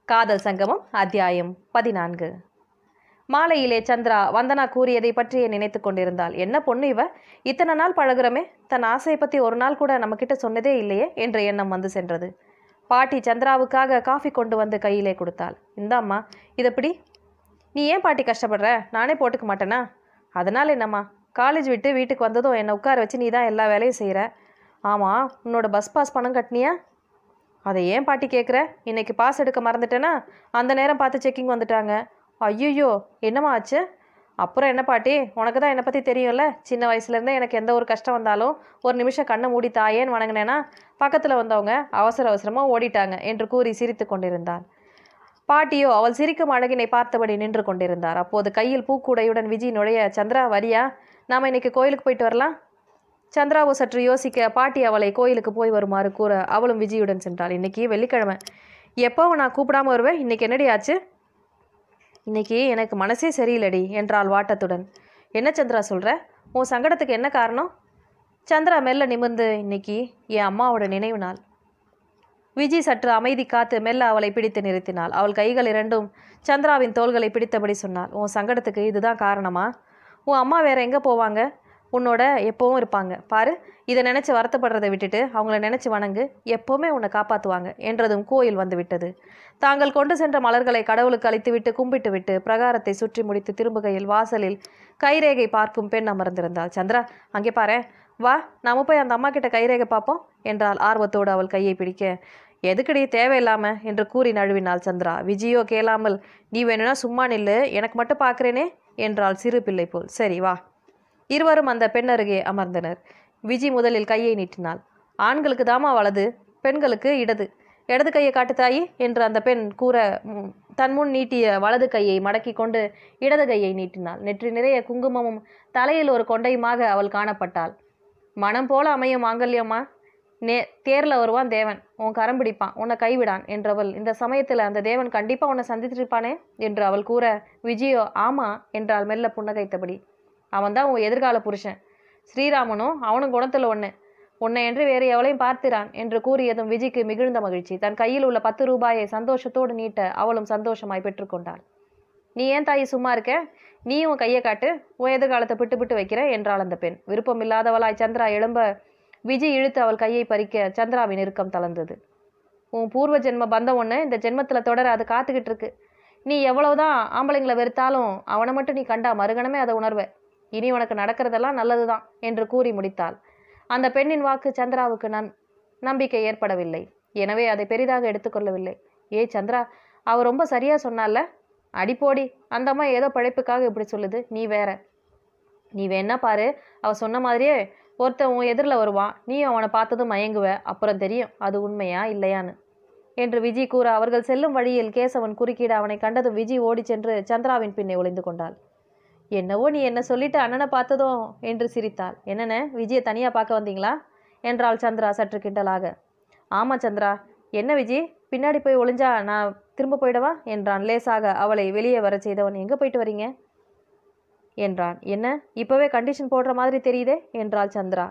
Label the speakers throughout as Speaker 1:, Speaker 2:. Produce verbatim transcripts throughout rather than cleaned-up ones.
Speaker 1: காதல் சங்கமம் அத்தியாயம் பதினான்கு. மாலையிலே சந்திரா வந்தனா கூறியதை பற்றியே நினைத்து கொண்டிருந்தாள். என்ன பொண்ணு இவ, இத்தனை நாள் பழகுறமே, தன் ஆசையை பற்றி ஒரு நாள் கூட நம்மக்கிட்ட சொன்னதே இல்லையே என்ற எண்ணம் வந்து சென்றது. பாட்டி சந்திராவுக்காக காஃபி கொண்டு வந்து கையிலே கொடுத்தாள். இந்தாம்மா, இதைப்படி. நீ ஏன் பாட்டி கஷ்டப்படுற, நானே போட்டுக்க மாட்டேனா? அதனால் என்னம்மா, காலேஜ் விட்டு வீட்டுக்கு வந்ததும் என்னை உட்கார வச்சு நீ தான் எல்லா வேலையும் செய்கிற. ஆமாம், உன்னோட பஸ் பாஸ் பணம் கட்டினியா? அதை ஏன் பாட்டி கேட்குற? இன்னைக்கு பாஸ் எடுக்க மறந்துட்டேன்னா அந்த நேரம் பார்த்து செக்கிங் வந்துட்டாங்க. ஐயோ, என்னம்மா ஆச்சு? அப்புறம் என்ன பாட்டி, உனக்கு தான் என்னை பற்றி தெரியும்ல. சின்ன வயசுலேருந்தே எனக்கு எந்த ஒரு கஷ்டம் வந்தாலும் ஒரு நிமிஷம் கண்ணை மூடி தாயேன்னு வணங்கினேன்னா பக்கத்தில் வந்தவங்க அவசர அவசரமாக ஓடிட்டாங்க என்று கூறி சிரித்து கொண்டிருந்தாள். பாட்டியோ அவள் சிரிக்கும் அழகினை பார்த்தபடி நின்று கொண்டிருந்தார். அப்போது கையில் பூக்கூடையுடன் விஜி நுழைய, சந்திரா வரியா, நாம் இன்னைக்கு கோயிலுக்கு போயிட்டு வரலாம். சந்திராவோ சற்று யோசிக்க பாட்டி அவளை கோயிலுக்கு போய் வருமாறு கூற அவளும் விஜயுடன் சென்றாள். இன்னைக்கு வெள்ளிக்கிழமை, எப்போ நான் கூப்பிடாம வருவேன், இன்னைக்கு என்னடி ஆச்சு? இன்னைக்கு எனக்கு மனசே சரியில்லடி என்றாள் வாட்டத்துடன். என்ன சந்திரா சொல்கிற? உன் சங்கடத்துக்கு என்ன காரணம்? சந்திரா மெல்ல நிமிர்ந்து, இன்னைக்கு என் அம்மாவோட நினைவு நாள். விஜி சற்று அமைதி காத்து மெல்ல அவளை பிடித்து நிறுத்தினாள். அவள் கைகள் இரண்டும் சந்திராவின் தோள்களை பிடித்தபடி சொன்னாள். உன் சங்கடத்துக்கு இதுதான் காரணமா? உன் அம்மா வேற எங்கே போவாங்க? உன்னோட எப்போவும் இருப்பாங்க பாரு. இதை நினச்சி வருத்தப்படுறதை விட்டுட்டு அவங்கள நினச்சி வணங்கு, எப்போவுமே உன்னை காப்பாற்றுவாங்க என்றதும் கோயில் வந்து விட்டது. தாங்கள் கொண்டு சென்ற மலர்களை கடவுளுக்கு அளித்து விட்டு கும்பிட்டு விட்டு பிரகாரத்தை சுற்றி முடித்து திரும்புகையில் வாசலில் கைரேகை பார்க்கும் பெண் அமர்ந்திருந்தாள். சந்திரா, அங்கே பாரு, வா, நாம போய் அந்த அம்மா கிட்ட கைரேகை பார்ப்போம் என்றால் ஆர்வத்தோடு அவள் கையை பிடிக்க. எதுக்கடி தேவையில்லாம என்று கூறி நழுவினாள் சந்திரா. விஜயோ கேளாமல், நீ வேணும்னா சும்மா நில்லு, எனக்கு மட்டும் பார்க்குறேனே என்றாள் சிறு பிள்ளை போல். சரி வா. இருவரும் அந்த பெண் அருகே அமர்ந்தனர். விஜி முதலில் கையை நீட்டினாள். ஆண்களுக்கு தாமா வலது, பெண்களுக்கு இடது. இடது கையை காட்டு தாயி என்று அந்த பெண் கூற தன் முன் நீட்டிய வலது கையை மடக்கி கொண்டு இடது கையை நீட்டினாள். நெற்றி நிறைய குங்குமமும் தலையில் ஒரு கொண்டையுமாக அவள் காணப்பட்டாள். மனம் போல அமையும் மாங்கல்யம்மா, நே தேரில் வருவான் தேவன், உன் கரம் பிடிப்பான், உன்னை கைவிடான் என்றவள், இந்த சமயத்தில் அந்த தேவன் கண்டிப்பாக உன்னை சந்தித்திருப்பானே என்று அவள் கூற, விஜயோ ஆமா என்றால் மெல்ல புன்னகைத்தபடி. அவன்தான் உன் எதிர்கால புருஷன். ஸ்ரீராமனும் அவனும் குணத்தில் ஒன்று, உன்னை என்று வேறு எவளையும் பார்த்திரான் என்று கூறியதும் விஜிக்கு மிகுந்த மகிழ்ச்சி. தன் கையில் உள்ள பத்து ரூபாயை சந்தோஷத்தோடு நீட்ட அவளும் சந்தோஷமாய் பெற்றுக்கொண்டாள். நீ ஏன் தாயி சும்மா இருக்க, நீ உன் கையை காட்டு, உன் எதிர்காலத்தை பிட்டு பிட்டு வைக்கிற என்றாள் அந்த பெண். விருப்பம் இல்லாதவளாய் சந்திரா எழும்ப விஜி இழுத்து அவள் கையை பறிக்க சந்திராவின் இறுக்கம் தளர்ந்தது. உன் பூர்வ ஜென்ம பந்தம் ஒன்று இந்த ஜென்மத்தில் தொடர அது காத்துக்கிட்டு இருக்கு. நீ எவ்வளவுதான் ஆம்பளைங்களை வெறுத்தாலும் அவனை மட்டும் நீ கண்டா மறுகணமே அதை உணர்வ. இனி உனக்கு நடக்கிறதெல்லாம் நல்லதுதான் என்று கூறி முடித்தாள். அந்த பெண்ணின் வாக்கு சந்திராவுக்கு நன் நம்பிக்கை ஏற்படவில்லை. எனவே அதை பெரிதாக எடுத்துக்கொள்ளவில்லை. ஏ சந்திரா, அவ ரொம்ப சரியா சொன்னால. அடிப்போடி, அந்த அம்மா ஏதோ பழைப்புக்காக இப்படி சொல்லுது, நீ வேற. நீ வேணா பாரு, அவ சொன்ன மாதிரியே ஒருத்தன் உன் எதிரில் வருவான், நீ அவனை பார்த்ததும் மயங்குவ, அப்புறம் தெரியும் அது உண்மையா இல்லையான்னு என்று விஜி கூற அவர்கள் செல்லும் வழியில் கேசவன் குறுக்கிட அவனை கண்டதும் விஜி ஓடி சென்று சந்திராவின் பின்னே ஒளிந்து கொண்டாள். என்னவோ நீ என்ன சொல்லிட்டு அண்ணனை பார்த்ததும் என்று சிரித்தாள். என்னென்ன, விஜயை தனியாக பார்க்க வந்தீங்களா என்றாள் சந்திரா சற்று கிண்டலாக. ஆமாம் சந்திரா. என்ன விஜி, பின்னாடி போய் ஒளிஞ்சா நான் திரும்ப போயிடவா என்றான் லேசாக அவளை வெளியே வர செய்தவன். எங்கே போயிட்டு வரீங்க என்றான். என்ன இப்போவே கண்டிஷன் போடுற மாதிரி தெரியுதே என்றாள் சந்திரா.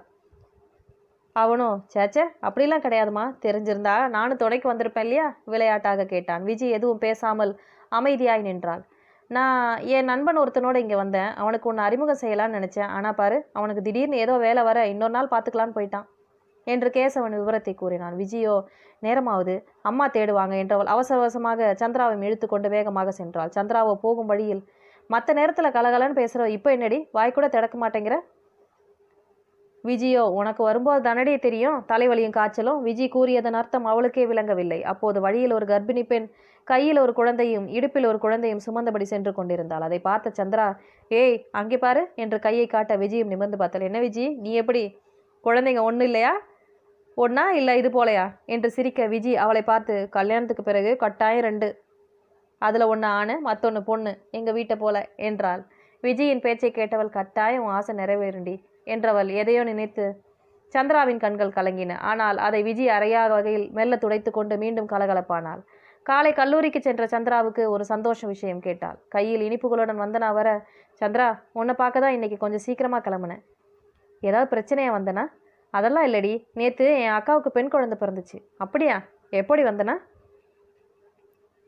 Speaker 1: அவனோ, சேச்சே அப்படிலாம் கிடையாதுமா, தெரிஞ்சிருந்தா நானும் துணைக்கு வந்திருப்பேன் இல்லையா விளையாட்டாக கேட்டான். விஜி எதுவும் பேசாமல் அமைதியாய் நின்றாள். நான் என் நண்பன் ஒருத்தனோட இங்கே வந்தேன், அவனுக்கு ஒன்று அறிமுகம் செய்யலான்னு நினச்சேன், ஆனால் பாரு அவனுக்கு திடீர்னு ஏதோ வேலை வர இன்னொரு நாள் பார்த்துக்கலான்னு போயிட்டான் என்று கேசவன் விவரத்தை கூறினான். விஜயோ, நேரமாவது அம்மா தேடுவாங்க என்றவள் அவசர அவசரமாக சந்திராவை இழுத்து கொண்டு வேகமாக சென்றாள். சந்திராவோ போகும் வழியில், மற்ற நேரத்தில் கலகலன்னு பேசுகிற, இப்போ என்னடி வாய் கூட திறக்க மாட்டேங்கிற? விஜயோ, உனக்கு வரும்போது தானடி தெரியும் தலைவலியும் காய்ச்சலும். விஜி கூறியதன் அர்த்தம் அவளுக்கே விளங்கவில்லை. அப்போது வழியில் ஒரு கர்ப்பிணி பெண் கையில் ஒரு குழந்தையும் இடுப்பில் ஒரு குழந்தையும் சுமந்தபடி சென்று கொண்டிருந்தாள். அதை பார்த்த சந்திரா, ஏய் அங்கே பாரு என்று கையை காட்ட விஜயும் நிமிர்ந்து பார்த்தாள். என்ன விஜி, நீ எப்படி, குழந்தைங்க ஒன்று இல்லையா, ஒன்றா இல்லை இது போலையா என்று சிரிக்க விஜி அவளை பார்த்து, கல்யாணத்துக்கு பிறகு கட்டாயம் ரெண்டு, அதில் ஒன்று ஆணு மற்றொன்று பொண்ணு, எங்கள் வீட்டை போல என்றாள். விஜயின் பேச்சை கேட்டவள், கட்டாயம் உன் ஆசை நிறைவேறுண்டி என்றவள் எதையோ நினைத்து சந்திராவின் கண்கள் கலங்கின. ஆனால் அதை விஜி அறையாத வகையில் மெல்ல துடைத்து கொண்டு மீண்டும் கலகலப்பானாள். காலை கல்லூரிக்கு சென்ற சந்திராவுக்கு ஒரு சந்தோஷ விஷயம் கேட்டாள். கையில் இனிப்புகளுடன் வந்தனா வர, சந்திரா உன்னை பார்க்க தான் இன்னைக்கு கொஞ்சம் சீக்கிரமாக கிளம்புனேன். ஏதாவது பிரச்சனையா வந்தனா? அதெல்லாம் இல்லடி, நேற்று என் அக்காவுக்கு பெண் குழந்தை பிறந்துச்சு. அப்படியா, எப்படி வந்தனா?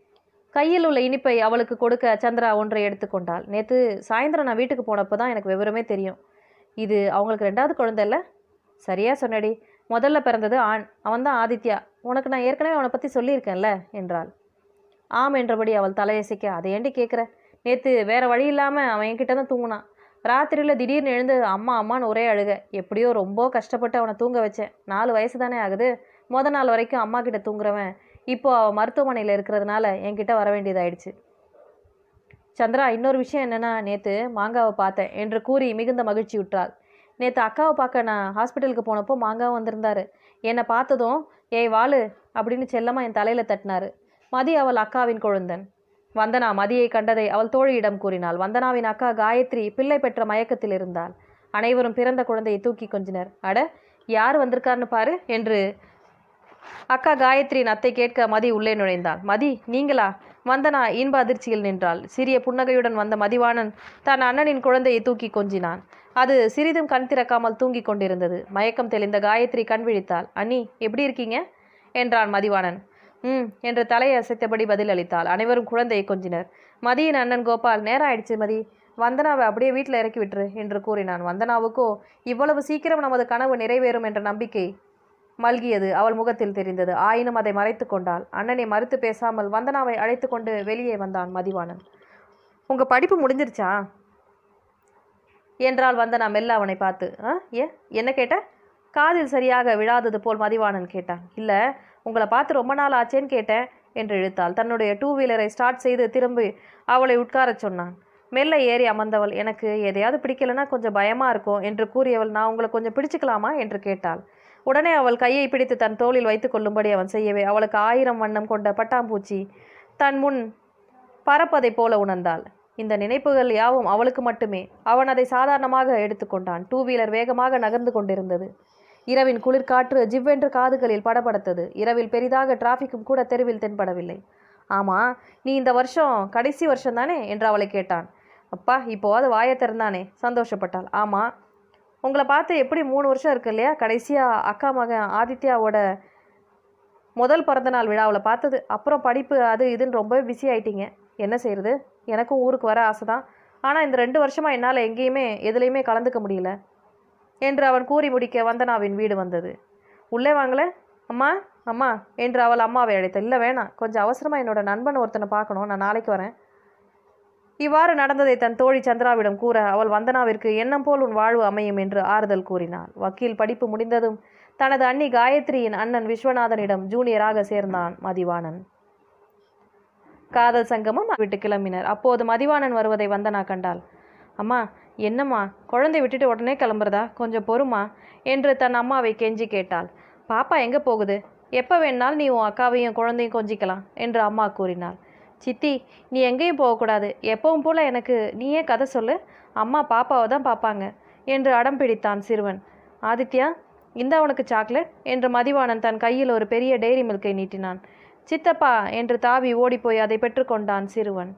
Speaker 1: கையில் உள்ள இனிப்பை அவளுக்கு கொடுக்க சந்திரா ஒன்றை எடுத்துக்கொண்டாள். நேற்று சாயந்தரம் நான் வீட்டுக்கு போனப்போ தான் எனக்கு விவரமே தெரியும். இது அவங்களுக்கு ரெண்டாவது குழந்தை இல்லை? சரியா சொன்னடி. முதல்ல பிறந்தது ஆண், அவன்தான் ஆதித்யா. உனக்கு நான் ஏற்கனவே அவனை பற்றி சொல்லியிருக்கேன்ல என்றாள். ஆம் என்றபடி அவள் தலையசைக்க, அதை ஏண்டி கேட்குற? நேற்று வேற வழி இல்லாமல் அவன் என்கிட்ட தான் தூங்கினான். ராத்திரியில் திடீர்னு எழுந்து அம்மா அம்மான்னு ஒரே அழுக. எப்படியோ ரொம்ப கஷ்டப்பட்டு அவனை தூங்க வச்சேன். நாலு வயசு தானே ஆகுது. மொதல் நாள் வரைக்கும் அம்மா கிட்ட தூங்குறவன் இப்போ அவன் மருத்துவமனையில் இருக்கிறதுனால என்கிட்ட வர வேண்டியதாயிடுச்சு. சந்திரா, இன்னொரு விஷயம் என்னென்னா, நேற்று மாங்காவை பார்த்தேன் என்று கூறி மிகுந்த மகிழ்ச்சி விட்டாள். நேற்று அக்காவை பார்க்க நான் ஹாஸ்பிட்டலுக்கு போனப்போ மாங்காவை வந்திருந்தாரு. என்னை பார்த்ததும் ஏய் வாளு அப்படின்னு செல்லமாக என் தலையில் தட்டினாரு. மதி அவள் அக்காவின் கொழுந்தன். வந்தனா மதியை கண்டதை அவள் தோழியிடம் கூறினாள். வந்தனாவின் அக்கா காயத்ரி பிள்ளை பெற்ற மயக்கத்தில் இருந்தாள். அனைவரும் பிறந்த குழந்தையை தூக்கி கொஞ்சினர். அட, யார் வந்திருக்காருன்னு பாரு என்று அக்கா காயத்ரியின் அத்தை கேட்க மதி உள்ளே நுழைந்தாள். மதி, நீங்களா? வந்தனா இன்ப அதிர்ச்சியில் நின்றாள். சிறிய புன்னகையுடன் வந்த மதிவாணன் தன் அண்ணனின் குழந்தையை தூக்கி கொஞ்சினான். அது சிறிதும் கண் திறக்காமல் தூங்கி கொண்டிருந்தது. மயக்கம் தெளிந்த காயத்ரி கண் விழித்தாள். அண்ணி, எப்படி இருக்கீங்க என்றான் மதிவாணன். ம் என்று தலையை அசைத்தபடி பதில் அளித்தாள். அனைவரும் குழந்தையை கொஞ்சினர். மதியின் அண்ணன் கோபால், நேரம் ஆயிடுச்சு மதி, வந்தனாவை அப்படியே வீட்டில் இறக்கி விட்டுரு என்று கூறினான். வந்தனாவுக்கோ இவ்வளவு சீக்கிரம் நமது கனவு நிறைவேறும் என்ற நம்பிக்கை மல்கியது அவள் முகத்தில் தெரிந்தது. ஆயினும் அதை மறைத்து கொண்டாள். அண்ணனை மறுத்து பேசாமல் வந்தனாவை அழைத்து கொண்டு வெளியே வந்தான் மதிவாணன். உங்க படிப்பு முடிஞ்சிருச்சா என்றால் வந்தனா மெல்ல அவனை பார்த்து. ஆ ஏ என்ன கேட்ட? காதில் சரியாக விழாதது போல் மதிவாணன் கேட்டான். இல்லை, உங்களை பார்த்து ரொம்ப நாள் ஆச்சேன்னு கேட்டேன் என்று இழுத்தாள். தன்னுடைய டூ வீலரை ஸ்டார்ட் செய்து திரும்பி அவளை உட்காரச் சொன்னான். மெல்ல ஏறி அமர்ந்தவள், எனக்கு எதையாவது பிடிக்கலன்னா கொஞ்சம் பயமாக இருக்கும் என்று கூறியவள், நான் உங்களை கொஞ்சம் பிடிச்சிக்கலாமா என்று கேட்டாள். உடனே அவள் கையை பிடித்து தன் தோளில் வைத்து கொள்ளும்படி அவன் செய்யவே அவளுக்கு ஆயிரம் வண்ணம் கொண்ட பட்டாம்பூச்சி தன் முன் பறப்பதை போல உணர்ந்தாள். இந்த நினைப்புகள் யாவும் அவளுக்கு மட்டுமே. அவன் அதை சாதாரணமாக எடுத்துக்கொண்டான். டூ வீலர் வேகமாக நகர்ந்து கொண்டிருந்தது. இரவின் குளிர்காற்று ஜிவ்வென்று காதுகளில் படபடத்தது. இரவில் பெரிதாக டிராஃபிக்கும் கூட தெருவில் தென்படவில்லை. ஆமா, நீ இந்த வருஷம் கடைசி வருஷம் தானே என்று அவளை கேட்டான். அப்பா, இப்போவாது வாயை திறந்தானே சந்தோஷப்பட்டாள். ஆமா, உங்களை பார்த்து எப்படி மூணு வருஷம் இருக்கு இல்லையா? கடைசியாக அக்கா மகன் ஆதித்யாவோட முதல் பிறந்தநாள் விழாவில் பார்த்தது. அப்புறம் படிப்பு அது இதுன்னு ரொம்பவே பிஸி ஆயிட்டீங்க. என்ன செய்யறது? எனக்கும் ஊருக்கு வர ஆசை தான். ஆனால் இந்த ரெண்டு வருஷமாக என்னால் எங்கேயுமே எதுலேயுமே கலந்துக்க முடியல என்று அவன் கூறி முடிக்க வந்தனாவின் வீடு வந்தது. உள்ளே வாங்கல அம்மா அம்மா என்று அவள் அம்மாவை அழைத்த. இல்லை வேணாம், கொஞ்சம் அவசரமாக என்னோட நண்பன் ஒருத்தனை பார்க்கணும், நான் நாளைக்கு வரேன். இவ்வாறு நடந்ததை தன் தோழி சந்திராவிடம் கூற அவள் வந்தனாவிற்கு எண்ணம் போல் உன் வாழ்வு அமையும் என்று ஆறுதல் கூறினாள். வக்கீல் படிப்பு முடிந்ததும் தனது அண்ணி காயத்ரியின் அண்ணன் விஸ்வநாதனிடம் ஜூனியராக சேர்ந்தான் மதிவாணன். காதல் சங்கமம் விட்டு கிளம்பினர். அப்போது மதிவாணன் வருவதை வந்தனா கண்டாள். அம்மா, என்னம்மா, குழந்தை விட்டுட்டு உடனே கிளம்புறதா? கொஞ்சம் பொறுமா என்று தன் அம்மாவை கெஞ்சி கேட்டாள். பாப்பா எங்கே போகுது? எப்போ வேணாலும் நீ உன் அக்காவையும் குழந்தையும் கொஞ்சிக்கலாம் என்று அம்மா கூறினாள். சித்தி, நீ எங்கேயும் போகக்கூடாது. எப்பவும் போல எனக்கு நீயே கதை சொல்லு. அம்மா பாப்பாவை தான் பார்ப்பாங்க என்று அடம் பிடித்தான் சிறுவன். ஆதித்யா, இந்த அவனுக்கு சாக்லேட் என்று மதிவாணன் தன் கையில் ஒரு பெரிய டெய்ரி மில்கை நீட்டினான். சித்தப்பா என்று தாவி ஓடிப்போய் அதை பெற்றுக்கொண்டான் சிறுவன்.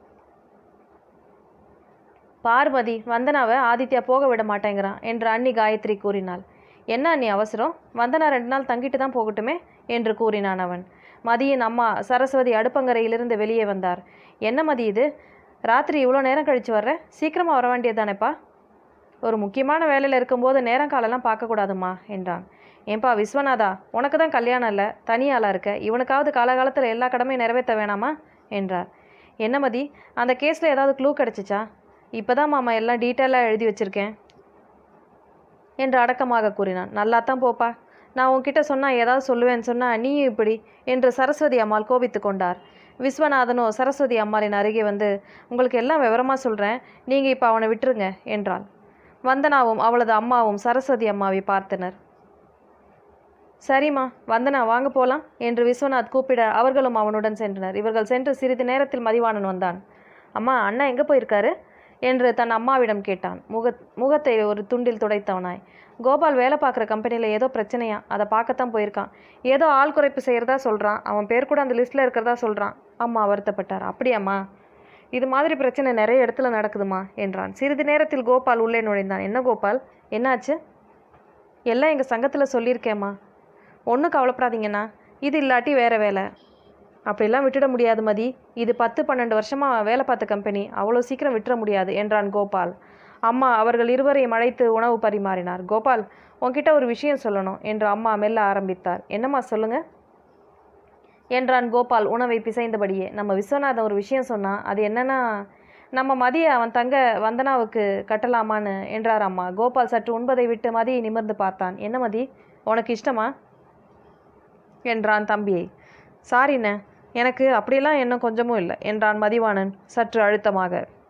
Speaker 1: பார்வதி, வந்தனாவை ஆதித்யா போக விட மாட்டேங்கிறான் என்று அண்ணி காயத்ரி கூறினாள். என்ன அண்ணி அவசரம்? வந்தனா ரெண்டு நாள் தங்கிட்டு தான் போகட்டுமே என்று கூறினான் அவன். மதியின் அம்மா சரஸ்வதி அடுப்பங்கரையிலிருந்து வெளியே வந்தார். என்ன மதி இது? ராத்திரி இவ்வளோ நேரம் கழித்து வர்ற? சீக்கிரமாக வர வேண்டியதானேப்பா? ஒரு முக்கியமான வேலையில் இருக்கும்போது நேரம் காலெல்லாம் பார்க்கக்கூடாதுமா என்றான். ஏன்பா விஸ்வநாதா, உனக்கு தான் கல்யாணம் இல்லை, தனியாளாக இருக்க, இவனுக்காவது காலகாலத்தில் எல்லா கடமையும் நிறைவேற்ற வேணாமா என்றார். என்ன மதி, அந்த கேஸில் ஏதாவது க்ளூ கிடச்சிச்சா? இப்போ தான் மாமா எல்லாம் டீட்டெயிலாக எழுதி வச்சுருக்கேன் என்று அடக்கமாக கூறினான். நல்லாத்தான் போப்பா, நான் உன்கிட்ட சொன்னால் ஏதாவது சொல்லுவேன்னு சொன்னால் நீயும் இப்படி என்று சரஸ்வதி அம்மாள் கோபித்து கொண்டார். விஸ்வநாதனோ சரஸ்வதி அம்மாளின் அருகே வந்து, உங்களுக்கு எல்லாம் விவரமாக சொல்கிறேன், நீங்கள் இப்போ அவனை விட்டுருங்க என்றாள். வந்தனாவும் அவளது அம்மாவும் சரஸ்வதி அம்மாவை பார்த்தனர். சரிம்மா, வந்தனா வாங்க போகலாம் என்று விஸ்வநாத் கூப்பிட அவர்களும் அவனுடன் சென்றனர். இவர்கள் சென்று சிறிது நேரத்தில் மதிவாணன் வந்தான். அம்மா, அண்ணா எங்கே போயிருக்காரு என்று தன் அம்மாவிடம் கேட்டான். முக முகத்தை ஒரு துண்டில் துடைத்தவனாய். கோபால் வேலை பார்க்குற கம்பெனியில் ஏதோ பிரச்சனையா, அதை பார்க்கத்தான் போயிருக்கான். ஏதோ ஆள் குறைப்பு செய்கிறதா சொல்கிறான். அவன் பேர் கூட அந்த லிஸ்ட்டில் இருக்கிறதா சொல்கிறான். அம்மா வருத்தப்பட்டார். அப்படியாம்மா, இது மாதிரி பிரச்சனை நிறைய இடத்துல நடக்குதுமா என்றான். சிறிது நேரத்தில் கோபால் உள்ளே நுழைந்தான். என்ன கோபால், என்னாச்சு? எல்லாம் எங்கள் சங்கத்தில் சொல்லியிருக்கேம்மா, ஒன்றும் கவலைப்படாதீங்கண்ணா, இது இல்லாட்டி வேறு வேலை. அப்படிலாம் விட்டுட முடியாது மதி. இது பத்து பன்னெண்டு வருஷமாக வேலை பார்த்த கம்பெனி. அவ்வளோ சீக்கிரம் விட்டுற முடியாது என்றான் கோபால். அம்மா அவர்கள் இருவரையும் அழைத்து உணவு பரிமாறினார். கோபால், உன்கிட்ட ஒரு விஷயம் சொல்லணும் என்று அம்மா மெல்ல ஆரம்பித்தார். என்னம்மா சொல்லுங்க என்றான் கோபால் உணவை பிசைந்தபடியே. நம்ம விஸ்வநாதன் ஒரு விஷயம் சொன்னான். அது என்னன்னா, நம்ம மதியை அவன் தங்க வந்தனாவுக்கு கட்டலாமான்னு என்றார் அம்மா. கோபால் சற்று உண்பதை விட்டு மதியை நிமிர்ந்து பார்த்தான். என்ன மதி, உனக்கு இஷ்டமா என்றான் தம்பியை. சாரிண்ண, எனக்கு அப்படியெல்லாம் இன்னும் கொஞ்சமும் இல்லை என்றான் மதிவாணன் சற்று அழுத்தமாக.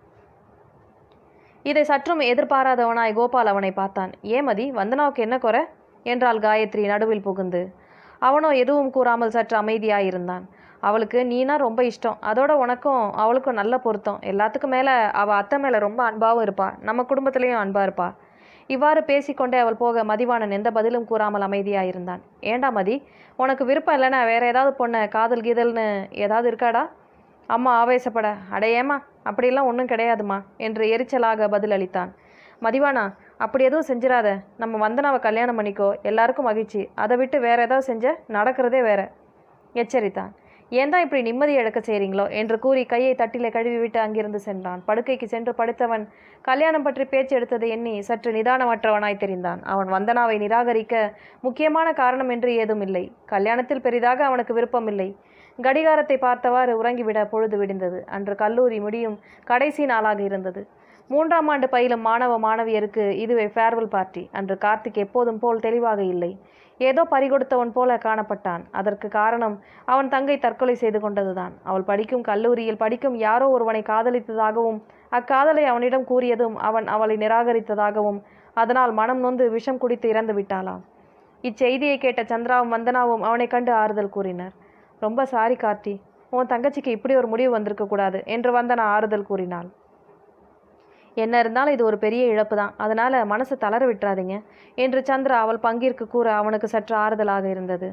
Speaker 1: இதை சற்றும் எதிர்பாராதவனாய் கோபால் அவனை பார்த்தான். ஏன் மதி, வந்தனாவுக்கு என்ன குறை என்றாள் காயத்ரி நடுவில் புகுந்து. அவனோ எதுவும் கூறாமல் சற்று அமைதியாயிருந்தான். அவளுக்கு நீனா ரொம்ப இஷ்டம். அதோட உனக்கும் அவளுக்கும் நல்ல பொருத்தம். எல்லாத்துக்கும் மேலே அவள் அத்தை மேலே ரொம்ப அன்பாகவும் இருப்பா. நம்ம குடும்பத்திலையும் அன்பாக இருப்பா. இவ்வாறு பேசிக்கொண்டே அவள் போக மதிவாணன் எந்த பதிலும் கூறாமல் அமைதியாயிருந்தான். ஏண்டா மதி, உனக்கு விருப்பம் இல்லைன்னா வேற ஏதாவது பொண்ணை காதல் கீதல்னு ஏதாவது இருக்காடா? அம்மா ஆவேசப்பட, அடையேம்மா அப்படியெல்லாம் ஒன்றும் கிடையாதுமா என்று எரிச்சலாக பதிலளித்தான். மதிவானா, அப்படி எதுவும் செஞ்சிடாத. நம்ம வந்தனாவை கல்யாணம் பண்ணிக்கோ, எல்லாருக்கும் மகிழ்ச்சி. அதை விட்டு வேற ஏதாவது செஞ்ச நடக்கிறதே வேற எச்சரித்தான். ஏன் தான் இப்படி நிம்மதி இழக்க செய்கிறீங்களோ என்று கூறி கையை தட்டிலே கழுவி விட்டு அங்கிருந்து சென்றான். படுக்கைக்கு சென்று படுத்தவன் கல்யாணம் பற்றி பேச்சு எடுத்ததை எண்ணி சற்று நிதானமற்றவனாய் தெரிந்தான். அவன் வந்தனாவை நிராகரிக்க முக்கியமான காரணம் என்று ஏதும் இல்லை. கல்யாணத்தில் பெரிதாக அவனுக்கு விருப்பம் இல்லை. கடிகாரத்தை பார்த்தவாறு உறங்கிவிட பொழுது விடிந்தது. அன்று கல்லூரி முடியும் கடைசி நாளாக இருந்தது. மூன்றாம் ஆண்டு பயிலும் மாணவ மாணவியருக்கு இதுவே ஃபேர்வெல் பார்ட்டி. அன்று கார்த்திக் எப்போதும் போல் தெளிவாக இல்லை. ஏதோ பறிகொடுத்தவன் போல காணப்பட்டான். அதற்கு காரணம் அவன் தங்கை தற்கொலை செய்து கொண்டதுதான். அவள் படிக்கும் கல்லூரியில் படிக்கும் யாரோ ஒருவனை காதலித்ததாகவும் அக்காதலை அவனிடம் கூறியதும் அவன் அவளை நிராகரித்ததாகவும் அதனால் மனம் நொந்து விஷம் குடித்து இறந்து விட்டாளாம். இச்செய்தியை கேட்ட சந்திராவும் வந்தனாவும் அவனை கண்டு ஆறுதல் கூறினர். ரொம்ப சாரி கார்த்தி, உன் தங்கச்சிக்கு இப்படி ஒரு முடிவு வந்திருக்க கூடாது என்று வந்தனா ஆறுதல் கூறினாள். என்ன இருந்தாலும் இது ஒரு பெரிய இழப்பு தான். அதனால் மனசை தளர விட்டுறாதீங்க என்று சந்திரா அவள் பங்கிற்கு கூற அவனுக்கு சற்று ஆறுதலாக இருந்தது.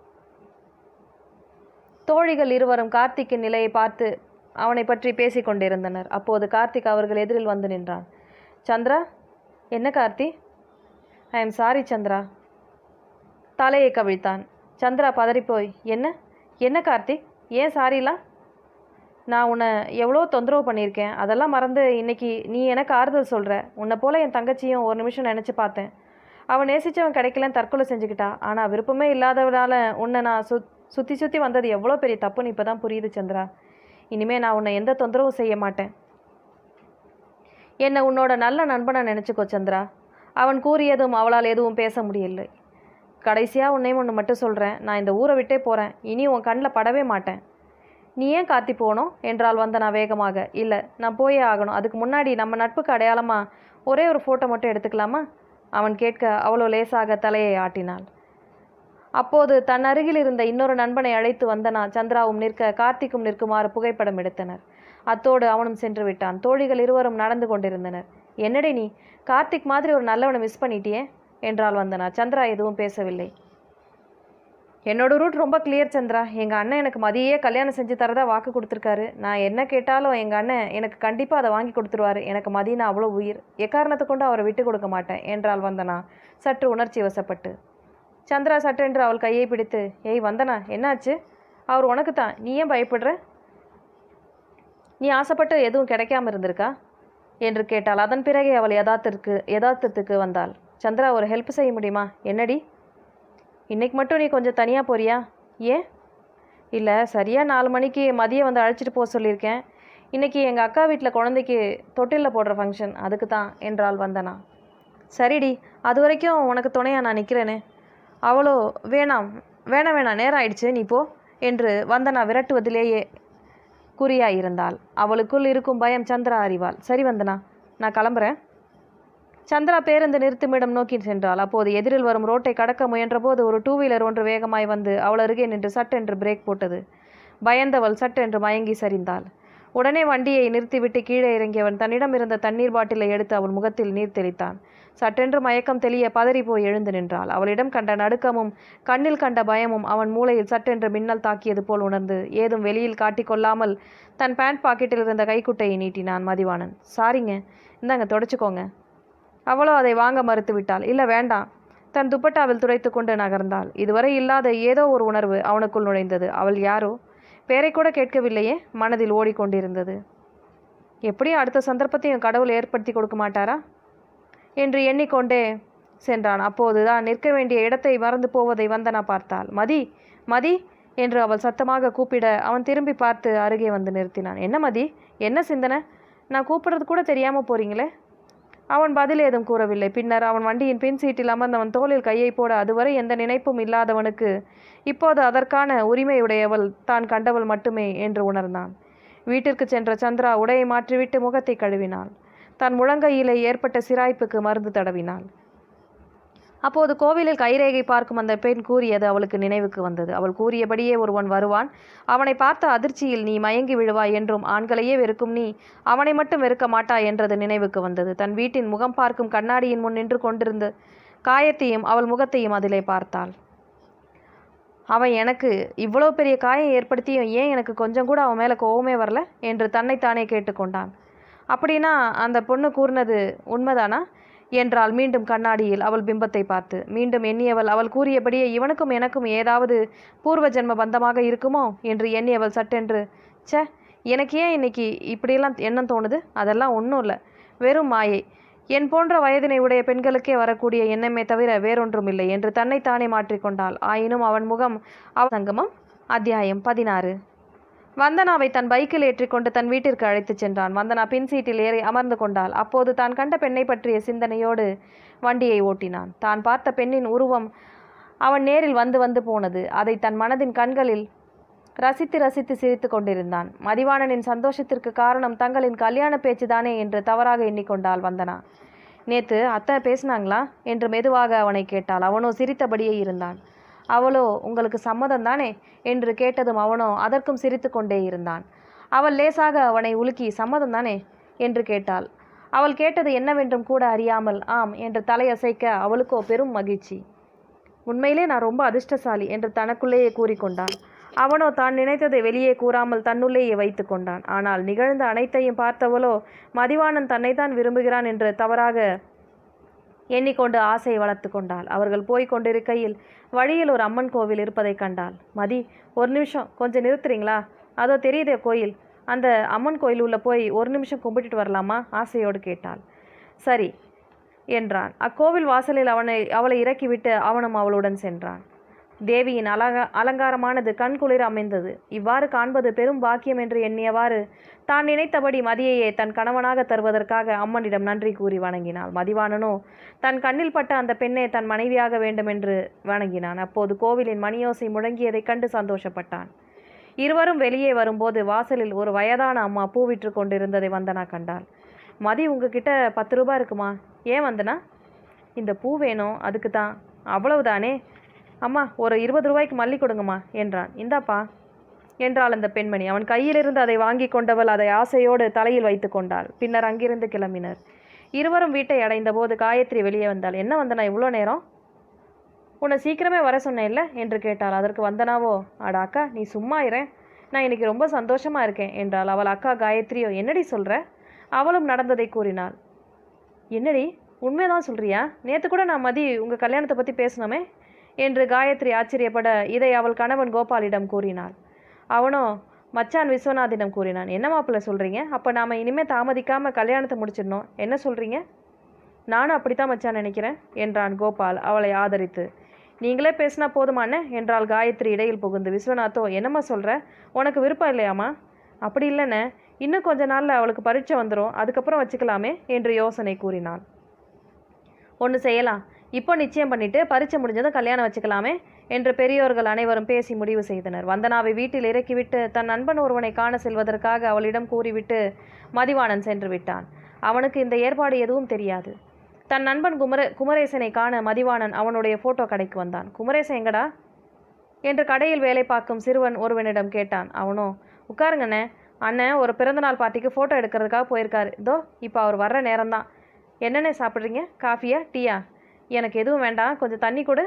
Speaker 1: தோழிகள் இருவரும் கார்த்திக்கின் நிலையை பார்த்து அவனை பற்றி பேசி கொண்டிருந்தனர். அப்போது கார்த்திக் அவர்கள் எதிரில் வந்து நின்றான். சந்திரா, என்ன Karthi? I am sorry Chandra. தலையை கவிழ்த்தான். சந்திரா பதறிப்போய், என்ன என்ன கார்த்திக், ஏன் சாரிலாம்? நான் உன்னை எவ்வளோ தொந்தரவு பண்ணியிருக்கேன். அதெல்லாம் மறந்து இன்னைக்கு நீ எனக்கு ஆறுதல் சொல்கிற. உன்னை போல் என் தங்கச்சியும் ஒரு நிமிஷம் நினச்சி பார்த்தேன். அவன் நேசித்தவன் கிடைக்கலன்னு தற்கொலை செஞ்சுக்கிட்டா. ஆனால் விருப்பமே இல்லாதவனால உன்னை நான் சுத் சுற்றி சுற்றி வந்தது எவ்வளோ பெரிய தப்புன்னு இப்போ தான் புரியுது சந்திரா. இனிமேல் நான் உன்னை எந்த தொந்தரவும் செய்ய மாட்டேன். என்னை உன்னோட நல்ல நண்பனை நினச்சிக்கோ சந்திரா. அவன் கூறியதும் அவளால் எதுவும் பேச முடியலை. கடைசியாக உன்னையும் ஒன்று மட்டும் சொல்கிறேன். நான் இந்த ஊரை விட்டே போகிறேன். இனி உன் கண்ணில் படவே மாட்டேன். நீ ஏன் கார்த்தி போகணும் என்றால் வந்தனா வேகமாக. இல்லை, நான் போயே ஆகணும். அதுக்கு முன்னாடி நம்ம நட்புக்கு அடையாளமாக ஒரே ஒரு ஃபோட்டோ மட்டும் எடுத்துக்கலாமா? அவன் கேட்க அவளோ லேசாக தலையை ஆட்டினாள். அப்போது தன் அருகில் இருந்த இன்னொரு நண்பனை அழைத்து வந்தனா சந்திராவும் நிற்க கார்த்திக்கும் நிற்குமாறு புகைப்படம் எடுத்தனர். அத்தோடு அவனும் சென்று விட்டான். தோழிகள் இருவரும் நடந்து கொண்டிருந்தனர். என்னடே நீ கார்த்திக் மாதிரி ஒரு நல்லவனை மிஸ் பண்ணிட்டியே என்றால் வந்தனா. சந்திரா எதுவும் பேசவில்லை. என்னோட ரூட் ரொம்ப கிளியர் சந்திரா. எங்கள் அண்ணன் எனக்கு மதியே கல்யாணம் செஞ்சு தரதா வாக்கு கொடுத்துருக்காரு. நான் என்ன கேட்டாலும் எங்கள் அண்ணன் எனக்கு கண்டிப்பாக அதை வாங்கி கொடுத்துருவாரு. எனக்கு மதினா அவ்வளோ உயிர். எக்காரணத்தை கொண்டு அவரை விட்டு கொடுக்க மாட்டேன் என்றால் வந்தனா சற்று உணர்ச்சி வசப்பட்டு. சந்திரா சட்டென்று அவள் கையை பிடித்து, ஏய் வந்தனா, என்னாச்சு? அவர் உனக்கு தான், நீ ஏன் பயப்படுற? நீ ஆசைப்பட்டு எதுவும் கிடைக்காம இருந்திருக்கா என்று கேட்டாள். அதன் பிறகே அவள் யதார்த்தத்துக்கு யதார்த்தத்துக்கு வந்தாள். சந்திரா, ஒரு ஹெல்ப் செய்ய முடியுமா? என்னடி? இன்றைக்கி மட்டும் நீ கொஞ்சம் தனியாக போறியா? ஏன்? இல்லை, சரியாக நாலு மணிக்கு மதியம் வந்து அழைச்சிட்டு போக சொல்லியிருக்கேன். இன்றைக்கி எங்கள் அக்கா வீட்டில் குழந்தைக்கு தொட்டிலில் போடுற ஃபங்க்ஷன், அதுக்கு தான் என்றாள் வந்தனா. சரிடி, அது வரைக்கும் உனக்கு துணையாக நான் நிற்கிறேனே. அவளோ, வேணாம் வேணாம் வேணாம் நேரம் ஆயிடுச்சு, நீ போ என்று வந்தனா விரட்டுவதிலேயே குறியாயிருந்தாள். அவளுக்குள் இருக்கும் பயம் சந்திரா அறிவாள். சரி வந்தனா, நான் கிளம்புறேன். சந்திரா பேருந்து நிறுத்துமிடம் நோக்கி சென்றாள். அப்போது எதிரில் வரும் ரோட்டை கடக்க முயன்றபோது ஒரு டூ வீலர் ஒன்று வேகமாய் வந்து அவள் அருகே நின்று சட்டென்று பிரேக் போட்டது. பயந்தவள் சட்டென்று மயங்கி சரிந்தாள். உடனே வண்டியை நிறுத்திவிட்டு கீழே இறங்கியவன் தன்னிடம் இருந்த தண்ணீர் பாட்டிலை எடுத்து அவள் முகத்தில் நீர் தெளித்தான். சட்டென்று மயக்கம் தெளிய பதறி போய் எழுந்து நின்றாள். அவளிடம் கண்ட நடுக்கமும் கண்ணில் கண்ட பயமும் அவன் மூளையில் சட்டென்று மின்னல் தாக்கியது போல் உணர்ந்து ஏதும் வெளியில் காட்டிக்கொள்ளாமல் தன் பேண்ட் பாக்கெட்டில் இருந்த கைக்குட்டையை நீட்டினான் மதிவாணன். சாரிங்க, இந்தாங்க தொடச்சிக்கோங்க. அவளோ அதை வாங்க மறுத்து விட்டாள். இல்லை வேண்டாம். தன் துப்பட்டாவில் துடைத்து கொண்டு நகர்ந்தாள். இதுவரை இல்லாத ஏதோ ஒரு உணர்வு அவனுக்குள் நுழைந்தது. அவள் யாரோ? பேரை கூட கேட்கவில்லையே மனதில் ஓடிக்கொண்டிருந்தது. எப்படியும் அடுத்த சந்தர்ப்பத்தையும் கடவுள் ஏற்படுத்தி கொடுக்க மாட்டாரா என்று எண்ணிக்கொண்டே சென்றான். அப்போதுதான் நிற்க வேண்டிய இடத்தை மறந்து போவதை வந்தனா பார்த்தாள். மதி, மதி என்று அவள் சத்தமாக கூப்பிட அவன் திரும்பி பார்த்து அருகே வந்து நிறுத்தினான். என்ன மதி, என்ன சிந்தனை? நான் கூப்பிடுறது கூட தெரியாமல் போறீங்களே. அவன் பதில் ஏதும் கூறவில்லை. பின்னர் அவன் வண்டியின் பின் சீட்டில் அமர்ந்தவன் தோளில் கையை போட அதுவரை எந்த நினைப்பும் இல்லாதவனுக்கு இப்போது அதற்கான உரிமையுடையவள் தான் கண்டவள் மட்டுமே என்று உணர்ந்தான். வீட்டிற்கு சென்ற சந்திரா உடையை மாற்றிவிட்டு முகத்தை கழுவினாள். தன் முழங்கையிலே ஏற்பட்ட சிராய்ப்புக்கு மருந்து தடவினாள். அப்போது கோவிலில் கைரேகை பார்க்கும் அந்த பெண் கூறியது அவளுக்கு நினைவுக்கு வந்தது. அவள் கூறியபடியே ஒருவன் வருவான், அவனை பார்த்த அதிர்ச்சியில் நீ மயங்கி விழுவாய் என்றும் ஆண்களையே வெறுக்கும் நீ அவனை மட்டும் வெறுக்க மாட்டாய் என்றது நினைவுக்கு வந்தது. தன் வீட்டின் முகம் பார்க்கும் கண்ணாடியின் முன் நின்று கொண்டிருந்த காயத்தையும் அவள் முகத்தையும் அதிலே பார்த்தாள். அவன் எனக்கு இவ்வளோ பெரிய காயம் ஏற்படுத்தியும் ஏன் எனக்கு கொஞ்சம் கூட அவன் மேலே கோவமே வரல என்று தன்னைத்தானே கேட்டுக்கொண்டான். அப்படின்னா அந்த பொண்ணு கூறினது உண்மைதானா என்றாள் மீண்டும் கண்ணாடியில் அவள் பிம்பத்தை பார்த்து. மீண்டும் எண்ணியவள் அவள் கூறியபடியே இவனுக்கும் எனக்கும் ஏதாவது பூர்வ ஜென்ம பந்தமாக இருக்குமோ என்று எண்ணியவள் சட்டென்று, சே, எனக்கு ஏன் இன்னைக்கு இப்படியெல்லாம் எண்ணம் தோணுது? அதெல்லாம் ஒன்றும் இல்லை, வெறும் மாயை. என் போன்ற வயதினை உடைய பெண்களுக்கே வரக்கூடிய எண்ணமே தவிர வேறொன்றும் இல்லை என்று தன்னைத்தானே மாற்றிக்கொண்டாள். ஆயினும் அவன் முகம் அவ சங்கமம். அத்தியாயம் பதினாறு. வந்தனாவை தன் பைக்கில் ஏற்றிக்கொண்டு தன் வீட்டிற்கு அழைத்துச் சென்றான். வந்தனா பின் சீட்டில் ஏறி அமர்ந்து கொண்டாள். அப்போது தான் கண்ட பெண்ணை பற்றிய சிந்தனையோடு வண்டியை ஓட்டினான். தான் பார்த்த பெண்ணின் உருவம் அவன் நேரில் வந்து வந்து போனது. அதை தன் மனதின் கண்களில் ரசித்து ரசித்து சிரித்து கொண்டிருந்தான். மதிவாணனின் சந்தோஷத்திற்கு காரணம் தங்களின் கல்யாண பேச்சுதானே என்று தவறாக எண்ணிக்கொண்டாள் வந்தனா. நேத்து அத்தை பேசினாங்களா என்று மெதுவாக அவனை கேட்டாள். அவனோ சிரித்தபடியே இருந்தான். அவளோ உங்களுக்கு சம்மதம் தானே என்று கேட்டதும் அவனோ அதற்கும் சிரித்து கொண்டே இருந்தான். அவள் லேசாக அவனை உலுக்கி சம்மதம் தானே என்று கேட்டாள். அவள் கேட்டது என்னவென்றும் கூட அறியாமல் ஆம் என்று தலையசைக்க அவளுக்கோ பெரும் மகிழ்ச்சி. உண்மையிலே நான் ரொம்ப அதிர்ஷ்டசாலி என்று தனக்குள்ளேயே கூறிக்கொண்டான். அவனோ தான் நினைத்ததை வெளியே கூறாமல் தன்னுள்ளேயே வைத்து கொண்டான். ஆனால் நிகழ்ந்த அனைத்தையும் பார்த்தவளோ மதிவாணன் தன்னைத்தான் விரும்புகிறான் என்று தவறாக எண்ணிக்கொண்டு ஆசையை வளர்த்து கொண்டாள். அவர்கள் போய் கொண்டிருக்கையில் வழியில் ஒரு அம்மன் கோவில் இருப்பதை கண்டாள். மதி, ஒரு நிமிஷம் கொஞ்சம் நிறுத்துறீங்களா? அதோ தெரியுதே கோயில், அந்த அம்மன் கோயில் உள்ள போய் ஒரு நிமிஷம் கும்பிட்டுட்டு வரலாமா ஆசையோடு கேட்டாள். சரி என்றான். அக்கோவில் வாசலில் அவனை அவளை இறக்கிவிட்டு அவனும் அவளுடன் சென்றான். தேவியின் அலங்க அலங்காரமானது கண்குளிர அமைந்தது. இவ்வாறு காண்பது பெரும் பாக்கியம் என்று எண்ணியவாறு தான் நினைத்தபடி மதியையே தன் கணவனாக தருவதற்காக அம்மனிடம் நன்றி கூறி வணங்கினாள். மதிவாணனோ தன் கண்ணில் பட்ட அந்த பெண்ணை தன் மனைவியாக வேண்டும் என்று வணங்கினான். அப்போது கோவிலின் மணியோசை முழங்கியதைக் கண்டு சந்தோஷப்பட்டான். இருவரும் வெளியே வரும்போது வாசலில் ஒரு வயதான அம்மா பூ விற்று கொண்டிருந்ததை வந்தனா கண்டாள். மதி, உங்ககிட்ட பத்து ரூபாய் இருக்குமா? ஏன் வந்தனா? இந்த பூ வேணும், அதுக்கு தான். அவ்வளவுதானே? அம்மா, ஒரு இருபது ரூபாய்க்கு மல்லி கொடுங்கம்மா என்றான். இந்தாப்பா என்றாள் அந்த பெண்மணி. அவன் கையிலிருந்து அதை வாங்கி கொண்டவள் அதை ஆசையோடு தலையில் வைத்து கொண்டாள். பின்னர் அங்கிருந்து கிளம்பினர். இருவரும் வீட்டை அடைந்த போது காயத்ரி வெளியே வந்தாள். என்ன வந்தனா இவ்வளோ நேரம்? உன்னை சீக்கிரமே வர சொன்னேன் இல்லை என்று கேட்டாள். அதற்கு வந்தனாவோ, அட அக்கா, நீ சும்மா இரேன், நான் இன்னைக்கு ரொம்ப சந்தோஷமா இருக்கேன் என்றாள். அவள் அக்கா காயத்ரியோ, என்னடி சொல்ற? அவளும் நடந்ததை கூறினாள். என்னடி, உண்மைதான் சொல்றியா? நேற்று கூட நான் மதி உங்கள் கல்யாணத்தை பற்றி பேசணுமே என்று காயத்ரி ஆச்சரியப்பட இதை அவள் கணவன் கோபாலிடம் கூறினாள். அவனோ மச்சான் விஸ்வநாதிடம் கூறினான். என்ன மாப்பிள்ளை சொல்கிறீங்க? அப்போ நாம் இனிமேல் தாமதிக்காமல் கல்யாணத்தை முடிச்சிடணும், என்ன சொல்கிறீங்க? நானும் அப்படித்தான் மச்சான் நினைக்கிறேன் என்றான் கோபால் அவளை ஆதரித்து. நீங்களே பேசினா போதுமானே என்றாள் காயத்ரி இடையில் புகுந்து. விஸ்வநாத்தோ, என்னம்மா சொல்கிற? உனக்கு விருப்பம் இல்லையாம்மா? அப்படி இல்லைண்ணே, இன்னும் கொஞ்ச நாளில் அவளுக்கு பரீட்சை வந்துடும், அதுக்கப்புறம் வச்சுக்கலாமே என்று யோசனை கூறினாள். ஒன்று செய்யலாம், இப்போ நிச்சயம் பண்ணிட்டு பரீட்சை முடிஞ்சதும் கல்யாணம் வச்சுக்கலாமே என்று பெரியோர்கள் அனைவரும் பேசி முடிவு செய்தனர். வந்தனாவை வீட்டில் இறக்கிவிட்டு தன் நண்பன் ஒருவனை காண செல்வதற்காக அவளிடம் கூறிவிட்டு மதிவாணன் சென்று விட்டான். அவனுக்கு இந்த ஏற்பாடு எதுவும் தெரியாது. தன் நண்பன் குமர குமரேசனை காண மதிவாணன் அவனுடைய ஃபோட்டோ கடைக்கு வந்தான். குமரேசன் எங்கடா என்று கடையில் வேலை பார்க்கும் சிறுவன் ஒருவனிடம் கேட்டான். அவனோ, உட்காருங்கண்ணே, அண்ணன் ஒரு பிறந்தநாள் பார்ட்டிக்கு ஃபோட்டோ எடுக்கிறதுக்காக போயிருக்காரு, இதோ இப்போ அவர் வர்ற நேரம்தான். என்னென்ன சாப்பிட்றீங்க? காஃபியா டீயா? எனக்கு எதுவும் வேண்டாம், கொஞ்சம் தண்ணி கொடு.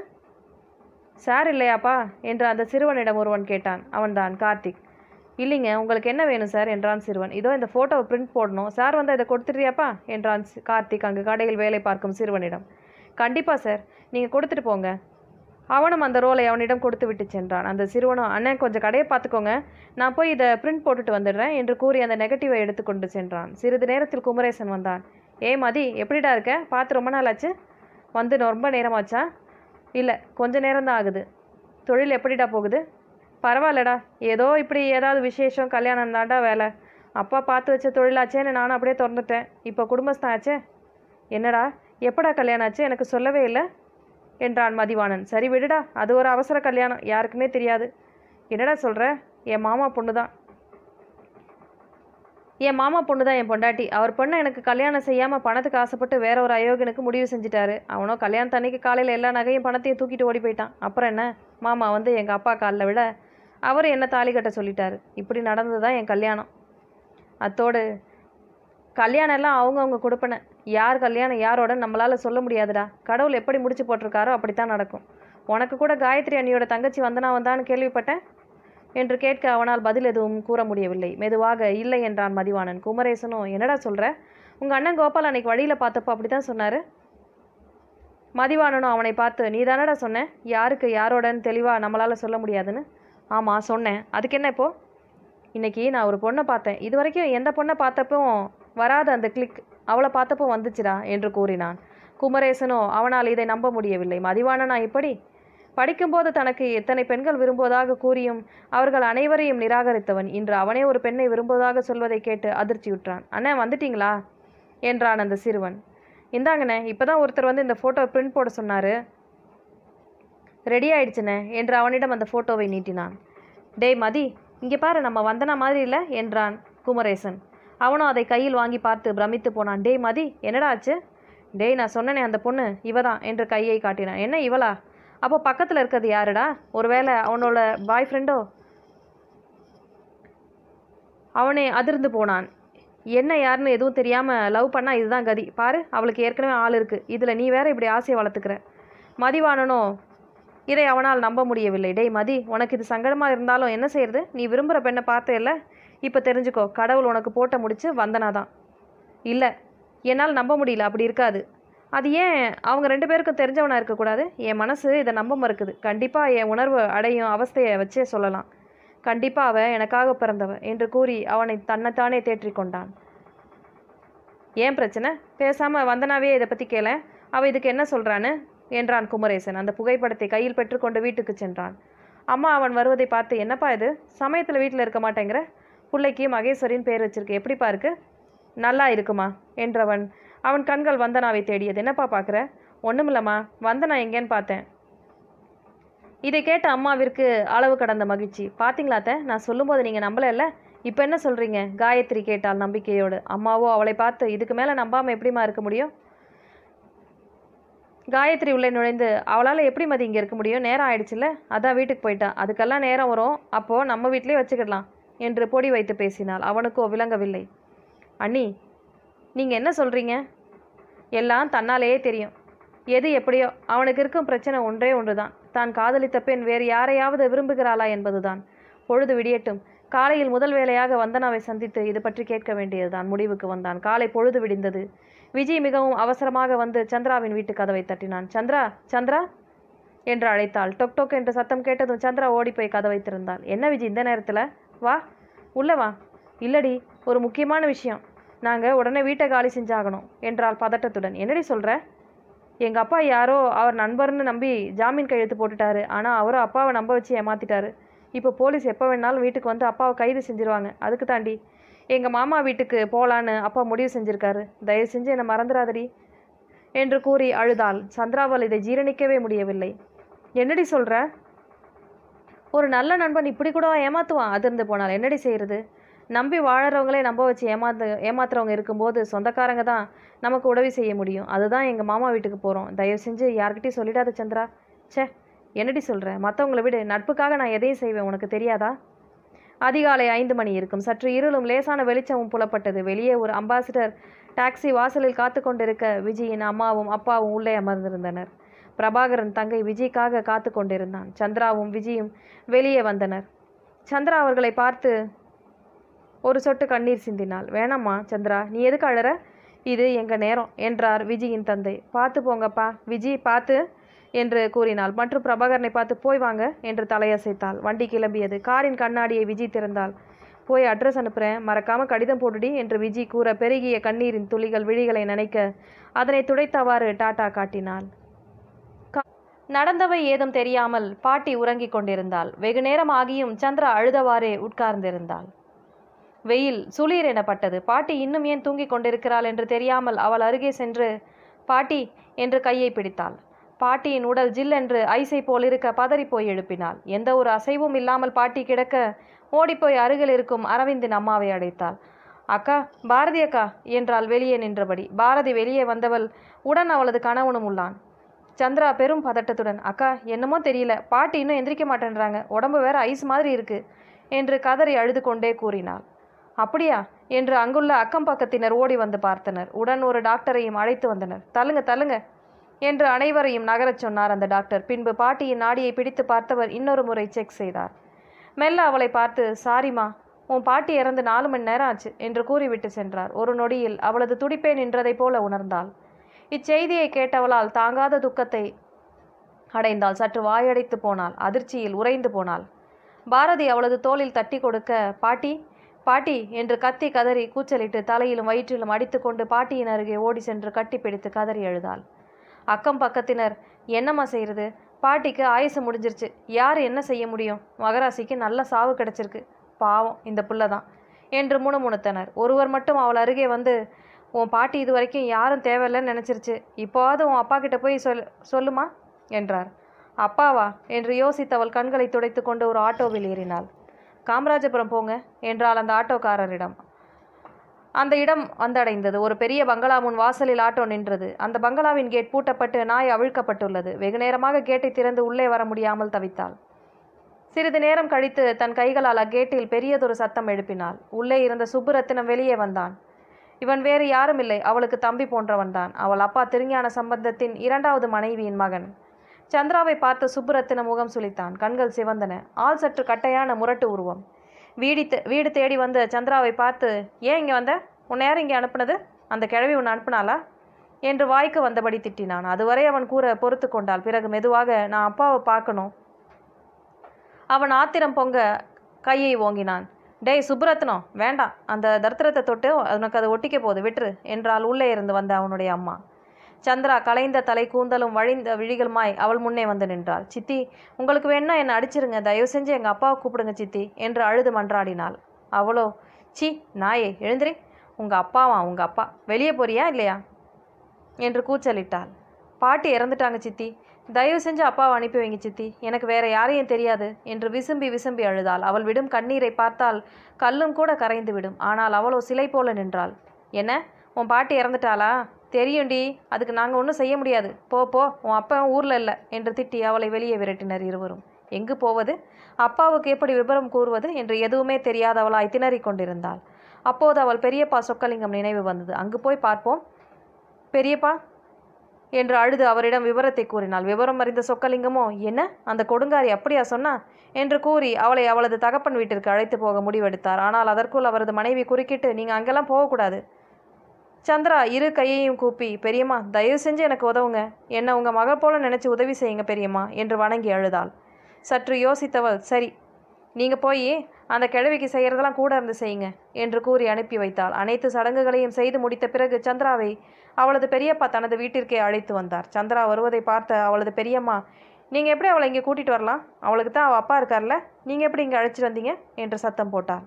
Speaker 1: சார் இல்லையாப்பா என்று அந்த சிறுவனிடம் ஒருவன் கேட்டான். அவன்தான் கார்த்திக். இல்லைங்க, உங்களுக்கு என்ன வேணும் சார் என்றான் சிறுவன். இதோ இந்த ஃபோட்டோவை பிரிண்ட் போடணும், சார் வந்தால் இதை கொடுத்துட்றியாப்பா என்றான் கார்த்திக் அங்கு கடையில் வேலை பார்க்கும் சிறுவனிடம். கண்டிப்பாக சார், நீங்கள் கொடுத்துட்டு போங்க. அவனும் அந்த ரோலை அவனிடம் கொடுத்து விட்டு சென்றான். அந்த சிறுவனும், அண்ணன் கொஞ்சம் கடையை பார்த்துக்கோங்க, நான் போய் இதை பிரிண்ட் போட்டுட்டு வந்துடுறேன் என்று கூறி அந்த நெகட்டிவை எடுத்து கொண்டு சென்றான். சிறிது நேரத்தில் குமரேசன் வந்தான். ஏ மதி, எப்படிடா இருக்க? பார்த்து ரொம்ப நாள் ஆச்சு. வந்து ரொம்ப நேரமாச்சா? இல்லை, கொஞ்ச நேரம்தான் ஆகுது. தொழில் எப்படிடா போகுது? பரவாயில்லடா, ஏதோ இப்படி ஏதாவது விசேஷம் கல்யாணம் தாண்டா வேலை. அப்பா பார்த்து வச்ச தொழிலாச்சேன்னு நானும் அப்படியே திறந்துட்டேன். இப்போ குடும்பஸ்தான் ஆச்சே. என்னடா, எப்படா கல்யாணம் ஆச்சு? எனக்கு சொல்லவே இல்லை என்றான் மதிவாணன். சரி விடுடா, அது ஒரு அவசர கல்யாணம், யாருக்குமே தெரியாது. என்னடா சொல்கிற? என் மாமா பொண்ணு தான் என் மாமா பொண்ணு தான் என் பொண்டாட்டி. அவர் பொண்ணை எனக்கு கல்யாணம் செய்யாமல் பணத்துக்கு ஆசைப்பட்டு வேற ஒரு அயோகனுக்கு முடிவு செஞ்சுட்டாரு. அவனோ கல்யாணத்தன்னைக்கு காலையில் எல்லா நகையும் பணத்தையும் தூக்கிட்டு ஓடி போயிட்டான். அப்புறம் என்ன, மாமா வந்து எங்கள் அப்பா காலில் விட அவர் என்ன தாலி கட்ட சொல்லிட்டாரு. இப்படி நடந்தது தான் என் கல்யாணம். அத்தோடு கல்யாணம் எல்லாம் அவங்கவுங்க கொடுப்பன. யார் கல்யாணம் யாரோட நம்மளால் சொல்ல முடியாதுடா. கடவுள் எப்படி முடிச்சு போட்டிருக்காரோ அப்படித்தான் நடக்கும். உனக்கு கூட காயத்ரி அண்ணியோட தங்கச்சி வந்தனா வந்தான்னு கேள்விப்பட்டேன் என்று கேட்க அவனால் பதில் எதுவும் கூற முடியவில்லை. மெதுவாக இல்லை என்றான் மதிவாணன். குமரேசனும், என்னடா சொல்கிற? உங்கள் அண்ணன் கோபால் அன்னைக்கு வழியில் பார்த்தப்போ அப்படி தான் சொன்னார். மதிவாணனும் அவனை பார்த்து, நீ தானடா சொன்னேன் யாருக்கு யாரோடன்னு தெளிவாக நம்மளால் சொல்ல முடியாதுன்னு. ஆமாம் சொன்னேன், அதுக்கு என்ன இப்போது? இன்றைக்கி நான் ஒரு பொண்ணை பார்த்தேன். இது வரைக்கும் எந்த பொண்ணை பார்த்தப்போ வராத அந்த கிளிக் அவளை பார்த்தப்போ வந்துச்சுடா என்று கூறினான். குமரேசனோ அவனால் இதை நம்ப முடியவில்லை. மதிவாணனா இப்படி? படிக்கும்போது தனக்கு எத்தனை பெண்கள் விரும்புவதாக கூறியும் அவர்கள் அனைவரையும் நிராகரித்தவன் இன்று அவனே ஒரு பெண்ணை விரும்புவதாக சொல்வதை கேட்டு அதிர்ச்சியுற்றான். அண்ணே வந்துட்டீங்களா என்றான் அந்த சிறுவன். இந்தாங்கண்ணே, இப்போ தான் ஒருத்தர் வந்து இந்த ஃபோட்டோ பிரிண்ட் போட சொன்னார். ரெடி ஆயிடுச்சுண்ணே என்று அவனிடம் அந்த ஃபோட்டோவை நீட்டினான். டேய் மதி, இங்கே பாரு, நம்ம வந்தனா மாதிரி இல்லை என்றான் குமரேசன். அவனும் அதை கையில் வாங்கி பார்த்து பிரமித்து போனான். டேய் மதி, என்னடா ஆச்சு? டேய், நான் சொன்னனே அந்த பொண்ணு இவ தான் என்று கையை காட்டினான். என்ன இவளா? அப்போ பக்கத்தில் இருக்கிறது யாருடா? ஒருவேளை அவனோட பாய் ஃப்ரெண்டோ? அவனே அதிர்ந்து போனான். என்ன யாருன்னு எதுவும் தெரியாமல் லவ் பண்ணால் இதுதான் கதி. பாரு, அவளுக்கு ஏற்கனவே ஆள் இருக்குது, இதில் நீ வேற இப்படி ஆசையை வளர்த்துக்கிற. மதிவாணனோ இதை அவனால் நம்ப முடியவில்லை. டேய் மதி, உனக்கு இது சங்கடமாக இருந்தாலும் என்ன செய்யறது? நீ விரும்புகிற பெண்ணை பார்த்தேல்ல, இப்போ தெரிஞ்சுக்கோ, கடவுள் உனக்கு போட்ட முடிச்சு வந்தனா தான். இல்லை, என்னால் நம்ப முடியல. அப்படி இருக்காது. அது ஏன் அவங்க ரெண்டு பேருக்கும் தெரிஞ்சவனாக இருக்கக்கூடாது? என் மனசு இதை நம்ப மறுக்குது. கண்டிப்பாக என் உணர்வு அடையும் அவஸ்தையை வச்சே சொல்லலாம். கண்டிப்பாக அவ எனக்காக பிறந்தவ என்று கூறி அவனை தன்னைத்தானே தேற்றி கொண்டான். ஏன் பிரச்சனை? பேசாமல் வந்தனாவே இதை பற்றி கேள, அவள் இதுக்கு என்ன சொல்கிறான்னு என்றான் குமரேசன். அந்த புகைப்படத்தை கையில் பெற்றுக்கொண்டு வீட்டுக்கு சென்றான். அம்மா அவன் வருவதை பார்த்து, என்னப்பா இது, சமயத்தில் வீட்டில் இருக்க மாட்டேங்கிற? பிள்ளைக்கு மகேஸ்வரின் பேர் வச்சிருக்கு, எப்படிப்பா இருக்கு? நல்லா இருக்குமா என்றவன் அவன் கண்கள் வந்தனாவை தேடியது. என்னப்பா பார்க்குற? ஒன்றுமில்லம்மா, வந்தனா எங்கேன்னு பார்த்தேன். இதை கேட்ட அம்மாவிற்கு அளவு கடந்த மகிழ்ச்சி. பார்த்தீங்களாத்த, நான் சொல்லும்போது நீங்கள் நம்பலைல்ல, இப்போ என்ன சொல்கிறீங்க? காயத்ரி கேட்டாள் நம்பிக்கையோடு. அம்மாவோ அவளை பார்த்து, இதுக்கு மேலே நம்பாமல் எப்படிமா இருக்க முடியும்? காயத்ரி உள்ளே நுழைந்து, அவளால் எப்படி மதி இங்கே இருக்க முடியும்? நேரம் ஆயிடுச்சுல்ல, அதான் வீட்டுக்கு போயிட்டா. அதுக்கெல்லாம் நேரம் வரும், அப்போது நம்ம வீட்டிலே வச்சுக்கிடலாம் என்று பொடி வைத்து பேசினாள். அவனுக்கோ விளங்கவில்லை. அண்ணி, நீங்கள் என்ன சொல்கிறீங்க? எல்லாம் தன்னாலேயே தெரியும். எது எப்படியோ அவனுக்கு இருக்கும் பிரச்சனை ஒன்றே ஒன்று தான். தான் காதலித்த பெண் வேறு யாரையாவது விரும்புகிறாளா என்பதுதான். பொழுது விடியட்டும். காலையில் முதல் வேளையாக வந்தனாவை சந்தித்து இது பற்றி கேட்க வேண்டியதுதான் முடிவுக்கு வந்தான். காலை பொழுது விடிந்தது. விஜய் மிகவும் அவசரமாக வந்து சந்திராவின் வீட்டு கதவை தட்டினான். சந்திரா, சந்திரா என்று அழைத்தாள். டொக் டொக் என்று சத்தம் கேட்டதும் சந்திரா ஓடி போய் கதவை திறந்தாள். என்ன விஜய் இந்த நேரத்தில்? வா, உள்ள வா. இல்லடி, ஒரு முக்கியமான விஷயம். நாங்கள் உடனே வீட்டை காலி செஞ்சாகணும் என்றாள் பதட்டத்துடன். என்னடி சொல்கிற? எங்கள் அப்பா யாரோ அவர் நண்பர்னு நம்பி ஜாமீன் கையெழுத்து போட்டுட்டாரு. ஆனால் அவரும் அப்பாவை நம்ப வச்சு ஏமாத்திட்டாரு. இப்போ போலீஸ் எப்போ வேணாலும் வீட்டுக்கு வந்து அப்பாவை கைது செஞ்சிருவாங்க. அதுக்கு தாண்டி எங்கள் மாமா வீட்டுக்கு போகலான்னு அப்பா முடிவு செஞ்சுருக்காரு. தயவு செஞ்சு என்னை மறந்துடாதடி என்று கூறி அழுதாள். சந்திராவால் இதை ஜீரணிக்கவே முடியவில்லை. என்னடி சொல்கிற? ஒரு நல்ல நண்பன் இப்படி கூட ஏமாத்துவான்? அதிர்ந்து போனால். என்னடி செய்கிறது? நம்பி வாழறவங்களே நம்ப வச்சு ஏமாத்து ஏமாத்துறவங்க இருக்கும்போது சொந்தக்காரங்க தான் நமக்கு உதவி செய்ய முடியும். அதுதான் எங்கள் மாமா வீட்டுக்கு போகிறோம். தயவு செஞ்சு யார்கிட்டையும் சொல்லிடாத சந்திரா. சே, என்னடி சொல்கிற? மற்றவங்களை விட நட்புக்காக நான் எதையும் செய்வேன், உனக்கு தெரியாதா? அதிகாலை ஐந்து மணி இருக்கும். சற்று இருளும் லேசான வெளிச்சமும் புலப்பட்டது. வெளியே ஒரு அம்பாசிடர் டாக்ஸி வாசலில் காத்து கொண்டிருக்க விஜயின் அம்மாவும் அப்பாவும் உள்ளே அமர்ந்திருந்தனர். பிரபாகரன் தங்கை விஜய்க்காக காத்து கொண்டிருந்தான். சந்திராவும் விஜயும் வெளியே வந்தனர். சந்திரா அவர்களை பார்த்து ஒரு சொட்டு கண்ணீர் சிந்தினாள். வேணாம்மா சந்திரா, நீ எதுக்கு அழற? இது எங்கள் நேரம் என்றார் விஜயின் தந்தை. பார்த்து போங்கப்பா. விஜி பார்த்து என்று கூறினாள். மற்றும் பிரபாகரனை பார்த்து போய் வாங்க என்று தலையசைத்தாள். வண்டி கிளம்பியது. காரின் கண்ணாடியை விஜி திறந்தாள். போய் அட்ரஸ் அனுப்புகிறேன், மறக்காமல் கடிதம் போடுடி என்று விஜி கூற பெருகிய கண்ணீரின் துளிகள் விழிகளை நனைக்க அதனை துடைத்தவாறு டாட்டா காட்டினாள். நடந்தவை ஏதும் தெரியாமல் பாட்டி உறங்கிக் கொண்டிருந்தாள். வெகு நேரம் ஆகியும் சந்திரா அழுதவாறே உட்கார்ந்திருந்தாள். வெயில் சுளீர் எனப்பட்டது. பாட்டி இன்னும் ஏன் தூங்கிக் கொண்டிருக்கிறாள் என்று தெரியாமல் அவள் அருகே சென்று பாட்டி என்று கையை பிடித்தாள். பாட்டியின் உடல் ஜில் என்று ஐசை போல் இருக்க பதறி போய் எழுப்பினாள். எந்த ஒரு அசைவும் இல்லாமல் பாட்டி கிடக்க ஓடிப்போய் அருகில் இருக்கும் அரவிந்தின் அம்மாவை அடைத்தாள். அக்கா, பாரதி அக்கா என்றாள் வெளியே நின்றபடி. பாரதி வெளியே வந்தவள் உடன் அவளது கணவனும் உள்ளான். சந்திரா பெரும் பதட்டத்துடன், அக்கா என்னமோ தெரியல, பாட்டி இன்னும் எந்திரிக்க மாட்டேன்றாங்க, உடம்பு வேற ஐஸ் மாதிரி இருக்கு என்று கதறி அழுது கொண்டே கூறினாள். அப்படியா என்று அங்குள்ள அக்கம் பக்கத்தினர் ஓடி வந்து பார்த்தனர். உடன் ஒரு டாக்டரையும் அழைத்து வந்தனர். தள்ளுங்க தள்ளுங்க என்று அனைவரையும் நகரச் சொன்னார் அந்த டாக்டர். பின்பு பாட்டியின் நாடியை பிடித்து பார்த்தவர் இன்னொரு முறை செக் செய்தார். மெல்ல அவளை பார்த்து, சாரிம்மா, உன் பாட்டி இறந்து நாலு மணி நேரம் ஆச்சு என்று கூறிவிட்டு சென்றார். ஒரு நொடியில் அவளது துடிப்பே நின்றதைப் போல உணர்ந்தாள். இச்செய்தியை கேட்டவளால் தாங்காத துக்கத்தை அடைந்தாள். சற்று வாயடைத்து போனாள். அதிர்ச்சியில் உறைந்து போனாள். பாரதி அவளது தோளில் தட்டி கொடுக்க, பாட்டி பாட்டி என்று கத்தி கதறி கூச்சலிட்டு தலையிலும் வயிற்றிலும் அடித்து கொண்டு பாட்டியின் அருகே ஓடி சென்று கட்டி பிடித்து கதறி அழுதாள். அக்கம் பக்கத்தினர், என்னம்மா செய்கிறது, பாட்டிக்கு ஆயுசு முடிஞ்சிருச்சு, யார் என்ன செய்ய முடியும், மகராசிக்கு நல்ல சாவு கிடச்சிருக்கு, பாவம் இந்த புள்ளதான் என்று முணுமுணுத்தனர். ஒருவர் மட்டும் அவள் அருகே வந்து, உன் பாட்டி இது வரைக்கும் யாரும் தேவையில்லைன்னு நினச்சிருச்சு, இப்போவாது உன் அப்பா கிட்ட போய் சொல் சொல்லுமா என்றார். அப்பாவா என்று யோசித்தவள் கண்களை துடைத்து கொண்டு ஒரு ஆட்டோவில் ஏறினாள். காமராஜபுரம் போங்க என்றால் அந்த ஆட்டோக்காரரிடம். அந்த இடம் வந்தடைந்தது. ஒரு பெரிய பங்களா முன் வாசலில் ஆட்டோ நின்றது. அந்த பங்களாவின் கேட் பூட்டப்பட்டு நாய் அவிழ்க்கப்பட்டுள்ளது. வெகு நேரமாக கேட்டை திறந்து உள்ளே வர முடியாமல் தவித்தாள். சிறிது நேரம் கழித்து தன் கைகளால் அக்கேட்டில் பெரியதொரு சத்தம் எழுப்பினாள். உள்ளே இருந்த சுப்புரத்தினம் வெளியே வந்தான். இவன் வேறு யாரும் இல்லை, அவளுக்கு தம்பி போன்றவன்தான். அவள் அப்பா திருஞான சம்பந்தத்தின் இரண்டாவது மனைவியின் மகன். சந்திராவை பார்த்த சுப்புரத்தின முகம் சுளித்தான். கண்கள் சிவந்தன. ஆள் சற்று கட்டையான முரட்டு உருவம். வீடி வீடு தேடி வந்து சந்திராவை பார்த்து, ஏன் இங்கே வந்த, உன்னை யார் இங்கே அனுப்புனது, அந்த கிழவி உன்னை அனுப்புனாளா என்று வாய்க்கு வந்தபடி திட்டினான். அதுவரை அவன் கூற பொறுத்து கொண்டாள். பிறகு மெதுவாக, நான் அப்பாவை பார்க்கணும். அவன் ஆத்திரம் பொங்க கையை ஓங்கினான். டேய் சுப்புரத்னம், வேண்டாம், அந்த தர்த்திரத்தை தொட்டு உனக்கு அதை ஒட்டிக்க போகுது, விட்டுரு என்றால் உள்ளே இருந்து வந்த அவனுடைய அம்மா. சந்திரா கலைந்த தலை கூந்தலும் வழிந்த விழிகளுமாய் அவள் முன்னே வந்து நின்றாள். சித்தி, உங்களுக்கு வேணா என்னை அடிச்சிருங்க, தயவு செஞ்சு எங்கள் அப்பாவை கூப்பிடுங்க சித்தி என்று அழுது மன்றாடினாள். அவளோ, சி நாயே, எழுந்திரி, உங்கள் அப்பாவா உங்கள் அப்பா, வெளியே போறியா இல்லையா என்று கூச்சலிட்டாள். பாட்டி இறந்துட்டாங்க சித்தி, தயவு செஞ்சு அப்பாவை அனுப்பி வைங்க சித்தி, எனக்கு வேற யாரையும் தெரியாது என்று விசும்பி விசும்பி அழுதாள். அவள் விடும் கண்ணீரை பார்த்தால் கல்லும் கூட கரைந்து விடும். ஆனால் அவளோ சிலை போல நின்றாள். என்ன, உன் பாட்டி இறந்துட்டாளா, தெரியும்டி, அதுக்கு நாங்கள் ஒன்றும் செய்ய முடியாது, போ போ, உன் அப்பா ஊரில் இல்லை என்று திட்டி அவளை வெளியே விரட்டினர் இருவரும். எங்கு போவது, அப்பாவுக்கு எப்படி விபரம் கூறுவது என்று எதுவுமே தெரியாதவளாய் திணறிக் கொண்டிருந்தாள். அப்போது அவள் பெரியப்பா சொக்கலிங்கம் நினைவு வந்தது. அங்கு போய் பார்ப்போம் பெரியப்பா என்று அழுது அவரிடம் விவரத்தை கூறினாள். விவரம் அறிந்த சொக்கலிங்கமோ, என்ன அந்த கொடுங்காரி அப்படியா சொன்னா என்று கூறி அவளை அவளது தகப்பன் வீட்டிற்கு அழைத்து போக முடிவெடுத்தார். ஆனால் அதற்குள் அவரது மனைவி குறுக்கிட்டு, நீங்கள் அங்கெல்லாம் போகக்கூடாது. சந்திரா இரு கையையும் கூப்பி, பெரியம்மா தயவு செஞ்சு எனக்கு உதவுங்க, என்னை உங்கள் மகள் போல நினச்சி உதவி செய்யுங்க பெரியம்மா என்று வணங்கி அழுதாள். சற்று யோசித்தவள், சரி நீங்கள் போய் அந்த கிழவிக்கு செய்கிறதெல்லாம் கூட இருந்து செய்யுங்க என்று கூறி அனுப்பி வைத்தாள். அனைத்து சடங்குகளையும் செய்து முடித்த பிறகு சந்திராவை அவளது பெரியப்பா தனது வீட்டிற்கே அழைத்து வந்தார். சந்திரா வருவதை பார்த்த அவளது பெரியம்மா, நீங்கள் எப்படி அவளை இங்கே கூட்டிகிட்டு வரலாம், அவளுக்கு தான் அவள் அப்பா இருக்கார்ல, நீங்கள் எப்படி இங்கே அழைச்சிட்டு வந்தீங்க என்று சத்தம் போட்டார்.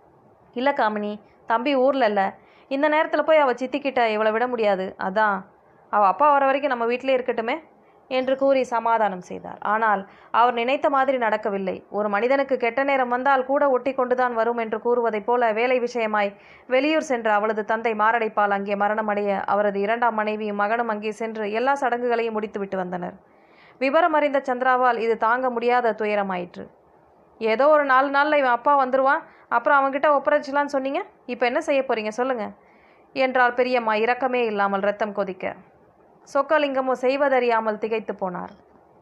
Speaker 1: இல்லை காமினி, தம்பி ஊரில் இல்லை, இந்த நேரத்தில் போய் அவள் சித்திக்கிட்ட இவளை விட முடியாது, அதான் அவள் அப்பா வர வரைக்கும் நம்ம வீட்டிலே இருக்கட்டுமே என்று கூறி சமாதானம் செய்தார். ஆனால் அவர் நினைத்த மாதிரி நடக்கவில்லை. ஒரு மனிதனுக்கு கெட்ட நேரம் வந்தால் கூட ஒட்டி கொண்டுதான் வரும் என்று கூறுவதைப் போல வேலை விஷயமாய் வெளியூர் சென்ற அவளது தந்தை மாரடைப்பால் அங்கே மரணமடைய அவரது இரண்டாம் மனைவியும் மகனும் அங்கே சென்று எல்லா சடங்குகளையும் முடித்துவிட்டு வந்தனர். விவரம் அறிந்த சந்திராவால் இது தாங்க முடியாத துயரமாயிற்று. ஏதோ ஒரு நாலு நாளில் இவன் அப்பா வந்துடுவான், அப்புறம் அவன்கிட்ட ஒப்படைச்சலான்னு சொன்னீங்க, இப்போ என்ன செய்ய போறீங்க சொல்லுங்க என்றால் பெரியம்மா இரக்கமே இல்லாமல் ரத்தம் கொதிக்க. சொக்கலிங்கமோ செய்வதறியாமல் திகைத்து போனார்.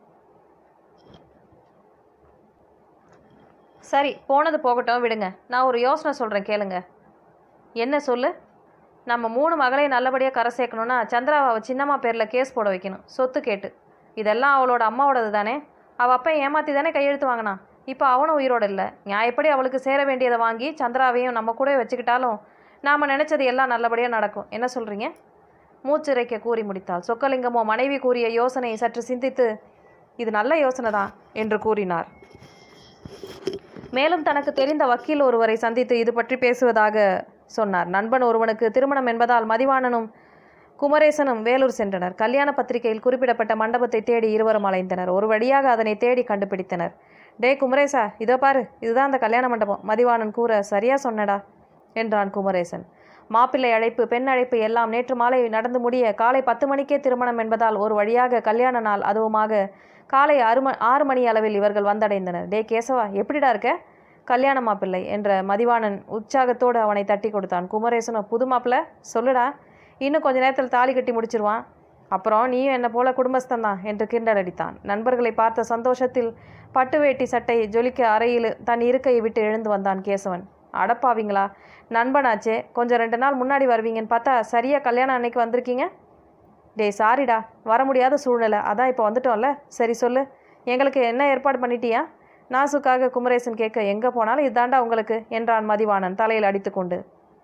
Speaker 1: சரி போனது போகட்டும், விடுங்க, நான் ஒரு யோசனை சொல்கிறேன் கேளுங்க. என்ன சொல்லு? நம்ம மூணு மகளையும் நல்லபடியாக கரை சேர்க்கணுன்னா சந்திராவை சின்னம்மா பேரில் கேஸ் போட வைக்கணும், சொத்து கேட்டு இதெல்லாம் அவளோட அம்மாவோடது தானே? அவள் அப்பா ஏமாற்றி தானே கையெழுத்து வாங்கினான். இப்போ அவனும் உயிரோடு இல்லை. நான் எப்படி அவளுக்கு சேர வேண்டியதை வாங்கி சந்திராவையும் நம்ம கூட வச்சுக்கிட்டாலும் நாம் நினச்சது எல்லாம் நல்லபடியாக நடக்கும். என்ன சொல்கிறீங்க? மூச்சிறைக்க கூறி முடித்தாள். சொக்கலிங்கமோ மனைவி கூறிய யோசனையை சற்று சிந்தித்து, இது நல்ல யோசனை தான் என்று கூறினார். மேலும் தனக்கு தெரிந்த வக்கீல் ஒருவரை சந்தித்து இது பற்றி பேசுவதாக சொன்னார். நண்பன் ஒருவனுக்கு திருமணம் என்பதால் மதிவாணனும் குமரேசனும் வேலூர் சென்றனர். கல்யாண பத்திரிகையில் குறிப்பிடப்பட்ட மண்டபத்தை தேடி இருவரும் அலைந்தனர். ஒரு வழியாக அதனை தேடி கண்டுபிடித்தனர். டே குமரேசா, இதோ பாரு, இதுதான் அந்த கல்யாண மண்டபம். மதிவாணன் கூற, சரியா சொன்னடா என்றான் குமரேசன். மாப்பிள்ளை அழைப்பு, பெண் அழைப்பு எல்லாம் நேற்று மாலை நடந்து முடிய காலை பத்து மணிக்கே திருமணம் என்பதால் ஒரு வழியாக கல்யாண நாள் அதுவுமாக காலை ஆறு ம ஆறு மணி அளவில் இவர்கள் வந்தடைந்தனர். டே கேசவா, எப்படிடா இருக்க? கல்யாண மாப்பிள்ளை என்ற மதிவாணன் உற்சாகத்தோடு அவனை தட்டி கொடுத்தான். குமரேசனோ, புது மாப்பிள்ளை சொல்லுடா, இன்னும் கொஞ்ச நேரத்தில் தாலி கட்டி முடிச்சிருவான். அப்புறம் நீயும் என்னை போல குடும்பஸ்தந்தான் என்று கிண்டல் அடித்தான். நண்பர்களை பார்த்த சந்தோஷத்தில் பட்டு வேட்டி சட்டை ஜொலிக்க அறையில் தன் இருக்கையை விட்டு எழுந்து வந்தான் கேசவன். அடப்பாவீங்களா, நண்பனாச்சே, கொஞ்சம் ரெண்டு நாள் முன்னாடி வருவீங்கன்னு பார்த்தா சரியாக கல்யாணம் அன்னைக்கு வந்திருக்கீங்க. டே சாரிடா, வர முடியாத சூழ்நிலை, அதான் இப்போ வந்துட்டோம்ல. சரி சொல்லு, எங்களுக்கு என்ன ஏற்பாடு பண்ணிட்டியா? நாசுக்காக குமரேசன் கேட்க, எங்கே போனாலும் இதாண்டா உங்களுக்கு என்றான் மதிவாணன் தலையில் அடித்து கொண்டு.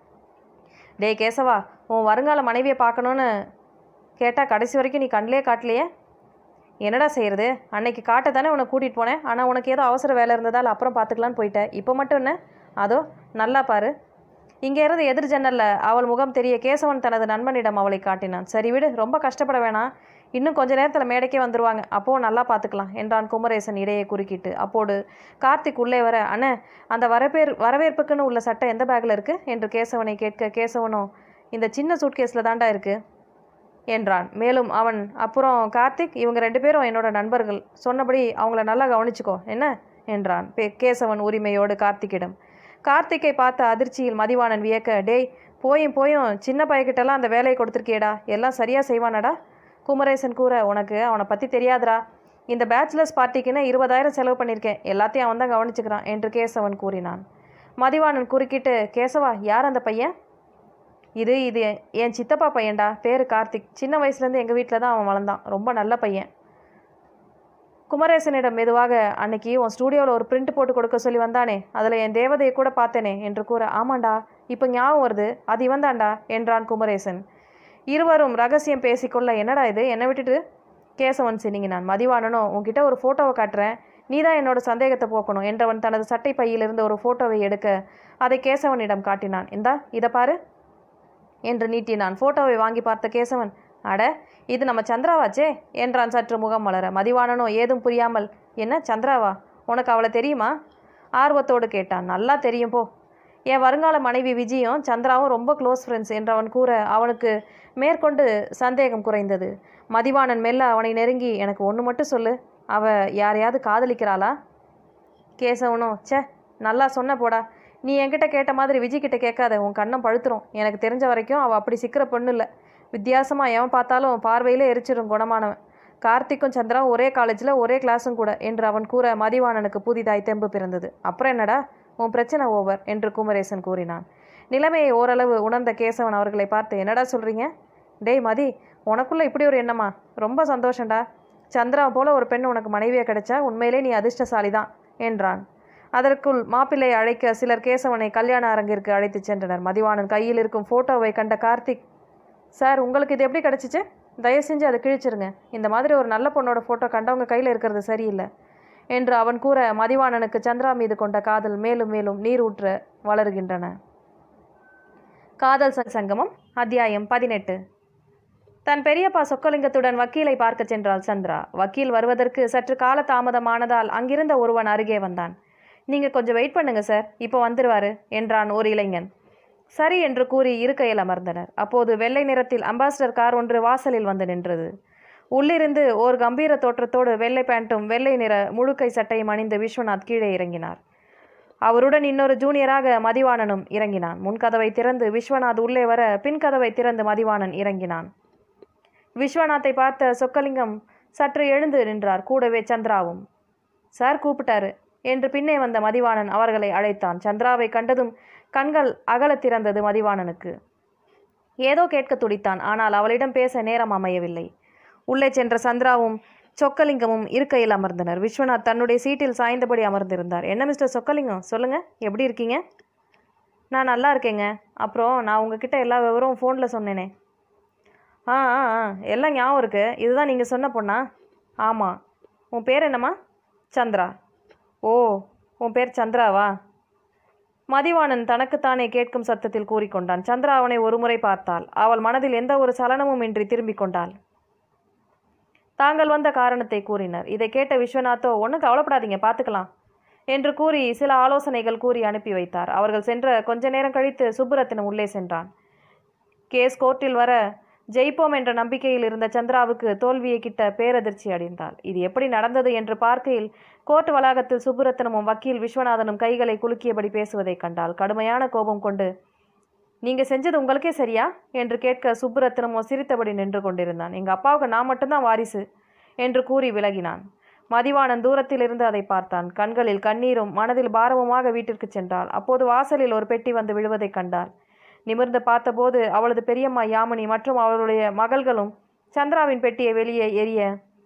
Speaker 1: டே கேசவா, உன் வருங்கால மனைவியை பார்க்கணுன்னு கேட்டால் கடைசி வரைக்கும் நீ கண்ணிலே காட்டலையே. என்னடா செய்கிறது? அன்னைக்கு காட்ட தானே உன்னை கூட்டிகிட்டு போனேன். ஆனால் உனக்கு ஏதோ அவசர வேலை இருந்ததால் அப்புறம் பார்த்துக்கலான்னு போயிட்டேன். இப்போ மட்டும் என்ன? அதோ நல்லா பாரு. இங்கே இருந்து எதிர் ஜன்னலில் அவள் முகம் தெரிய கேசவன் தனது நண்பனிடம் அவளை காட்டினான். சரி விடு, ரொம்ப கஷ்டப்பட வேணாம், இன்னும் கொஞ்ச நேரத்தில் மேடைக்கே வந்துடுவாங்க, அப்போது நல்லா பார்த்துக்கலாம் என்றான் குமரேசன் இடையே குறுக்கிட்டு. அப்போது கார்த்திக் உள்ளே வர, அண்ணே அந்த வரவேற் வரவேற்புக்குன்னு உள்ள சட்டை எந்த பேக்கில் இருக்குது என்று கேசவனை கேட்க, கேசவனோ இந்த சின்ன சூட்கேஸில் தாண்டா இருக்குது என்றான். மேலும் அவன், அப்புறம் கார்த்திக், இவங்க ரெண்டு பேரும் என்னோட நண்பர்கள், சொன்னபடி அவங்கள நல்லா கவனிச்சுக்கோ என்ன என்றான் கேசவன் உரிமையோடு கார்த்திக்கிடம். கார்த்திக்கை பார்த்த அதிர்ச்சியில் மதிவாணன் வியக்க, டேய் போயும் போயும் சின்ன பையன்கிட்டலாம் அந்த வேலையை கொடுத்துருக்கியடா, எல்லாம் சரியாக செய்வானடா? குமரேசன் கூற, உனக்கு அவனை பற்றி தெரியாதுடா, இந்த பேச்சுலர்ஸ் பார்ட்டிக்குன்னு இருபதாயிரம் செலவு பண்ணியிருக்கேன், எல்லாத்தையும் அவன் தான் கவனிச்சுக்கிறான் என்று கேசவன் கூறினான். மதிவாணன் குறுக்கிட்டு, கேசவா, யார் அந்த பையன்? இது இது என் சித்தப்பா பையன்டா, பேர் கார்த்திக், சின்ன வயசுலேருந்து எங்கள் வீட்டில் தான் அவன் வளர்ந்தான், ரொம்ப நல்ல பையன். குமரேசனிடம் மெதுவாக, அன்னைக்கு உன் ஸ்டூடியோவில் ஒரு பிரிண்ட் போட்டு கொடுக்க சொல்லி வந்தானே, அதில் என் தேவதையை கூட பார்த்தேனே என்று கூற, ஆமாண்டா, இப்போ ஞாபகம் வருது, அது இவன் தாண்டா என்றான் குமரேசன். இருவரும் ரகசியம் பேசிக்கொள்ள, என்னடா இது, என்னை விட்டுட்டு கேசவன் சினிங்கினான். மதிவாணனோ, உன்கிட்ட ஒரு ஃபோட்டோவை காட்டுறேன், நீ தான் என்னோட சந்தேகத்தை போக்கணும் என்றவன் தனது சட்டை பையிலிருந்து ஒரு ஃபோட்டோவை எடுக்க அதை கேசவனிடம் காட்டினான். இந்தா இதை பாரு என்று நீட்டினான். ஃபோட்டோவை வாங்கி பார்த்த கேசவன், அட இது நம்ம சந்திராவாச்சே என்றான் சற்று முகம் மலர. மதிவாணனோ ஏதும் புரியாமல், என்ன சந்திராவா, உனக்கு அவளை தெரியுமா ஆர்வத்தோடு கேட்டான். நல்லா தெரியும் போ, என் வருங்கால மனைவி விஜயும் சந்திராவும் ரொம்ப க்ளோஸ் ஃப்ரெண்ட்ஸ் என்றவன் கூற அவனுக்கு மேற்கொண்டு சந்தேகம் குறைந்தது. மதிவாணன் மெல்ல அவனை நெருங்கி, எனக்கு ஒன்று மட்டும் சொல்லு, அவ யாரையாவது காதலிக்கிறாளா? கேசவனோ, சே நல்லா சொன்ன போடா, நீ என்கிட்ட கேட்ட மாதிரி விஜய்கிட்ட கேட்காத, உன் கண்ணம் பழுத்துரும், எனக்கு தெரிஞ்ச வரைக்கும் அவள் அப்படி சிக்கிற பொண்ணு இல்லை, வித்தியாசமாக எவன் பார்த்தாலும் பார்வையிலே எரிச்சிடும் குணமானவன். கார்த்திக்கும் சந்திராவும் ஒரே காலேஜில் ஒரே கிளாஸும் கூட என்று அவன் கூற மதிவாணனுக்கு புதிதாய் தெம்பு பிறந்தது. அப்புறம் என்னடா உன் பிரச்சனை ஓவர் என்று குமரேசன் கூறினான். நிலைமையை ஓரளவு உணர்ந்த கேசவன் அவர்களை பார்த்து, என்னடா சொல்கிறீங்க? டேய் மதி, உனக்குள்ளே இப்படி ஒரு எண்ணமா? ரொம்ப சந்தோஷண்டா, சந்திரா போல ஒரு பெண் உனக்கு மனைவியாக கிடைச்சா உண்மையிலே நீ அதிர்ஷ்டசாலி தான் என்றான். அதற்குள் மாப்பிள்ளை அழைக்க சிலர் கேசவனை கல்யாண அரங்கிற்கு அழைத்து சென்றனர். மதிவாணன் கையில் இருக்கும் ஃபோட்டோவை கண்ட கார்த்திக், சார் உங்களுக்கு இது எப்படி கிடச்சிச்சு? தயவு செஞ்சு அதை கிழிச்சிருங்க, இந்த மாதிரி ஒரு நல்ல பொண்ணோட ஃபோட்டோ கண்டவங்க கையில் இருக்கிறது சரியில்லை என்று அவன் கூற மதிவாணனுக்கு சந்திரா மீது கொண்ட காதல் மேலும் மேலும் நீர் ஊற்ற வளருகின்றன. காதல் சங்கமம் அத்தியாயம் பதினெட்டு. தன் பெரியப்பா சொக்கலிங்கத்துடன் வக்கீலை பார்க்க சென்றாள் சந்திரா. வக்கீல் வருவதற்கு சற்று கால தாமதமானதால் அங்கிருந்த ஒருவன் அருகே வந்தான். நீங்கள் கொஞ்சம் வெயிட் பண்ணுங்க சார், இப்போ வந்துடுவாரு என்றான் ஒரு இளைஞன். சரி என்று கூறி இருக்கையில் அமர்ந்தனர். அப்போது வெள்ளை நிறத்தில் அம்பாசிடர் கார் ஒன்று வாசலில் வந்து நின்றது. உள்ளிருந்து ஓர் கம்பீர தோற்றத்தோடு வெள்ளை பேண்ட்டும் வெள்ளை நிற முழுக்கை சட்டையும் அணிந்து விஸ்வநாத் கீழே இறங்கினார். அவருடன் இன்னொரு ஜூனியராக மதிவாணனும் இறங்கினான். முன்கதவை திறந்து விஸ்வநாத் உள்ளே வர பின்கதவை திறந்து மதிவாணன் இறங்கினான். விஸ்வநாத்தை பார்த்த சொக்கலிங்கம் சற்று எழுந்து நின்றார். கூடவே சந்திராவும். சார் கூப்பிட்டாரு என்று பின்னே வந்த மதிவாணன் அவர்களை அழைத்தான். சந்திராவை கண்டதும் கண்கள் அகல திறந்தது மதிவாணனுக்கு. ஏதோ கேட்க துடித்தான், ஆனால் அவளிடம் பேச நேரம் அமையவில்லை. உள்ளே சென்ற சந்திராவும் சொக்கலிங்கமும் இருக்கையில் அமர்ந்தனர். விஸ்வநாத் தன்னுடைய சீட்டில் சாய்ந்தபடி அமர்ந்திருந்தார். என்ன மிஸ்டர் சொக்கலிங்கம், சொல்லுங்க, எப்படி இருக்கீங்க? நான் நல்லா இருக்கேங்க. அப்புறம் நான் உங்ககிட்ட எல்லா விவரமும் ஃபோனில் சொன்னேனே. ஆ ஆ ஆ எல்லாம் ஞாபகம் இருக்கு. இதுதான் நீங்கள் சொன்ன பொண்ணா? ஆமாம். உன் பேர் என்னம்மா? சந்திரா. ஓ, உன் பேர் சந்திராவா? மதிவாணன் தனக்குத்தானே கேட்கும் சத்தத்தில் கூறிக்கொண்டான். சந்திரா அவனை ஒருமுறை பார்த்தாள். அவள் மனதில் எந்த ஒரு சலனமும் இன்றி திரும்பிக் கொண்டாள். தாங்கள் வந்த காரணத்தை கூறினர். இதை கேட்ட விஸ்வநாத்தோ, ஒன்றும் கவலைப்படாதீங்க, பார்த்துக்கலாம் என்று கூறி சில ஆலோசனைகள் கூறி அனுப்பி வைத்தார். அவர்கள் சென்ற கொஞ்ச நேரம் கழித்து சுப்புரத்தினம் உள்ளே சென்றான். கேஸ் கோர்ட்டில் வர ஜெயிப்போம் என்ற நம்பிக்கையில் இருந்த சந்திராவுக்கு தோல்வியை கிட்ட பேரதிர்ச்சி அடைந்தாள். இது எப்படி நடந்தது என்று பார்க்கையில் கோர்ட் வளாகத்தில் சுப்புரத்தினமும் வக்கீல் விஸ்வநாதனும் கைகளை குலுக்கியபடி பேசுவதை கண்டாள். கடுமையான கோபம் கொண்டு, நீங்கள் செஞ்சது உங்களுக்கே சரியா என்று கேட்க சுப்புரத்தினமோ சிரித்தபடி நின்று கொண்டிருந்தான். எங்கள் அப்பாவுக்கு நான் மட்டும்தான் வாரிசு என்று கூறி விலகினான். மதிவாணன் தூரத்தில் இருந்து அதை பார்த்தான். கண்களில் கண்ணீரும் மனதில் பாரமுமாக வீட்டிற்கு சென்றாள். அப்போது வாசலில் ஒரு பெட்டி வந்து விழுவதை கண்டாள். நிமிர்ந்து பார்த்தபோது அவளது பெரியம்மா யாமினி மற்றும் அவளுடைய மகள்களும் சந்திராவின் பெட்டியை வெளியே எரிய,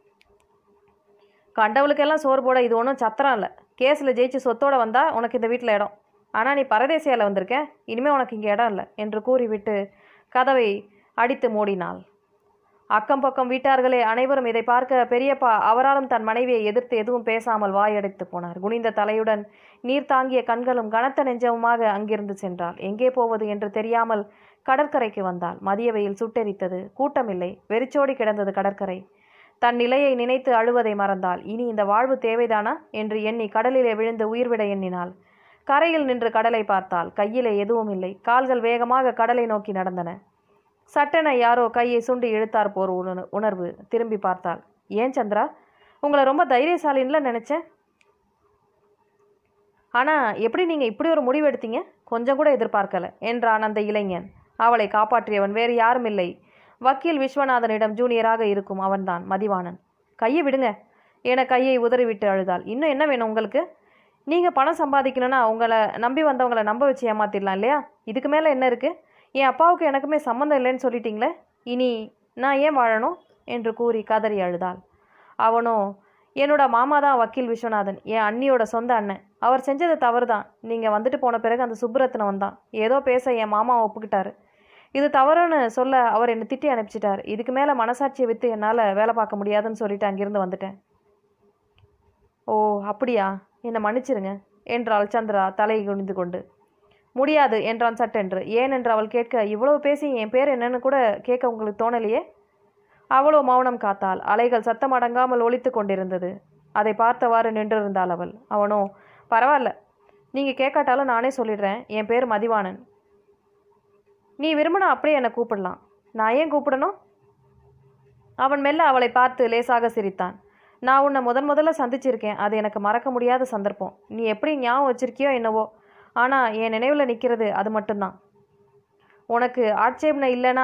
Speaker 1: கண்டவளுக்கெல்லாம் சோறு போட இது ஒன்றும் சத்திரம் இல்லை. கேஸில் ஜெயிச்சு சொத்தோடு வந்தால் உனக்கு இந்த வீட்டில் இடம். ஆனால் நீ பரதேசியால் வந்திருக்க, இனிமேல் உனக்கு இங்கே இடம் இல்லை என்று கூறிவிட்டு கதவை அடித்து மூடினாள். அக்கம் பக்கம் வீட்டார்களே அனைவரும் இதை பார்க்க பெரியப்பா அவராலும் தன் மனைவியை எதிர்த்து எதுவும் பேசாமல் வாயடைத்து போனார். குனிந்த தலையுடன் நீர் தாங்கிய கண்களும் கனத்த நெஞ்சமுமாக அங்கிருந்து சென்றாள். எங்கே போவது என்று தெரியாமல் கடற்கரைக்கு வந்தாள். மதிய வெயில் சுட்டெரித்தது. கூட்டமில்லை. வெறிச்சோடி கிடந்தது கடற்கரை. தன் நிலையை நினைத்து அழுவதை மறந்தாள். இனி இந்த வாழ்வு தேவைதானா என்று எண்ணி கடலிலே விழுந்து உயிர்விட எண்ணினாள். கரையில் நின்று கடலை பார்த்தாள். கையிலே எதுவும் இல்லை. கால்கள் வேகமாக கடலை நோக்கி நடந்தன. சட்டென யாரோ கையை சுண்டி இழுத்தார் போர் உணர் உணர்வு திரும்பி பார்த்தாள். ஏன் சந்திரா, உங்களை ரொம்ப தைரியசாலின்ல நினைச்சேன். ஆனால் எப்படி நீங்கள் இப்படி ஒரு முடிவு எடுத்தீங்க? கொஞ்சம் கூட எதிர்பார்க்கல என்றான் அந்த இளைஞன். அவளை காப்பாற்றியவன் வேறு யாரும் இல்லை, வக்கீல் விஸ்வநாதனிடம் ஜூனியராக இருக்கும் அவன்தான், மதிவாணன். கையை விடுங்க என கையை உதறிவிட்டு அழுதாள். இன்னும் என்ன வேணும் உங்களுக்கு? நீங்கள் பணம் சம்பாதிக்கணும்னா உங்களை நம்பி வந்தவங்களை நம்ப வச்சு ஏமாத்திடலாம் இல்லையா? இதுக்கு மேலே என்ன இருக்குது? என் அப்பாவுக்கு எனக்குமே சம்மந்தம் இல்லைன்னு சொல்லிட்டீங்களே, இனி நான் ஏன் வாழணும் என்று கூறி கதறி அழுதாள். அவனோ, என்னோட மாமா தான் வக்கீல் விஸ்வநாதன், என் அண்ணியோட சொந்த அண்ணன். அவர் செஞ்சது தவறு தான். நீங்கள் வந்துட்டு போன பிறகு அந்த சுப்புரத்தினம் வந்தான். ஏதோ பேச என் மாமா ஒப்புக்கிட்டாரு. இது தவறுன்னு சொல்ல அவர் என்னை திட்டி அனுப்பிச்சிட்டார். இதுக்கு மேலே மனசாட்சியை விற்று என்னால் வேலை பார்க்க முடியாதுன்னு சொல்லிட்டு அங்கிருந்து வந்துட்டேன். ஓ அப்படியா, என்னை மன்னிச்சிருங்க என்றாள் சந்திரா தலை குனிந்து கொண்டு. முடியாது என்றான் சட்டென்று. ஏன் என்று அவள் கேட்க, இவ்வளவு பேசி என் பேர் என்னன்னு கூட கேட்க உங்களுக்கு தோணலையே? அவளோ மௌனம் காத்தாள். அலைகள் சத்தம் அடங்காமல் ஒலித்து கொண்டிருந்தது. அதை பார்த்தவாறு நின்றிருந்தாள் அவள். அவனோ, பரவாயில்ல, நீங்கள் கேட்காட்டாலும் நானே சொல்லிடுறேன். என் பேர் மதிவாணன். நீ விரும்பினா அப்படியே என்னை கூப்பிடலாம். நான் ஏன் கூப்பிடணும்? அவன் மெல்ல அவளை பார்த்து லேசாக சிரித்தான். நான் உன்னை முதன் முதல்ல சந்திச்சிருக்கேன். அது எனக்கு மறக்க முடியாத சந்தர்ப்பம். நீ எப்படி ஞாபகம் வச்சிருக்கியோ என்னவோ, ஆனால் என் நினைவில் நிற்கிறது அது மட்டும்தான். உனக்கு ஆட்சேபனை இல்லைனா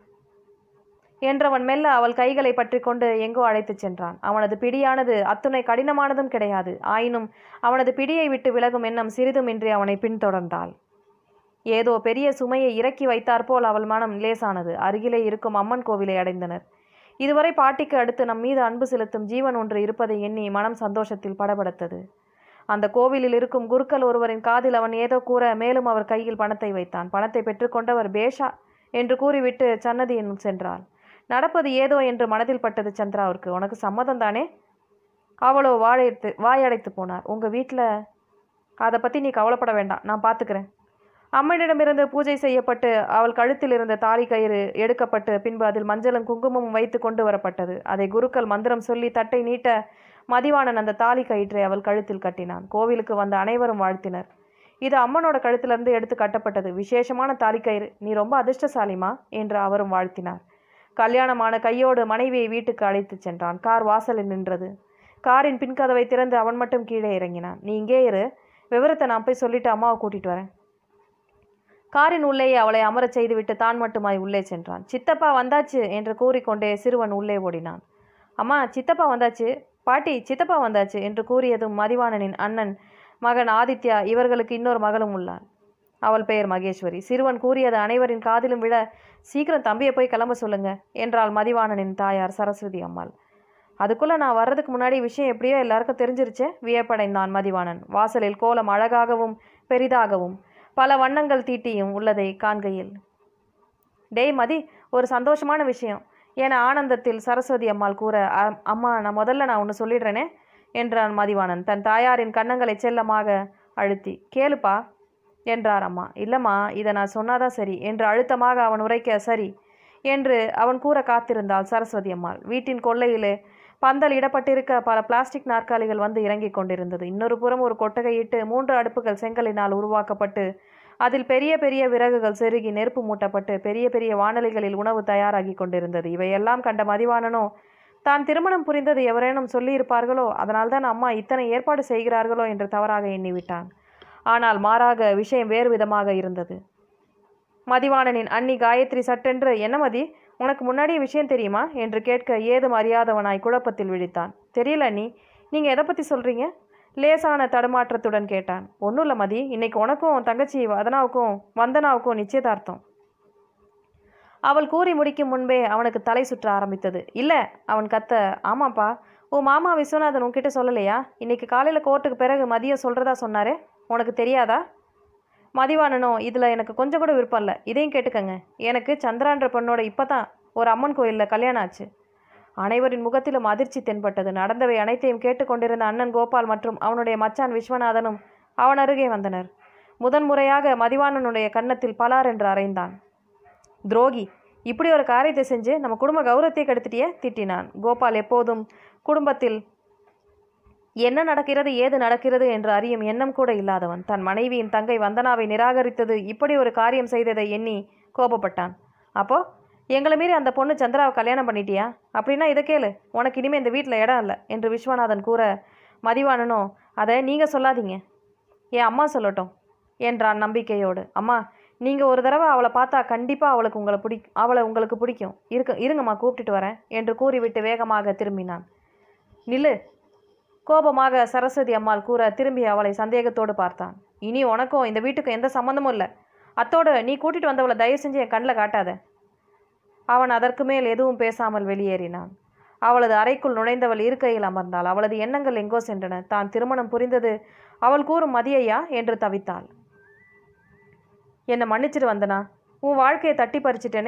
Speaker 1: என்றவன் மெல்ல அவள் கைகளை பற்றி கொண்டு எங்கோ அழைத்து சென்றான். அவனது பிடியானது அத்துணை கடினமானதும் கிடையாது. ஆயினும் அவனது பிடியை விட்டு விலகும் எண்ணம் சிறிதுமின்றி அவனை பின்தொடர்ந்தாள். ஏதோ பெரிய சுமையை இறக்கி வைத்தாற்போல் அவள் மனம் லேசானது. அருகிலே இருக்கும் அம்மன் கோவிலை அடைந்தனர். இதுவரை பாட்டிக்கு அடுத்து நம் மீது அன்பு செலுத்தும் ஜீவன் ஒன்று இருப்பதை எண்ணி மனம் சந்தோஷத்தில் படபடத்தது. அந்த கோவிலில் இருக்கும் குருக்கள் ஒருவரின் காதில் அவன் ஏதோ கூற, மேலும் அவர் கையில் பணத்தை வைத்தான். பணத்தை பெற்றுக்கொண்டவர் பேஷா என்று கூறிவிட்டு சன்னதியின் சென்றாள். நடப்பது ஏதோ என்று மனதில் பட்டது சந்திராவிற்கு. உனக்கு சம்மதம் தானே? அவளோ வாழைத்து வாயடைத்து போனார். உங்கள் வீட்டில் அதை பற்றி நீ கவலைப்பட வேண்டாம், நான் பார்த்துக்கிறேன். அம்மனிடமிருந்து பூஜை செய்யப்பட்டு அவள் கழுத்தில் இருந்த தாலி கயிறு எடுக்கப்பட்டு பின்பு அதில் மஞ்சளும் குங்குமமும் வைத்து கொண்டு வரப்பட்டது. அதை குருக்கள் மந்திரம் சொல்லி தட்டை நீட்ட மதிவாணன் அந்த தாலி கயிற்றை அவள் கழுத்தில் கட்டினான். கோவிலுக்கு வந்த அனைவரும் வாழ்த்தினர். இது அம்மனோட கழுத்திலிருந்து எடுத்து கட்டப்பட்டது, விசேஷமான தாலி கயிறு. நீ ரொம்ப அதிர்ஷ்டசாலிமா என்று அவரும் வாழ்த்தினார். கல்யாணமான கையோடு மனைவியை வீட்டுக்கு அழைத்து சென்றான். கார் வாசலில் நின்றது. காரின் பின்கதவை திறந்து அவன் மட்டும் கீழே இறங்கினான். நீ இங்கே இரு, விவரத்தை நான் போய் சொல்லிட்டு அம்மாவை கூட்டிட்டு வரேன். காரின் உள்ளேயே அவளை அமரச் செய்துவிட்டு தான் மட்டுமாய் உள்ளே சென்றான். சித்தப்பா வந்தாச்சு என்று கூறிக்கொண்டே சிறுவன் உள்ளே ஓடினான். அம்மா, சித்தப்பா வந்தாச்சு, பாட்டி சித்தப்பா வந்தாச்சு என்று கூறியதும் மதிவாணனின் அண்ணன் மகன் ஆதித்யா, இவர்களுக்கு இன்னொரு மகளும் உள்ளாள். அவள் பெயர் மகேஸ்வரி. சிறுவன் கூறியது அனைவரின் காதிலும் விழ, சீக்கிரம் தம்பியை போய் கிளம்ப சொல்லுங்க என்றாள் மதிவாணனின் தாயார் சரஸ்வதி அம்மாள். அதுக்குள்ளே நான் வர்றதுக்கு முன்னாடி விஷயம் எப்படியோ எல்லாருக்கும் தெரிஞ்சிருச்சே, வியப்படைந்தான் மதிவாணன். வாசலில் கோலம் அழகாகவும் பெரிதாகவும் பல வண்ணங்கள் தீட்டியும் உள்ளதை காண்கையில், டேய் மதி, ஒரு சந்தோஷமான விஷயம் என ஆனந்தத்தில் சரஸ்வதி அம்மாள் கூற, அம்மா நான் முதல்ல நான் ஒன்று சொல்லிடுறேனே என்றான் மதிவாணன் தன் தாயாரின் கன்னங்களை செல்லமாக அழுத்தி. கேளுப்பா என்றார் அம்மா. இல்லைம்மா, இதை நான் சொன்னாதான் சரி என்று அழுத்தமாக அவன் உரைக்க, சரி என்று அவன் கூற காத்திருந்தாள் சரஸ்வதி அம்மாள். வீட்டின் கொல்லையிலே பந்தல் இடப்பட்டிருக்க பல பிளாஸ்டிக் நாற்காலிகள் வந்து இறங்கி கொண்டிருந்தது. இன்னொரு புறம் ஒரு கொட்டகையிட்டு மூன்று அடுப்புகள் செங்கலினால் உருவாக்கப்பட்டு அதில் பெரிய பெரிய விறகுகள் செருகி நெருப்பு மூட்டப்பட்டு பெரிய பெரிய வானலிகளில் உணவு தயாராகி கொண்டிருந்தது. இவையெல்லாம் கண்ட மதிவாணனோ தான் திருமணம் புரிந்தது எவரேனும் சொல்லியிருப்பார்களோ, அதனால்தான் அம்மா இத்தனை ஏற்பாடு செய்கிறார்களோ என்று தவறாக எண்ணிவிட்டான். ஆனால் மாறாக விஷயம் வேறு விதமாக இருந்தது. மதிவாணனின் அண்ணி காயத்ரி சட்டென்று, என்ன மதி, உனக்கு முன்னாடியே விஷயம் தெரியுமா என்று கேட்க ஏதும் அறியாதவனாய் குழப்பத்தில் விழித்தான். தெரியல அண்ணி, நீங்கள் எதை பற்றி சொல்கிறீங்க? லேசான தடுமாற்றத்துடன் கேட்டான். ஒன்றும் இல்லை மதி, இன்னைக்கு உனக்கும் தங்கச்சி வதனாவுக்கும் வந்தனாவுக்கும் நிச்சயதார்த்தம். அவள் கூறி முடிக்கும் முன்பே அவனுக்கு தலை சுற்ற ஆரம்பித்தது. இல்லை, அவன் கத்த. ஆமாப்பா, உன் மாமா விஸ்வநாதன் உன்கிட்ட சொல்லலையா? இன்னைக்கு காலையில் கோர்ட்டுக்கு பிறகு மதியம் சொல்கிறதா சொன்னாரே, உனக்கு தெரியாதா? மதிவாணனோ, இதில் எனக்கு கொஞ்சம் கூட விருப்பம் இல்லை, இதையும் கேட்டுக்கங்க. எனக்கு சந்திரான்ற பொண்ணோட இப்போ தான் ஒரு அம்மன் கோயிலில் கல்யாணம் ஆச்சு. அனைவரின் முகத்திலும் அதிர்ச்சி தென்பட்டது. நடந்தவை அனைத்தையும் கேட்டுக்கொண்டிருந்த அண்ணன் கோபால் மற்றும் அவனுடைய மச்சான் விஸ்வநாதனும் அவன் அருகே வந்தனர். முதன்முறையாக மதிவாணனுடைய கன்னத்தில் பலார் என்று அறைந்தான். துரோகி, இப்படி ஒரு காரியத்தை செஞ்சு நம்ம குடும்ப கௌரவத்தை கெடுத்துட்டியே திட்டினான். கோபால் எப்போதும் குடும்பத்தில் என்ன நடக்கிறது ஏது நடக்கிறது என்று அறியும் எண்ணம் கூட இல்லாதவன். தன் மனைவியின் தங்கை வந்தனாவை நிராகரித்தது இப்படி ஒரு காரியம் செய்ததை எண்ணி கோபப்பட்டான். அப்போ எங்களை மீறி அந்த பொண்ணு சந்திராவை கல்யாணம் பண்ணிட்டியா? அப்படின்னா இதை கேளு, உனக்கு இனிமேல் இந்த வீட்டில் இடம் இல்லை என்று விஸ்வநாதன் கூற, மதிவாணனோ, அதை நீங்கள் சொல்லாதீங்க, என் அம்மா சொல்லட்டும் என்றான் நம்பிக்கையோடு. அம்மா, நீங்கள் ஒரு தடவை அவளை பார்த்தா கண்டிப்பாக அவளுக்கு உங்களை பிடி அவளை உங்களுக்கு பிடிக்கும். இருக்க இருங்கம்மா கூப்பிட்டுட்டு வரேன் என்று கூறிவிட்டு வேகமாக திரும்பினான். நில்லு, கோபமாக சரஸ்வதி அம்மாள் கூற திரும்பி அவளை சந்தேகத்தோடு பார்த்தான். இனி உனக்கும் இந்த வீட்டுக்கும் எந்த சம்மந்தமும் இல்லை. அத்தோடு நீ கூட்டிகிட்டு வந்தவளை தயவு செஞ்சு என் கண்ணில் காட்டாத. அவன் அதற்கு மேல் எதுவும் பேசாமல் வெளியேறினான். அவளது அறைக்குள் நுழைந்தவள் இருக்கையில் அமர்ந்தாள். அவளது எண்ணங்கள் எங்கோ சென்றன. தான் திருமணம் புரிந்தது அவள் கூறும் மதியையா என்று தவித்தாள். என்னை மன்னிச்சிட்டு வந்தனா, உன் வாழ்க்கையை தட்டி பறிச்சிட்டேனே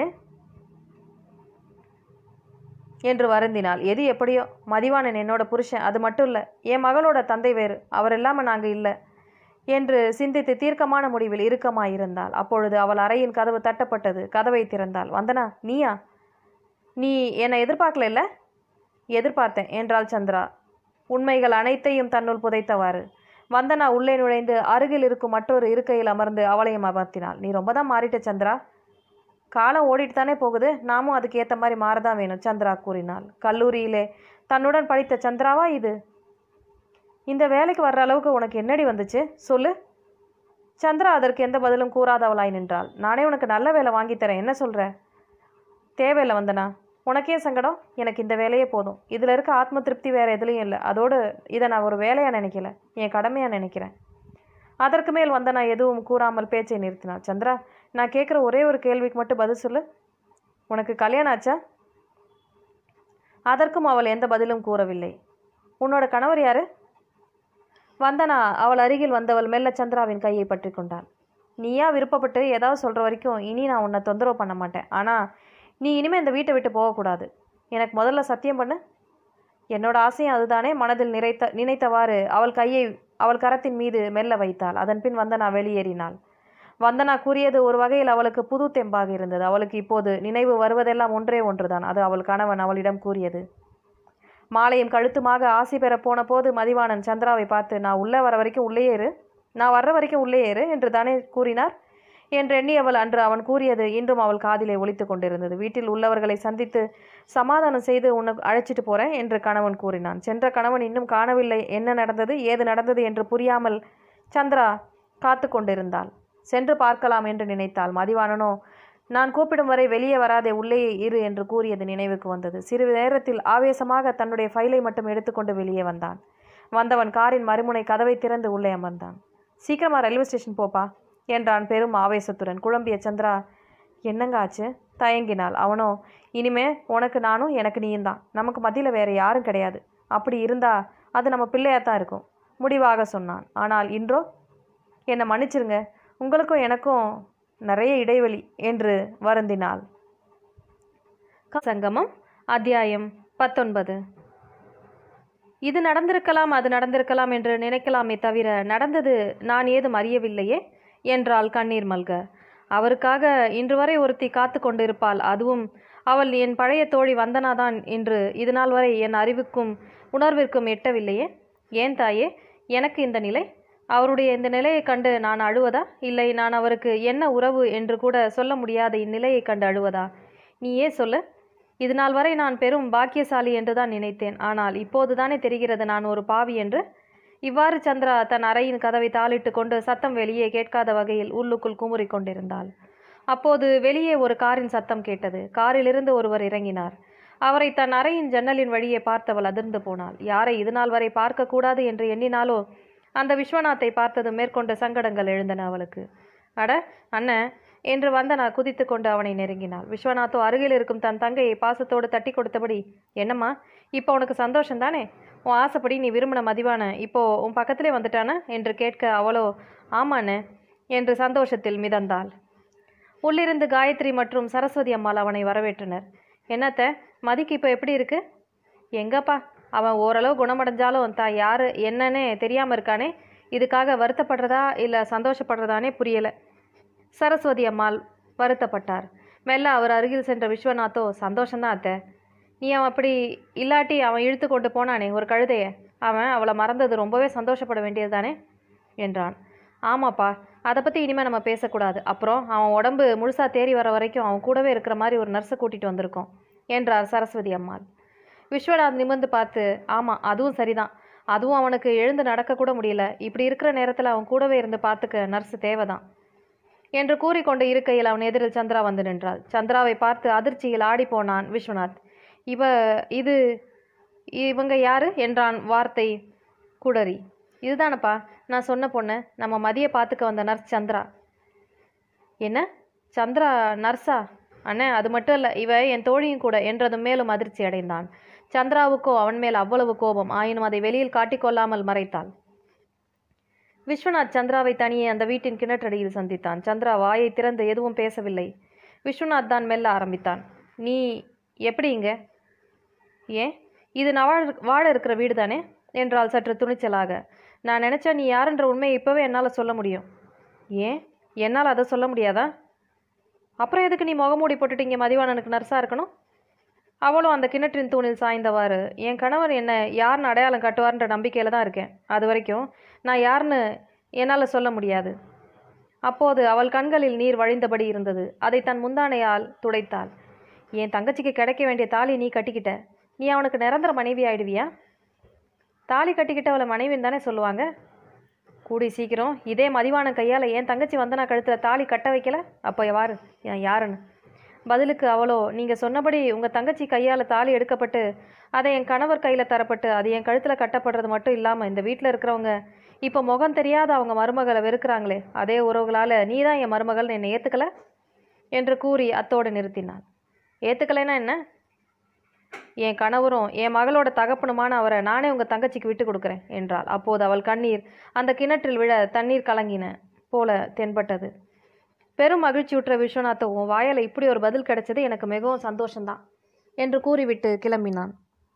Speaker 1: என்று வருந்தினாள். எது எப்படியோ, மதிவாணன் என்னோட புருஷன், அது மட்டும் இல்லை, என் மகளோட தந்தை வேறு, அவர் இல்லாமல் நாங்கள் இல்லை என்று சிந்தித்து தீர்க்கமான முடிவில் இறுக்கமாயிருந்தாள். அப்பொழுது அவள் அறையின் கதவு தட்டப்பட்டது. கதவை திறந்தாள். வந்தனா, நீயா? நீ என்னை எதிர்பார்க்கல இல்லை? எதிர்பார்த்தேன் என்றாள் சந்திரா, உண்மைகள் அனைத்தையும் தன்னுள் புதைத்தவாறு. வந்தனா உள்ளே நுழைந்து அருகில் இருக்கும் மற்றொரு இருக்கையில் அமர்ந்து அவளையும் அமர்த்தினாள். நீ ரொம்ப தான் மாறிட்ட சந்திரா, காலம் ஓடிட்டு தானே போகுது, நாமும் அதுக்கு ஏற்ற மாதிரி மாறதான் வேணும் சந்திரா கூறினாள். கல்லூரியிலே தன்னுடன் படித்த சந்திராவா இது? இந்த வேலைக்கு வர்ற அளவுக்கு உனக்கு என்னடி வந்துச்சு சொல்லு. சந்திரா அதற்கு எந்த பதிலும் கூறாதவளாய் நின்றாள். நானே உனக்கு நல்ல வேலை வாங்கித்தரேன், என்ன சொல்கிற? தேவையில்லை வந்தனா, உனக்கே சங்கடம், எனக்கு இந்த வேலையே போதும். இதில் இருக்க ஆத்ம திருப்தி வேறு எதுலேயும் இல்லை. அதோடு இதை நான் ஒரு வேலையாக நினைக்கல, என் கடமையாக நினைக்கிறேன். அதற்கு மேல் வந்தனா எதுவும் கூறாமல் பேச்சை நிறுத்தினாள். சந்திரா, நான் கேட்குற ஒரே ஒரு கேள்விக்கு மட்டும் பதில் சொல்லு, உனக்கு கல்யாணம் ஆச்சா? அதற்கும் அவள் எந்த பதிலும் கூறவில்லை. உன்னோட கணவர் யாரு? வந்தனா அவள் அருகில் வந்தவள் மெல்ல சந்திராவின் கையை பற்றி கொண்டாள். நீயா விருப்பப்பட்டு ஏதாவது சொல்கிற வரைக்கும் இனி நான் உன்னை தொந்தரவு பண்ண மாட்டேன். ஆனால் நீ இனிமேல் இந்த வீட்டை விட்டு போகக்கூடாது. எனக்கு முதல்ல சத்தியம் பண்ணு. என்னோட ஆசையும் அதுதானே மனதில் நிறைத்த நினைத்தவாறு அவள் கையை அவள் கரத்தின் மீது மெல்ல வைத்தாள். அதன் பின் வந்தனா வெளியேறினாள். வந்தனா கூறியது ஒரு வகையில் அவளுக்கு புது தெம்பாக இருந்தது. அவளுக்கு இப்போது நினைவு வருவதெல்லாம் ஒன்றே ஒன்றுதான். அது அவள் கணவன் அவளிடம் கூறியது. மாலையும் கழுத்துமாக ஆசி பெற போன போது மதிவாணன் சந்திராவை பார்த்து, நான் உள்ளே வர வரைக்கும் உள்ளே ஏறு, நான் வர்ற வரைக்கும் உள்ளே ஏறு என்று தானே கூறினார் என்று எண்ணியவள் அன்று அவன் கூறியது இன்றும் அவள் காதிலே ஒலித்து கொண்டிருந்தது. வீட்டில் உள்ளவர்களை சந்தித்து சமாதானம் செய்து உன்னை அழைச்சிட்டு போகிறேன் என்று கணவன் கூறினான். சென்ற கணவன் இன்னும் காணவில்லை. என்ன நடந்தது ஏது நடந்தது என்று புரியாமல் சந்திரா காத்து கொண்டிருந்தாள். சென்று பார்க்கலாம் என்று நினைத்தாள். மதிவாணனோ, நான் கூப்பிடும் வரை வெளியே வராதே, உள்ளேயே இரு என்று கூறியது நினைவுக்கு வந்தது. சிறிது நேரத்தில் ஆவேசமாக தன்னுடைய ஃபைலை மட்டும் எடுத்துக்கொண்டு வெளியே வந்தான். வந்தவன் காரின் மறுமுனை கதவை திறந்து உள்ளே அமர்ந்தான். சீக்கிரமா ரயில்வே ஸ்டேஷன் போப்பா என்றான் பெரும் ஆவேசத்துடன். குழம்பிய சந்திரா, என்னங்க ஆச்சு? தயங்கினாள். அவனோ, இனிமே உனக்கு நானும் எனக்கு நீயும் தான், நமக்கு மத்தியில் வேறு யாரும் கிடையாது. அப்படி இருந்தா அது நம்ம பிள்ளையாத்தான் இருக்கும் முடிவாக சொன்னான். ஆனால் இன்றோ, என்னை மன்னிச்சிருங்க, உங்களுக்கும் எனக்கும் நிறைய இடைவெளி என்று வருந்தினாள். சங்கமம் அத்தியாயம் பத்தொன்பது. இது நடந்திருக்கலாம் அது நடந்திருக்கலாம் என்று நினைக்கலாமே தவிர நடந்தது நான் ஏதும் அறியவில்லையே என்றாள் கண்ணீர் மல்க. அவருக்காக இன்று வரை ஒருத்தி காத்து கொண்டிருப்பாள். அதுவும் அவள் என் பழைய தோழி வந்தனாதான் என்று இதுநாள் வரை என் அறிவுக்கும் உணர்விற்கும் எட்டவில்லையே. ஏன் தாயே எனக்கு இந்த நிலை? அவருடைய இந்த நிலையை கண்டு நான் அழுவதா? இல்லை நான் அவருக்கு என்ன உறவு என்று கூட சொல்ல முடியாத இந்நிலையை கண்டு அழுவதா? நீயே சொல்லு. இது நாள் வரை நான் பெரும் பாக்கியசாலி என்று தான் நினைத்தேன். ஆனால் இப்போதுதானே தெரிகிறது நான் ஒரு பாவி என்று. இவ்வாறு சந்திரா தன் அறையின் கதவை தாளிட்டு கொண்டு சத்தம் வெளியே கேட்காத வகையில் உள்ளுக்குள் குமுறி கொண்டிருந்தாள். அப்போது வெளியே ஒரு காரின் சத்தம் கேட்டது. காரிலிருந்து ஒருவர் இறங்கினார். அவரை தன் அறையின் ஜன்னலின் வழியே பார்த்தவள் அதிர்ந்து போனாள். யாரை இது நாள் வரை பார்க்கக்கூடாது என்று எண்ணினாலோ அந்த விஸ்வநாத்தை பார்த்தது மேற்கொண்ட சங்கடங்கள் எழுந்தன அவளுக்கு. அட அண்ணன் என்று வந்தனா குதித்து கொண்டு அவனை நெருங்கினாள். விஸ்வநாத்தோ அருகில் இருக்கும் தன் தங்கையை பாசத்தோடு தட்டி கொடுத்தபடி, என்னம்மா இப்போ உனக்கு சந்தோஷந்தானே? உன் ஆசைப்படி நீ விரும்பின மதிவான இப்போ உன் பக்கத்திலே வந்துட்டான என்று கேட்க அவளோ, ஆமாண்ணே என்று சந்தோஷத்தில் மிதந்தாள். உள்ளிருந்து காயத்ரி மற்றும் சரஸ்வதி அம்மாள் அவனை வரவேற்றனர். என்னத்த மதிக்கு இப்போ எப்படி இருக்கு? எங்கப்பா, அவன் ஓரளவு குணமடைஞ்சாலும் தான் யாரு என்னன்னே தெரியாமல் இருக்கானே. இதுக்காக வருத்தப்படுறதா இல்லை சந்தோஷப்படுறதானே புரியலை. சரஸ்வதி அம்மாள் வருத்தப்பட்டார். மெல்ல அவர் அருகில் சென்ற விஸ்வநாத்தோ, சந்தோஷந்தான் அத்தை. நீ அவன் அப்படி இல்லாட்டி அவன் இழுத்து கொண்டு போனானே ஒரு கழுதைய, அவன் அவளை மறந்தது ரொம்பவே சந்தோஷப்பட வேண்டியது தானே என்றான். ஆமாப்பா, அதை பற்றி இனிமேல் நம்ம பேசக்கூடாது. அப்புறம் அவன் உடம்பு முழுசாக தேறி வர வரைக்கும் அவன் கூடவே இருக்கிற மாதிரி ஒரு நர்ஸை கூட்டிகிட்டு வந்திருக்கோம் என்றார் சரஸ்வதி அம்மாள். விஸ்வநாத் நிமிர்ந்து பார்த்து, ஆமாம் அதுவும் சரிதான், அதுவும் அவனுக்கு எழுந்து நடக்கக்கூட முடியல. இப்படி இருக்கிற நேரத்தில் அவன் கூடவே இருந்து பார்த்துக்க நர்ஸு தேவைதான் என்று கூறிக்கொண்டு இருக்கையில் அவன் எதிரில் சந்திரா வந்து நின்றாள். சந்திராவை பார்த்து அதிர்ச்சியில் ஆடிப்போனான் விஸ்வநாத். இவ இது இவங்க யாரு என்றான் வார்த்தை குடறி. இதுதானப்பா நான் சொன்ன பொண்ணு, நம்ம மதியை பார்த்துக்க வந்த நர்ஸ் சந்திரா. என்ன சந்திரா நர்ஸா? அண்ணே அது மட்டும் இல்லை, இவ என் தோழியும் கூட என்றதும் மேலும் அதிர்ச்சி அடைந்தான். சந்திராவுக்கோ அவன் மேல் அவ்வளவு கோபம். ஆயினும் அதை வெளியில் காட்டிக்கொள்ளாமல் மறைத்தாள். விஸ்வநாத் சந்திராவை தனியே அந்த வீட்டின் கிணற்றடியில் சந்தித்தான். சந்திரா வாயை திறந்து எதுவும் பேசவில்லை. விஸ்வநாத் தான் மெல்ல ஆரம்பித்தான். நீ எப்படி இங்க? ஏன் இது நான் வாழ வாழ இருக்கிற வீடு தானே என்றால் சற்று துணிச்சலாக. நான் நினச்சா நீ யாருன்ற உண்மையை இப்போவே என்னால் சொல்ல முடியும். ஏன் என்னால் அதை சொல்ல முடியாதா? அப்புறம் எதுக்கு நீ முகமூடி போட்டுட்டு இங்கே மதிவாணனுக்கு நர்ஸாக இருக்கணும்? அவளும் அந்த கிணற்றின் தூணில் சாய்ந்தவாறு, என் கணவர் என்னை யாருன்னு அடையாளம் காட்டுவார்ன்ற நம்பிக்கையில் தான் இருக்கேன். அது வரைக்கும் நான் யாருன்னு என்னால் சொல்ல முடியாது. அப்போது அவள் கண்களில் நீர் வழிந்தபடி இருந்தது. அதை தன் முந்தானையால் துடைத்தாள். என் தங்கச்சிக்கு கிடைக்க வேண்டிய தாலி நீ கட்டிக்கிட்ட, நீ அவனுக்கு நிரந்தர மனைவி ஆயிடுவியா? தாலி கட்டிக்கிட்ட அவளை மனைவின்னு தானே சொல்லுவாங்க. கூடி சீக்கிரம் இதே மதிவான கையால் என் தங்கச்சி வந்தனா கழுத்தில் தாலி கட்ட வைக்கல, அப்போ யாரு என் யாருன்னு? பதிலுக்கு அவளோ, நீங்கள் சொன்னபடி உங்கள் தங்கச்சி கையால் தாலி எடுக்கப்பட்டு அதை என் கணவர் கையில் தரப்பட்டு அது என் கழுத்தில் கட்டப்படுறது மட்டும் இல்லாமல் இந்த வீட்டில் இருக்கிறவங்க இப்போ முகம் தெரியாத அவங்க மருமகளை வெறுக்கிறாங்களே, அதே உறவுகளால் நீ தான் என் மருமகள் என்னை ஏற்றுக்கலை என்று கூறி அத்தோடு நிறுத்தினாள். ஏற்றுக்கலைன்னா என்ன? என் கணவரும் என் மகளோட தகப்பனுமான அவரை நானே உங்கள் தங்கச்சிக்கு விட்டு கொடுக்குறேன் என்றாள். அப்போது அவள் கண்ணீர் அந்த கிணற்றில் விழ தண்ணீர் கலங்கின போல தென்பட்டது. பெரும் மகிழ்ச்சியுற்ற விஸ்வநாத்தவும், வாயால் இப்படி ஒரு பதில் கிடைச்சது எனக்கு மிகவும் சந்தோஷந்தான் என்று கூறிவிட்டு கிளம்பினான்.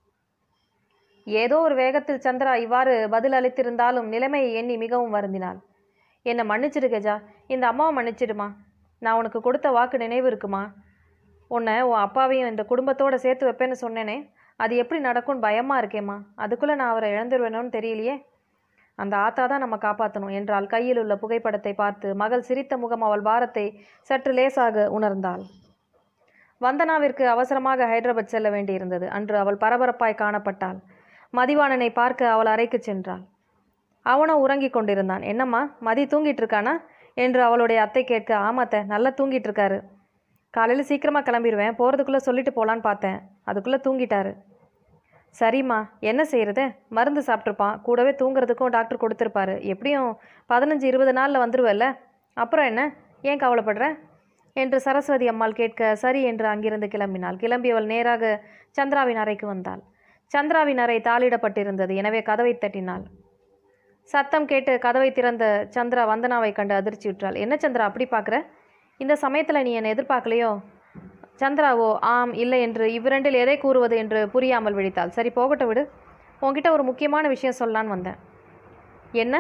Speaker 1: ஏதோ ஒரு வேகத்தில் சந்திரா இவ்வாறு பதில் அளித்திருந்தாலும் நிலைமையை எண்ணி மிகவும் வருந்தினாள். என்னை மன்னிச்சிடு கஜா, இந்த அம்மாவை மன்னிச்சிடுமா. நான் உனக்கு கொடுத்த வாக்கு நினைவு இருக்குமா? உன்னை உன் அப்பாவையும் இந்த குடும்பத்தோடு சேர்த்து வைப்பேன்னு சொன்னேனே, அது எப்படி நடக்கும்னு பயமாக இருக்கேம்மா. அதுக்குள்ளே நான் அவரை இழந்துருவேணும்னு தெரியலையே. அந்த ஆத்தா தான் நம்ம காப்பாற்றணும் என்றால் கையில் உள்ள புகைப்படத்தை பார்த்து மகள் சிரித்த முகம் அவள் பாரத்தை சற்று லேசாக உணர்ந்தாள். வந்தனாவிற்கு அவசரமாக ஹைதராபாத் செல்ல வேண்டியிருந்தது. அன்று அவள் பரபரப்பாய் காணப்பட்டாள். மதிவாணனை பார்க்க அவள் அறைக்கு சென்றாள். அவனோ உறங்கி கொண்டிருந்தான். என்னம்மா மதி தூங்கிட்டு இருக்கானா என்று அவளுடைய அத்தை கேட்க, ஆமாத்த நல்லா தூங்கிட்டு இருக்காரு. காலையில் சீக்கிரமாக கிளம்பிடுவேன், போகிறதுக்குள்ளே சொல்லிட்டு போகலான்னு பார்த்தேன், அதுக்குள்ளே தூங்கிட்டாரு. சரிம்மா, என்ன செய்கிறது? மருந்து சாப்பிட்ருப்பான், கூடவே தூங்குறதுக்கும் டாக்டர் கொடுத்துருப்பாரு. எப்படியும் பதினஞ்சு இருபது நாளில் வந்துடுவல்ல, அப்புறம் என்ன, ஏன் கவலைப்படுற? என்று சரஸ்வதி அம்மாள் கேட்க சரி என்று அங்கிருந்து கிளம்பினாள். கிளம்பியவள் நேராக சந்திராவின் அறைக்கு வந்தாள். சந்திராவின் அறை தாளிடப்பட்டிருந்தது. எனவே கதவை தட்டினாள். சத்தம் கேட்டு கதவை திறந்த சந்திரா வந்தனாவை கண்டு அதிர்ச்சியுற்றாள். என்ன சந்திரா அப்படி பார்க்குற? இந்த சமயத்தில் நீ என்னை எதிர்பார்க்கலையோ? சந்திராவோ ஆம் இல்லை என்று இவ்விரண்டில் எதை கூறுவது என்று புரியாமல் விழித்தாள். சரி போகட்டும் விடு, உன்கிட்ட ஒரு முக்கியமான விஷயம் சொல்லலான்னு வந்தேன். என்ன?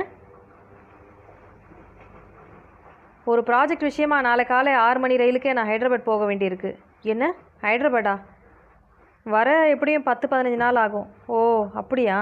Speaker 1: ஒரு ப்ராஜெக்ட் விஷயமா நாளை காலை ஆறு மணி ரயிலுக்கே நான் ஹைதராபாத் போக வேண்டியிருக்கு. என்ன ஹைதராபாடா? வர எப்படியும் பத்து பதினஞ்சு நாள் ஆகும். ஓ அப்படியா?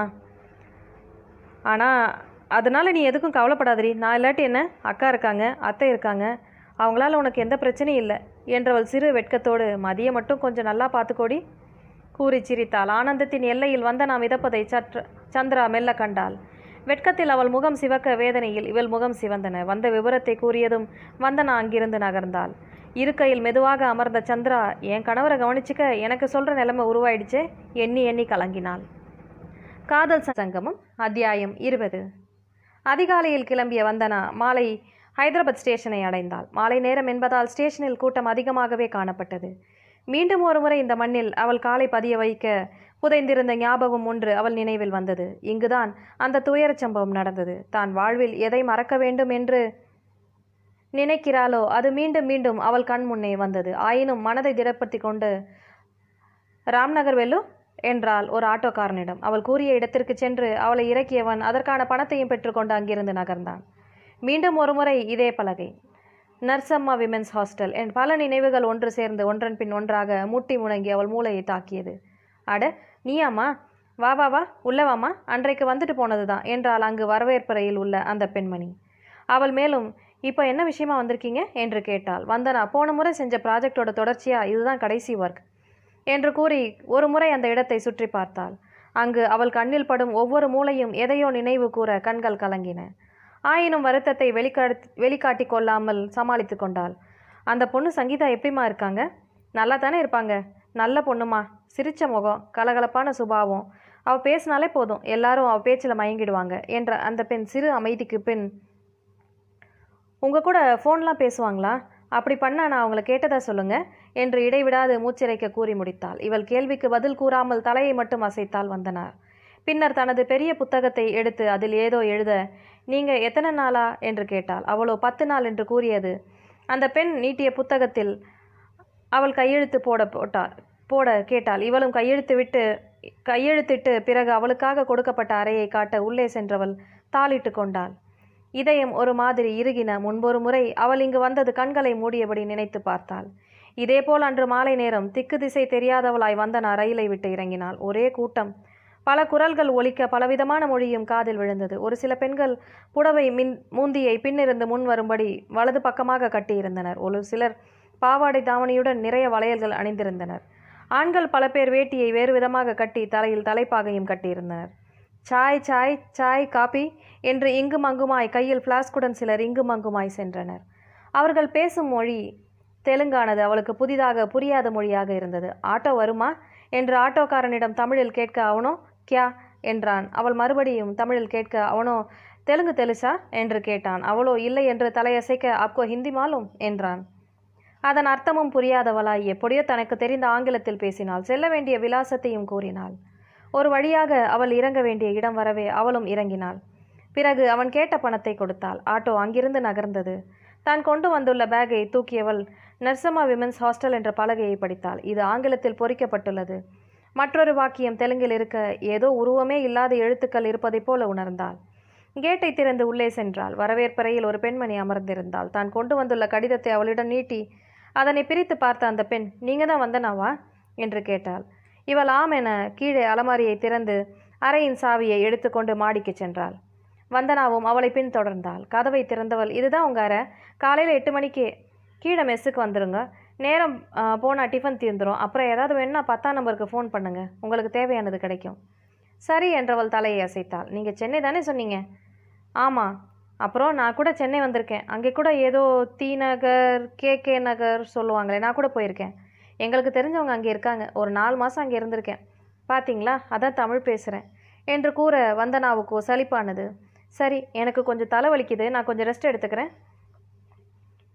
Speaker 1: ஆனால் அதனால் நீ எதுக்கும் கவலைப்படாதீ. நான் இல்லாட்டி என்ன, அக்கா இருக்காங்க, அத்தை இருக்காங்க, அவங்களால உனக்கு எந்த பிரச்சனையும் இல்லை என்றவள் சிறு வெட்கத்தோடு மதியம் மட்டும் கொஞ்சம் நல்லா பார்த்துக்கோடி கூறி சிரித்தாள். ஆனந்தத்தின் எல்லையில் வந்தனா மிதப்பதை சற்று சந்திரா மெல்ல கண்டாள். வெட்கத்தில் அவள் முகம் சிவக்க, வேதனையில் இவள் முகம் சிவந்தன. வந்த விவரத்தை கூறியதும் வந்தனா அங்கிருந்து நகர்ந்தாள். இருக்கையில் மெதுவாக அமர்ந்த சந்திரா, என் கணவரை கவனிச்சுக்க எனக்கு சொல்கிற நிலைமை உருவாயிடுச்சே எண்ணி எண்ணி கலங்கினாள். காதல் சங்கமம் அத்தியாயம் இருபது. அதிகாலையில் கிளம்பிய வந்தனா மாலை ஹைதராபாத் ஸ்டேஷனை அடைந்தாள். மாலை நேரம் என்பதால் ஸ்டேஷனில் கூட்டம் அதிகமாகவே காணப்பட்டது. மீண்டும் ஒருமுறை இந்த மண்ணில் அவள் காலை பதிய வைக்க புதைந்திருந்த ஞாபகம் ஒன்று அவள் நினைவில் வந்தது. இங்குதான் அந்த துயரச் சம்பவம் நடந்தது. தான் வாழ்வில் எதை மறக்க வேண்டும் என்று நினைக்கிறாளோ அது மீண்டும் மீண்டும் அவள் கண் முன்னே வந்தது. ஆயினும் மனதை திடப்படுத்தி கொண்டு ராம்நகர் வெல்லு என்றாள் ஒரு ஆட்டோக்காரனிடம். அவள் கூறிய இடத்திற்கு சென்று அவளை இறக்கியவன் அதற்கான பணத்தையும் பெற்றுக்கொண்டு அங்கிருந்து நகர்ந்தான். மீண்டும் ஒருமுறை இதே பலகை, நர்சம்மா விமென்ஸ் ஹாஸ்டல் என் பல நினைவுகள் ஒன்று சேர்ந்து ஒன்றன் பின் ஒன்றாக முட்டி முணங்கி அவள் மூளையை தாக்கியது. அட நீயாம்மா, வா வா வா உள்ளவாமா, அன்றைக்கு வந்துட்டு போனது தான் என்றாள் அங்கு வரவேற்பறையில் உள்ள அந்த பெண்மணி. அவள் மேலும் இப்போ என்ன விஷயமா வந்திருக்கீங்க என்று கேட்டாள். வந்தனா, போன முறை செஞ்ச ப்ராஜெக்டோட தொடர்ச்சியா இதுதான் கடைசி ஒர்க் என்று கூறி ஒரு முறை அந்த இடத்தை சுற்றி பார்த்தாள். அங்கு அவள் கண்ணில் படும் ஒவ்வொரு மூளையும் எதையோ நினைவு கூற கண்கள் கலங்கின. ஆயினும் வருத்தத்தை வெளிக்காட்டி வெளிக்காட்டி கொள்ளாமல் சமாளித்து கொண்டாள். அந்த பொண்ணு சங்கீதா எப்படிமா இருக்காங்க? நல்லா தானே இருப்பாங்க. நல்ல பொண்ணுமா, சிரிச்ச முகம், கலகலப்பான சுபாவம், அவள் பேசினாலே போதும் எல்லாரும் அவள் பேச்சில் மயங்கிடுவாங்க என்ற அந்த பெண் சிறு அமைதிக்கு பின், உங்கள் கூட ஃபோன்லாம் பேசுவாங்களா? அப்படி பண்ணா நான் அவங்கள கேட்டதா சொல்லுங்க என்று இடைவிடாது மூச்சிறைக்க கூறி முடித்தாள். இவள் கேள்விக்கு பதில் கூறாமல் தலையை மட்டும் அசைத்தாள் வந்தனார். பின்னர் தனது பெரிய புத்தகத்தை எடுத்து அதில் ஏதோ எழுத, நீங்க எத்தனை நாளா என்று கேட்டாள். அவளோ பத்து நாள் என்று கூறியது. அந்த பெண் நீட்டிய புத்தகத்தில் அவள் கையெழுத்து போட போட்டாள் போட கேட்டாள். இவளும் கையெழுத்து விட்டு கையெழுத்திட்டு பிறகு அவளுக்காக கொடுக்கப்பட்ட அறையை காட்ட உள்ளே சென்றவள் தாளிட்டு கொண்டாள். இதயம் ஒரு மாதிரி இறுகின. முன்பொரு முறை அவள் இங்கு வந்தது கண்களை மூடியபடி நினைத்து பார்த்தாள். இதேபோல் அன்று மாலை நேரம் திக்கு திசை தெரியாதவளாய் வந்தனா ரயிலை விட்டு இறங்கினாள். ஒரே கூட்டம், பல குரல்கள் ஒலிக்க பலவிதமான மொழியும் காதில் விழுந்தது. ஒரு சில பெண்கள் புடவை மின் மூந்தியை பின்னிருந்து முன் வரும்படி வலது பக்கமாக கட்டியிருந்தனர். ஒரு சிலர் பாவாடை தாவணியுடன் நிறைய வளையல்கள் அணிந்திருந்தனர். ஆண்கள் பல பேர் வேட்டியை வேறு விதமாக கட்டி தலையில் தலைப்பாகையும் கட்டியிருந்தனர். சாய் சாய் சாய் காபி என்று இங்கும் அங்குமாய் கையில் பிளாஸ்குடன் சிலர் இங்கும் அங்குமாய் சென்றனர். அவர்கள் பேசும் மொழி தெலுங்கானது. அவளுக்கு புதிதாக புரியாத மொழியாக இருந்தது. ஆட்டோ வருமா என்று ஆட்டோக்காரனிடம் தமிழில் கேட்க அவனோ கியா என்றான். அவள் மறுபடியும் தமிழில் கேட்க அவனோ தெலுங்கு தெலுசா என்று கேட்டான். அவளோ இல்லை என்று தலையசைக்க ஆப்கோ ஹிந்தி மாலும் என்றான். அதன் அர்த்தமும் புரியாதவளாய் எப்படியோ தனக்கு தெரிந்த ஆங்கிலத்தில் பேசினாள். செல்ல வேண்டிய விலாசத்தையும் கூறினாள். ஒரு வழியாக அவள் இறங்க வேண்டிய இடம் வரவே அவளும் இறங்கினாள். பிறகு அவன் கேட்ட பணத்தை கொடுத்தாள். ஆட்டோ அங்கிருந்து நகர்ந்தது. தான் கொண்டு வந்துள்ள பேக்கை தூக்கியவள் நர்சம்மா விமென்ஸ் ஹாஸ்டல் என்ற பலகையை படித்தாள். இது ஆங்கிலத்தில் பொறிக்கப்பட்டுள்ளது. மற்றொரு வாக்கியம் தெலுங்கில் இருக்க ஏதோ உருவமே இல்லாத எழுத்துக்கள் இருப்பதைப் போல உணர்ந்தாள். கேட்டை திறந்து உள்ளே சென்றாள். வரவேற்பறையில் ஒரு பெண்மணி அமர்ந்திருந்தாள். தான் கொண்டு வந்துள்ள கடிதத்தை அவளிடம் நீட்டி அதனை பிரித்து பார்த்த அந்த பெண், நீங்க தான் வந்தனாவா என்று கேட்டாள். இவள் ஆம் என கீழே அலமாரியை திறந்து அறையின் சாவியை எடுத்துக்கொண்டு மாடிக்கு சென்றாள். வந்தனாவும் அவளை பின் தொடர்ந்தாள். கதவை திறந்தவள், இதுதான் உங்கள் அறை, காலையில் எட்டு மணிக்கே கீழே மெஸ்ஸுக்கு வந்துடுங்க, நேரம் போனால் டிஃபன் தீர்ந்துடும், அப்புறம் ஏதாவது வேணுன்னா பத்தாம் நம்பருக்கு ஃபோன் பண்ணுங்கள், உங்களுக்கு தேவையானது கிடைக்கும். சரி என்றவள் தலையை அசைத்தாள். நீங்கள் சென்னை தானே சொன்னீங்க? ஆமாம். அப்புறம் நான் கூட சென்னை வந்திருக்கேன். அங்கே கூட ஏதோ தி நகர் கே கே நகர் சொல்லுவாங்களே, நான் கூட போயிருக்கேன். எங்களுக்கு தெரிஞ்சவங்க அங்கே இருக்காங்க. ஒரு நாலு மாதம் அங்கே இருந்திருக்கேன். பார்த்தீங்களா, அதான் தமிழ் பேசுகிறேன் என்று கூற வந்தனாவுக்கோ சலிப்பானது. சரி, எனக்கு கொஞ்சம் தலைவலிக்குது, நான் கொஞ்சம் ரெஸ்ட் எடுத்துக்கிறேன்.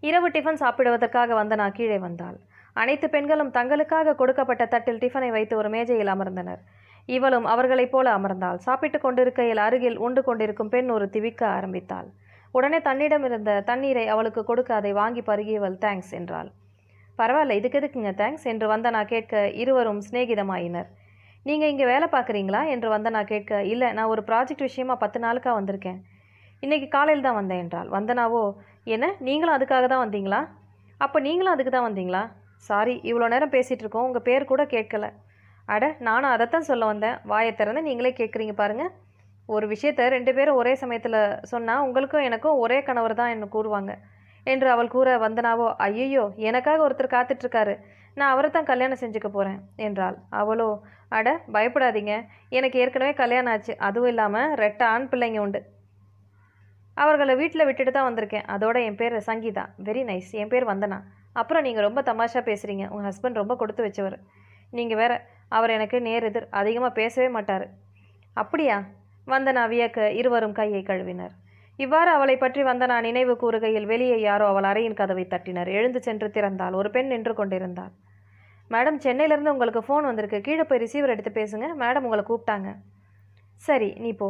Speaker 1: இரவு டிஃபன் சாப்பிடுவதற்காக வந்தனா கீழே வந்தாள். அனைத்து பெண்களும் தங்களுக்காக கொடுக்கப்பட்ட தட்டில் டிஃபனை வைத்து ஒரு மேஜையில் அமர்ந்தனர். இவளும் அவர்களைப் போல அமர்ந்தாள். சாப்பிட்டு கொண்டிருக்கையில் அருகில் உண்டு கொண்டிருக்கும் பெண் ஒரு திவிக்க ஆரம்பித்தாள். உடனே தன்னிடம் இருந்த தண்ணீரை அவளுக்கு கொடுக்க அதை வாங்கி பருகியவள் தேங்க்ஸ் என்றாள். பரவாயில்ல, இதுக்கு எதுக்குங்க தேங்க்ஸ் என்று வந்தனா கேட்க இருவரும் சிநேகிதமாயினர். நீங்கள் இங்கே வேலை பார்க்குறீங்களா என்று வந்தனா கேட்க, இல்லை, நான் ஒரு ப்ராஜெக்ட் விஷயமா பத்து நாளுக்காக வந்திருக்கேன். இன்றைக்கி காலையில் தான் வந்தேன் என்றாள். வந்தனாவோ, என்ன நீங்களும் அதுக்காக தான் வந்தீங்களா? அப்போ நீங்களும் அதுக்கு தான் வந்தீங்களா? சாரி, இவ்வளோ நேரம் பேசிகிட்டு இருக்கோம், உங்கள் பேர் கூட கேட்கல. அட, நானும் அதைத்தான் சொல்ல வந்தேன். வாயை திறந்து நீங்களே கேட்குறீங்க பாருங்கள். ஒரு விஷயத்த ரெண்டு பேரும் ஒரே சமயத்தில் சொன்னால் உங்களுக்கும் எனக்கும் ஒரே கணவர் தான் என்ன கூறுவாங்க என்று அவள் கூற, வந்தனாவோ, ஐயோ, எனக்காக ஒருத்தர் காத்துட்ருக்காரு, நான் அவரை தான் கல்யாணம் செஞ்சுக்க போகிறேன் என்றாள். அவளோ, அட பயப்படாதீங்க, எனக்கு ஏற்கனவே கல்யாணம் ஆச்சு, அதுவும் இல்லாமல் ரெட்டை ஆண் பிள்ளைங்க உண்டு. அவர்களை வீட்டில் விட்டுட்டு தான் வந்திருக்கேன். அதோட என் பேர் சங்கீதா. Very nice. என் பேர் வந்தனா. அப்புறம் நீங்கள் ரொம்ப தமாஷா பேசுகிறீங்க. உங்கள் ஹஸ்பண்ட் ரொம்ப கொடுத்து வச்சவர். நீங்கள் வேற, அவர் எனக்கு நேர் எதிர், அதிகமாக பேசவே மாட்டார். அப்படியா? வந்தனா வியக்க இருவரும் கையை கழுவினர். இவ்வாறு அவளை பற்றி வந்தனா நினைவு கூறுகையில் வெளியே யாரோ அவள் அறையின் கதவை தட்டினர். எழுந்து சென்று திறந்தாள். ஒரு பெண் நின்று கொண்டிருந்தாள். மேடம், சென்னையிலேருந்து உங்களுக்கு ஃபோன் வந்திருக்கு, கீழே போய் ரிசீவர் எடுத்து பேசுங்க, மேடம் உங்களை கூப்பிட்டாங்க. சரி, நீ போ.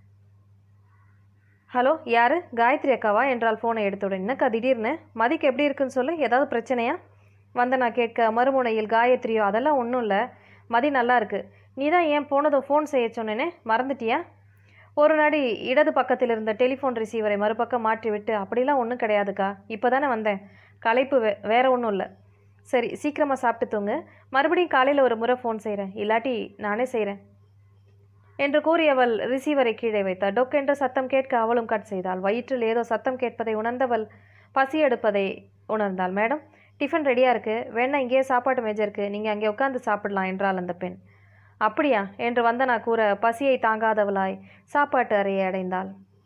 Speaker 1: ஹலோ, யார்? காயத்ரி அக்காவா என்றால் ஃபோனை எடுத்துடன். என்னக்கா திடீர்னு? மதிக்கு எப்படி இருக்குன்னு சொல்லு, ஏதாவது பிரச்சனையா? வந்தனா கேட்க மறுமுனையில் காயத்ரியோ, அதெல்லாம் ஒன்றும் இல்லை, மதி நல்லா இருக்கு. நீ தான் ஏன் போனதும் ஃபோன் செய்ய சொன்னேனே, மறந்துட்டியா? ஒரு நாடி இடது பக்கத்தில் இருந்த டெலிஃபோன் ரிசீவரை மறுபக்கம் மாற்றிவிட்டு, அப்படிலாம் ஒன்றும் கிடையாதுக்கா, இப்போ தானே வந்தேன், களைப்பு வே வேற ஒன்றும் இல்லை. சரி, சீக்கிரமாக சாப்பிட்டு தூங்கு, மறுபடியும் காலையில் ஒரு முறை ஃபோன் செய்கிறேன், இல்லாட்டி நானே செய்கிறேன் என்று கூறியவள் ரிசீவரை கீழே வைத்தாள். டொக்கென்று சத்தம் கேட்க அவளும் கட் செய்தாள். வயிற்றில் ஏதோ சத்தம் கேட்பதை உணர்ந்தவள் பசி எடுப்பதை உணர்ந்தாள். மேடம், டிஃபன் ரெடியாக இருக்குது, வேணா இங்கேயே சாப்பாட்டு மேஜை இருக்குது, நீங்கள் அங்கே உட்காந்து சாப்பிடலாம் என்றாள் அந்த பெண். அப்படியா என்று வந்தனா கூற பசியை தாங்காதவளாய் சாப்பாட்டு அறையை அடைந்தாள்.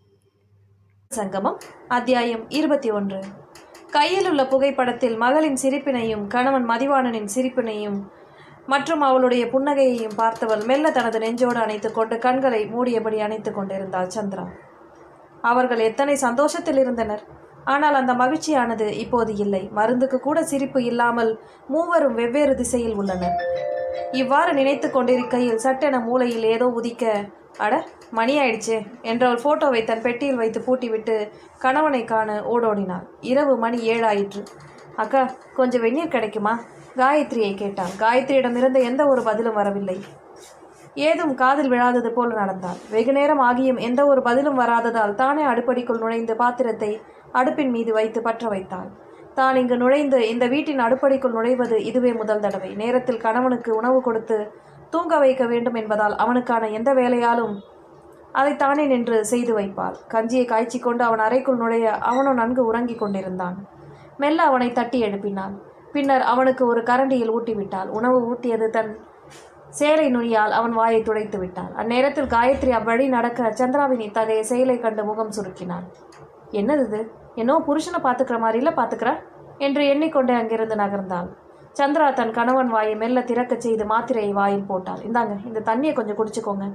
Speaker 1: சங்கமம் அத்தியாயம் இருபத்தி ஒன்று. கையில் உள்ள புகைப்படத்தில் மகளின் சிரிப்பினையும் கணவன் மதிவாணனின் சிரிப்பினையும் மற்றும் அவளுடைய புன்னகையையும் பார்த்தவள் மெல்ல தனது நெஞ்சோடு அணைத்து கொண்டு கண்களை மூடியபடி அணைத்து கொண்டிருந்தாள் சந்திரா. அவர்கள் எத்தனை சந்தோஷத்தில் இருந்தனர். ஆனால் அந்த மகிழ்ச்சியானது இப்போது இல்லை. மருந்துக்கு கூட சிரிப்பு இல்லாமல் மூவரும் வெவ்வேறு திசையில் உள்ளனர். இவ்வாறு நினைத்து கொண்டிருக்கையில் சட்டென மூளையில் ஏதோ உதிக்க, அட மணி ஆயிடுச்சே என்றவள் போட்டோவை தன் பெட்டியில் வைத்து பூட்டிவிட்டு கணவனை காண ஓடோடினாள். இரவு மணி ஏழாயிற்று. அக்கா, கொஞ்சம் வெந்நீர் கிடைக்குமா? காயத்ரியை கேட்டாள். காயத்ரியிடமிருந்த எந்த ஒரு பதிலும் வரவில்லை. ஏதும் காதில் விழாதது போல் நடந்தாள். வெகு நேரம் ஆகியும் எந்த ஒரு பதிலும் வராததால் தானே அடுப்படிக்குள் நுழைந்து பாத்திரத்தை அடுப்பின் மீது வைத்து பற்ற வைத்தாள். தான் இங்கு நுழைந்து இந்த வீட்டின் அடுப்படிக்குள் நுழைவது இதுவே முதல் தடவை. நேரத்தில் கணவனுக்கு உணவு கொடுத்து தூங்க வைக்க வேண்டும் என்பதால் அவனுக்கான எந்த வேலையாலும் அதை தானே நின்று செய்து வைப்பாள். கஞ்சியை காய்ச்சி கொண்டு அவன் அறைக்குள் நுழைய அவனும் நன்கு உறங்கி கொண்டிருந்தான். மெல்ல அவனை தட்டி எழுப்பினாள். பின்னர் அவனுக்கு ஒரு கரண்டியில் ஊட்டிவிட்டாள். உணவு ஊட்டியது தன் சேலை நுனியால் அவன் வாயை துடைத்து விட்டாள். அந்நேரத்தில் காயத்ரி அவ்வழி நடக்க சந்திராவின் இத்தகைய செயலை கண்டு முகம் சுருக்கினாள். என்னது இது? என்னோ புருஷனை பார்த்துக்கிற மாதிரில பார்த்துக்கிற என்று எண்ணிக்கொண்டே அங்கிருந்து நகர்ந்தாள். சந்திரா தன் கணவன் வாயை மெல்ல திறக்க செய்து மாத்திரையை வாயில் போட்டாள். இந்தாங்க, இந்த தண்ணியை கொஞ்சம் குடிச்சுக்கோங்க,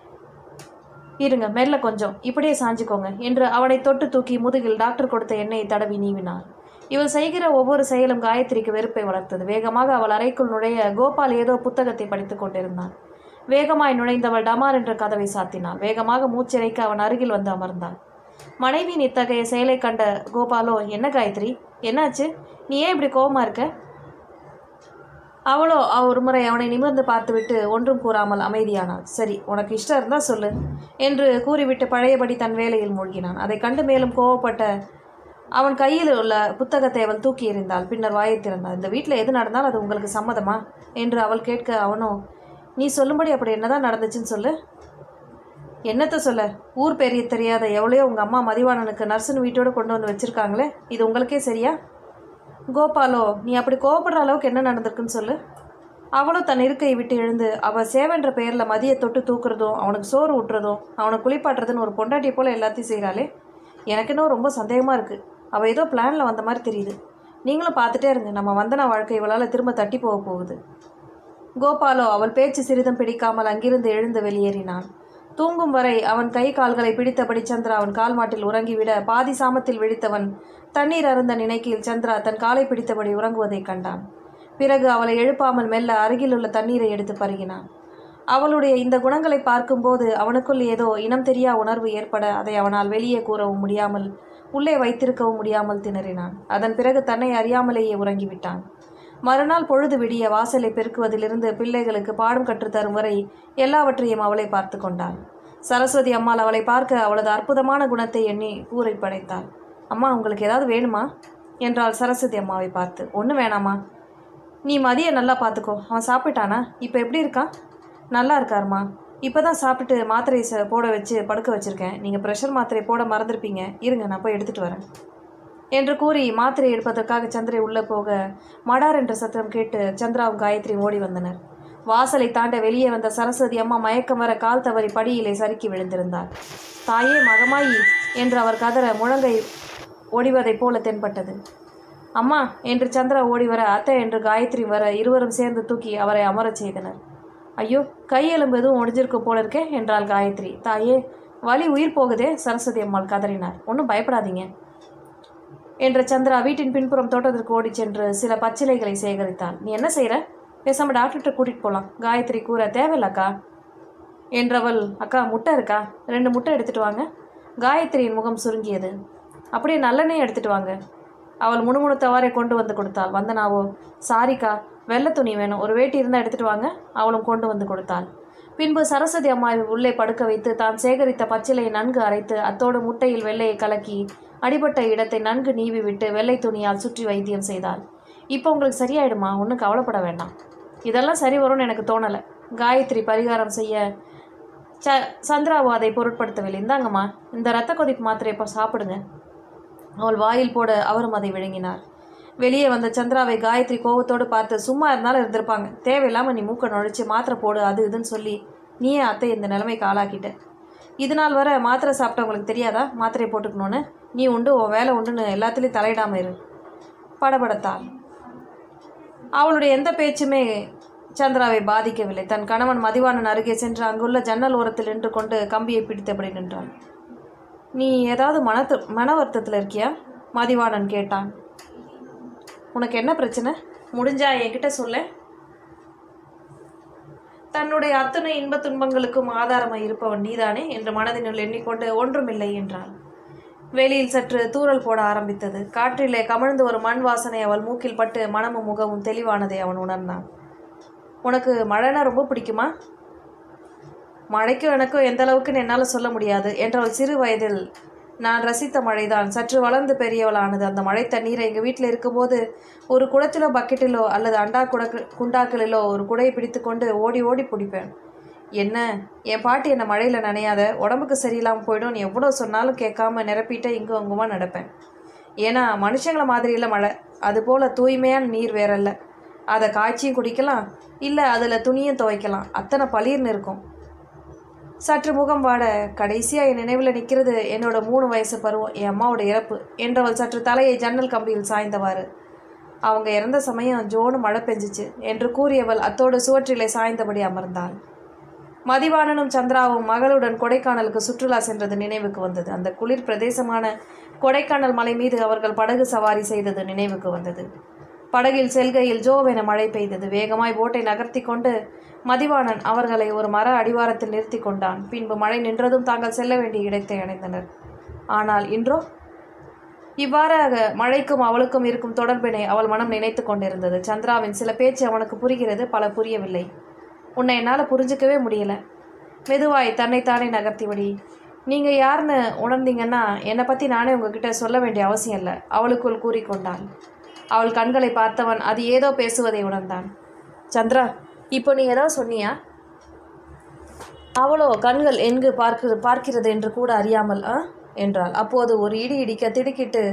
Speaker 1: இருங்க, மெல்ல கொஞ்சம் இப்படியே சாஞ்சிக்கோங்க என்று அவனை தொட்டு தூக்கி முதுகில் டாக்டர் கொடுத்த எண்ணெயை தடவி நீவினாள். இவள் செய்கிற ஒவ்வொரு செயலும் காயத்ரிக்கு வெறுப்பை வளர்த்தது. வேகமாக அவள் அறைக்குள் நுழைய கோபால் ஏதோ புத்தகத்தை படித்துக் கொண்டிருந்தான். வேகமாய் நுழைந்தவள் டமார் என்ற கதவை சாத்தினாள். வேகமாக மூச்சிறைக்க அவன் அருகில் வந்து அமர்ந்தாள். மனைவியின் இத்தகைய செயலை கண்ட கோபாலோ, என்ன காயத்ரி, என்னாச்சு? நீ ஏன் இப்படி கோபமா இருக்க? அவளோ ஒரு முறை அவனை நிமிர்ந்து பார்த்துவிட்டு ஒன்றும் கூறாமல் அமைதியானாள். சரி, உனக்கு இஷ்டம் இருந்தால் சொல்லு என்று கூறிவிட்டு பழையபடி தன் வேலையில் மூழ்கினான். அதை கண்டு மேலும் கோவப்பட்ட அவன் கையில் உள்ள புத்தகத்தை அவள் தூக்கி எறிந்தாள். பின்னர் வாயை திறந்தாள். இந்த வீட்டில் எது நடந்தால் அது உங்களுக்கு சம்மதமா என்று அவள் கேட்க, அவனோ, நீ சொல்லும்படி அப்படி என்னதான் நடந்துச்சுன்னு சொல்லு. என்னத்தை சொல்ல? ஊர் பெரிய தெரியாத எவ்வளையோ உங்கள் அம்மா மதிவாணனுக்கு நர்ஸுன்னு வீட்டோடு கொண்டு வந்து வச்சுருக்காங்களே, இது உங்களுக்கே சரியா? கோபாலோ, நீ அப்படி கோவப்படுற அளவுக்கு என்ன நடந்திருக்குன்னு சொல்லு. அவளும் தன் இருக்கையை விட்டு எழுந்து அவள் சேவன்ற பெயரில் மதியை தொட்டு தூக்குறதும் அவனுக்கு சோறு ஊட்டுறதும் அவனை குளிப்பாட்டுறதுன்னு ஒரு பொண்டாட்டியை போல் எல்லாத்தையும் செய்கிறாளே, எனக்கு இன்னும் ரொம்ப சந்தேகமாக இருக்குது. அவள் ஏதோ பிளானில் வந்த மாதிரி தெரியுது. நீங்களும் பார்த்துட்டே இருங்க, நம்ம வந்தன வாழ்க்கை இவளால் திரும்ப தட்டி போக போகுது. கோபாலோ அவள் பேச்சு சிறிதும் பிடிக்காமல் அங்கிருந்து எழுந்து வெளியேறினான். தூங்கும் வரை அவன் கை கால்களை பிடித்தபடி சந்திரா அவன் கால் மாட்டில் உறங்கிவிட பாதி சாமத்தில் விழித்தவன் தண்ணீர் அருந்த நினைக்கையில் சந்திரா தன் காலை பிடித்தபடி உறங்குவதைக் கண்டான். பிறகு அவளை எழுப்பாமல் மெல்ல அருகிலுள்ள தண்ணீரை எடுத்து பருகினான். அவளுடைய இந்த குணங்களை பார்க்கும்போது அவனுக்குள் ஏதோ இனம் தெரியா உணர்வு ஏற்பட அதை அவனால் வெளியே கூறவும் முடியாமல் உள்ளே வைத்திருக்கவும் முடியாமல் திணறினான். அதன் பிறகு தன்னை அறியாமலேயே உறங்கிவிட்டான். மறுநாள் பொழுது விடிய வாசலை பெருக்குவதிலிருந்து பிள்ளைகளுக்கு பாடம் கற்றுத்தரும் வரை எல்லாவற்றையும் அவளை பார்த்து கொண்டாள். சரஸ்வதி அம்மாள் அவளை பார்க்க அவளது அற்புதமான குணத்தை எண்ணி பூரை படைத்தாள். அம்மா, உங்களுக்கு ஏதாவது வேணுமா என்றாள் சரஸ்வதி அம்மாவை பார்த்து. ஒன்றும் வேணாமா, நீ மதிய நல்லா பார்த்துக்கோ. அவன் சாப்பிட்டானா? இப்போ எப்படி இருக்கான்? நல்லா இருக்காருமா. இப்போ தான் சாப்பிட்டு மாத்திரை போட வச்சு படுக்க வச்சுருக்கேன். நீங்கள் ப்ரெஷர் மாத்திரை போட மறந்துருப்பீங்க. இருங்க, நான் போய் எடுத்துகிட்டு வரேன் என்று கூறி மாத்திரை எடுப்பதற்காக சந்திரை உள்ளே போக மடார் என்ற சத்தம் கேட்டு சந்திராவும் காயத்ரி ஓடி வந்தனர். வாசலை தாண்ட வெளியே வந்த சரஸ்வதி அம்மா மயக்கம் வர கால் தவறி படியிலே சறுக்கி விழுந்திருந்தார். தாயே, மகமாயி என்று அவர் கதற முழங்கை ஓடிவதைப் போல தென்பட்டது. அம்மா என்று சந்திரா ஓடி வர அத்தை என்று காயத்ரி வர இருவரும் சேர்ந்து தூக்கி அவரை அமரச் செய்தனர். ஐயோ, கையெலும்பு எதுவும் ஒடிஞ்சிருக்கும் போல இருக்கே என்றாள் காயத்ரி. தாயே, வலி உயிர் போகுதே சரஸ்வதி அம்மாள் கதறினார். ஒன்றும் பயப்படாதீங்க என்ற சந்திரா வீட்டின் பின்புறம் தோட்டத்திற்கு ஓடி சென்று சில பச்சிலைகளை சேகரித்தாள். நீ என்ன செய்கிற? பேசாம டாக்டர்கிட்ட கூட்டிகிட்டு போகலாம் காயத்ரி கூற. தேவையில்லக்கா என்றவள். அக்கா, முட்டை இருக்கா? ரெண்டு முட்டை எடுத்துகிட்டு வாங்க. காயத்ரியின் முகம் சுருங்கியது. அப்படியே நல்லெண்ணெய் எடுத்துகிட்டு வாங்க. அவள் முணுமுணுத்தவாறே கொண்டு வந்து கொடுத்தாள். வந்தனாவோ, சாரிக்கா, வெள்ளை துணி வேணும், ஒரு வேட்டி இருந்தால் எடுத்துகிட்டு வாங்க. அவளும் கொண்டு வந்து கொடுத்தாள். பின்பு சரஸ்வதி அம்மாவை உள்ளே படுக்க வைத்து தான் சேகரித்த பச்சிலையை நன்கு அரைத்து அத்தோடு முட்டையில் வெள்ளையை கலக்கி அடிபட்ட இடத்தை நன்கு நீவி விட்டு வெள்ளை துணியால் சுற்றி வைத்தியம் செய்தாள். இப்போ உங்களுக்கு சரியாயிடுமா, ஒன்றும் கவலைப்பட வேண்டாம். இதெல்லாம் சரி வரும்னு எனக்கு தோணலை. காயத்ரி பரிகாரம் செய்ய ச சந்திராவோ அதை பொருட்படுத்தவில்லை. இந்தாங்கம்மா, இந்த இரத்த கொதிப்பு மாத்திரை இப்போ சாப்பிடுங்க. அவள் வாயில் போட அவரும் அதை விழுங்கினார். வெளியே வந்த சந்திராவை காயத்ரி கோபத்தோடு பார்த்து, சும்மா இருந்தாலும் இருந்திருப்பாங்க, தேவையில்லாமல் நீ மூக்க நுழைச்சி மாத்திரை போடு அது இதுன்னு சொல்லி நீயே அத்தை இந்த நிலைமைக்கு ஆளாக்கிட்ட. இது நாள் வர மாத்திரை சாப்பிட்டவங்களுக்கு தெரியாதா மாத்திரை போட்டுக்கணும்னு? நீ உண்டு, உன் வேலை உண்டுன்னு எல்லாத்துலேயும் தலையிடாமல் இரு படபடத்தாள். அவளுடைய எந்த பேச்சுமே சந்திராவை பாதிக்கவில்லை. தன் கணவன் மதிவாணன் அருகே சென்று அங்குள்ள ஜன்னல் ஓரத்தில் நின்று கொண்டு கம்பியை பிடித்தபடி நின்றான். நீ ஏதாவது மனத்து மன வருத்தத்தில் இருக்கியா? மதிவாணன் கேட்டான். உனக்கு என்ன பிரச்சனை? முடிஞ்சா என்கிட்ட சொல்ல. தன்னுடைய அத்தனை இன்ப துன்பங்களுக்கும் ஆதாரமாய் இருப்பவன் நீதானே என்று மனதினுள் எண்ணிக்கொண்டு ஒன்றுமில்லை என்றான். வெளியில் சற்று தூறல் போட ஆரம்பித்தது. காற்றிலே கமிழ்ந்து ஒரு மண் வாசனை அவள் மூக்கில் பட்டு மனமும் முகமும் தெளிவானதை அவன் உணர்ந்தான். உனக்கு மழைனா ரொம்ப பிடிக்குமா? மழைக்கும் எனக்கும் எந்த அளவுக்குன்னு என்னால் சொல்ல முடியாது என்றவள் சிறு வயதில் நான் ரசித்த மழைதான். சற்று வளர்ந்து பெரியவளானது. அந்த மழை தண்ணீரை எங்கள் வீட்டில் இருக்கும்போது ஒரு குடத்திலோ பக்கெட்டிலோ அல்லது அண்டா குடக்கு குண்டாக்களிலோ ஒரு குடையை பிடித்து கொண்டு ஓடி ஓடி பிடிப்பேன். என்ன, என் பாட்டி என்னை மழையில் நனையாத, உடம்புக்கு சரியில்லாமல் போய்டும், எவ்வளோ சொன்னாலும் கேட்காம நிரப்பிட்டு இங்கும் அங்குமா நடப்பேன். ஏன்னா மனுஷங்களை மாதிரி இல்லை மழை, அதுபோல் தூய்மையான நீர் வேறல்ல. அதை காய்ச்சியும் குடிக்கலாம், இல்லை அதில் துணியும் துவைக்கலாம், அத்தனை பளிர்னு இருக்கும். சற்று முகம் வாட, கடைசியாக என் நினைவில் நிற்கிறது என்னோட மூணு வயசு பருவம், என் அம்மாவோட இறப்பு என்றவள் சற்று தலையை ஜன்னல் கம்பியில் சாய்ந்தவாறு. அவங்க இறந்த சமயம் ஜோனு மழை பெஞ்சிச்சு என்று கூறியவள் அத்தோடு சுவற்றிலே சாய்ந்தபடி அமர்ந்தாள். மதிவாணனும் சந்திராவும் மகளுடன் கொடைக்கானலுக்கு சுற்றுலா சென்றது நினைவுக்கு வந்தது. அந்த குளிர் பிரதேசமான கொடைக்கானல் மலை மீது அவர்கள் படகு சவாரி செய்தது நினைவுக்கு வந்தது. படகில் செல்கையில் ஜோவென மழை பெய்தது. வேகமாய் போட்டை நகர்த்தி கொண்டு மதிவாணன் அவர்களை ஒரு மர அடிவாரத்தில் நிறுத்தி கொண்டான். பின்பு மழை நின்றதும் தாங்கள் செல்ல வேண்டிய இடத்தை அடைந்தனர். ஆனால் இன்றோ இவ்வாறாக மழைக்கும் அவளுக்கும் இருக்கும் தொடர்பினை அவள் மனம் நினைத்து கொண்டிருந்தது. சந்திராவின் சில பேச்சு அவனுக்கு புரிகிறது, பல புரியவில்லை. உன்னை என்னால் புரிஞ்சிக்கவே முடியல. மெதுவாய் தன்னைத்தானே நகர்த்திபடி, நீங்கள் யாருன்னு உணர்ந்தீங்கன்னா என்னை பற்றி நானே உங்ககிட்ட சொல்ல வேண்டிய அவசியம் இல்லை அவளுக்குள் கூறிக்கொண்டாள். அவள் கண்களை பார்த்தவன் அது ஏதோ பேசுவதை உணர்ந்தான். சந்திரா, இப்போ நீ ஏதாவது சொன்னியா? அவளோ கண்கள் எங்கு பார்க்க பார்க்கிறது என்று கூட அறியாமல் ஆ என்றாள். அப்போது ஒரு இடி இடிக்க திடுக்கிட்டு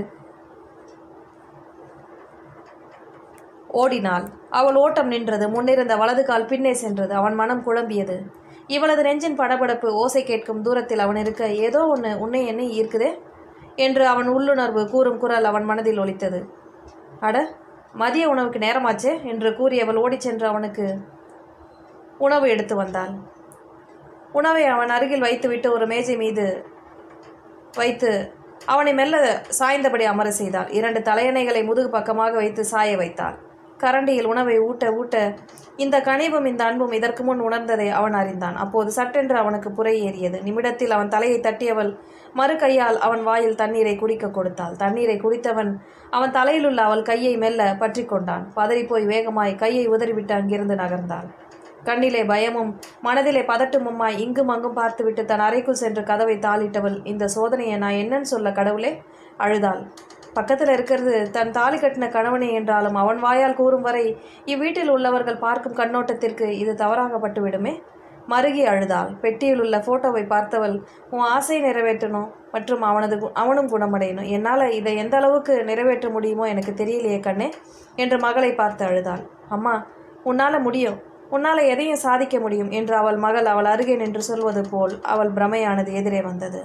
Speaker 1: ஓடினாள். அவள் ஓட்டம் நின்றது. முன்னிருந்த வலது கால் பின்னே சென்றது. அவன் மனம் குழம்பியது. இவளது நெஞ்சின் படபடப்பு ஓசை கேட்கும் தூரத்தில் அவன் இருக்க ஏதோ ஒன்று உன்னை என்னை ஈர்க்குதே என்று அவன் உள்ளுணர்வு கூறும் குரல் அவன் மனதில் ஒலித்தது. அட, மதிய உணவுக்கு நேரமாச்சே என்று கூறி அவள் ஓடி சென்று அவனுக்கு உணவு எடுத்து வந்தாள். உணவை அவன் அருகில் வைத்துவிட்டு ஒரு மேஜை மீது வைத்து அவனை மெல்ல சாய்ந்தபடி அமர செய்தாள். இரண்டு தலையணைகளை முதுகு பக்கமாக வைத்து சாய வைத்தாள். கரண்டியில் உணவை ஊட்ட ஊட்ட இந்த கனிவும் இந்த அன்பும் இதற்கு முன் உணர்ந்ததை அவன் அறிந்தான். அப்போது சட்டென்று அவனுக்கு புரை ஏறியது. நிமிடத்தில் அவன் தலையை தட்டியவள் மறு கையால் அவன் வாயில் தண்ணீரை குடிக்க கொடுத்தாள். தண்ணீரை குடித்தவன் அவன் தலையிலுள்ள அவள் கையை மெல்ல பற்றி கொண்டான். பதறிப்போய் வேகமாய் கையை உதறிவிட்டு அங்கிருந்து நகர்ந்தாள். கண்ணிலே பயமும் மனதிலே பதட்டமுமாய் இங்கும் அங்கும் பார்த்துவிட்டு தன் அறைக்குள் சென்று கதவை தாளிட்டவள், இந்த சோதனையை நான் என்னன்னு சொல்ல கடவுளே, அழுதாள். பக்கத்தில் இருக்கிறது தன் தாலி கட்டின கணவனே என்றாலும் அவன் வாயால் கூறும் வரை இவ்வீட்டில் உள்ளவர்கள் பார்க்கும் கண்ணோட்டத்திற்கு இது தவறாகப்பட்டு விடுமே. மருகி அழுதாள். பெட்டியில் உள்ள போட்டோவை பார்த்தவள், உன் ஆசையை நிறைவேற்றணும் மற்றும் அவனது அவனும் குணமடையணும். என்னால் இதை எந்த அளவுக்கு நிறைவேற்ற முடியுமோ எனக்கு தெரியலையே கண்ணே என்று மகளை பார்த்து அழுதாள். அம்மா, உன்னால் முடியும், உன்னால் எதையும் சாதிக்க முடியும் என்று அவள் மகள் அவள் அருகே நின்று சொல்வது போல் அவள் பிரமையானது எதிரே வந்தது.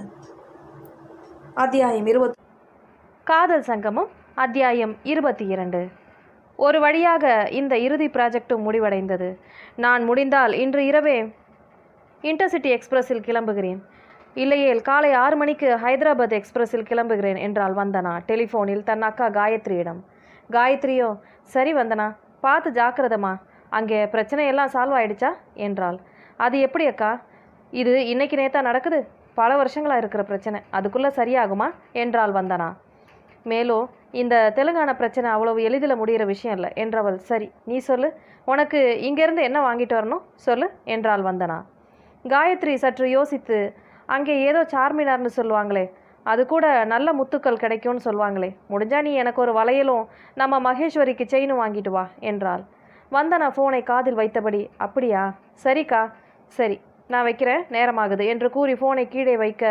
Speaker 1: அத்தியாயம் இருபத்தி காதல் சங்கமம். அத்தியாயம் இருபத்தி இரண்டு. ஒரு வழியாக இந்த இறுதி ப்ராஜெக்டும் முடிவடைந்தது. நான் முடிந்தால் இன்று இரவே இன்டர்சிட்டி எக்ஸ்பிரஸில் கிளம்புகிறேன், இல்லையேல் காலை ஆறு மணிக்கு ஹைதராபாத் எக்ஸ்பிரஸில் கிளம்புகிறேன் என்றாள் வந்தனா டெலிஃபோனில் தன் அக்கா காயத்ரியிடம். காயத்ரியோ, சரி வந்தனா, பார்த்து ஜாக்கிரதமா, அங்கே பிரச்சனையெல்லாம் சால்வ் ஆயிடுச்சா என்றாள். அது எப்படி அக்கா, இது இன்னைக்கு நேத்தா நடக்குது, பல வருஷங்களாக இருக்கிற பிரச்சனை, அதுக்குள்ளே சரியாகுமா என்றாள் வந்தனா. மேலும் இந்த தெலுங்கானா பிரச்சனை அவ்வளவு எளிதில் முடிகிற விஷயம் இல்லை என்றவள். சரி, நீ சொல்லு, உனக்கு இங்கேருந்து என்ன வாங்கிட்டு வரணும் சொல்லு என்றாள் வந்தனா. காயத்ரி சற்று யோசித்து, அங்கே ஏதோ சார்மினார்னு சொல்லுவாங்களே, அது கூட நல்ல முத்துக்கள் கிடைக்கும்னு சொல்லுவாங்களே, முடிஞ்சா நீ எனக்கு ஒரு வளையலும் நம்ம மகேஸ்வரிக்கு செயினும் வாங்கிட்டு வா என்றாள். வந்தனா ஃபோனை காதில் வைத்தபடி, அப்படியா, சரிக்கா, சரி நான் வைக்கிறேன், நேரமாகுது என்று கூறி ஃபோனை கீழே வைக்க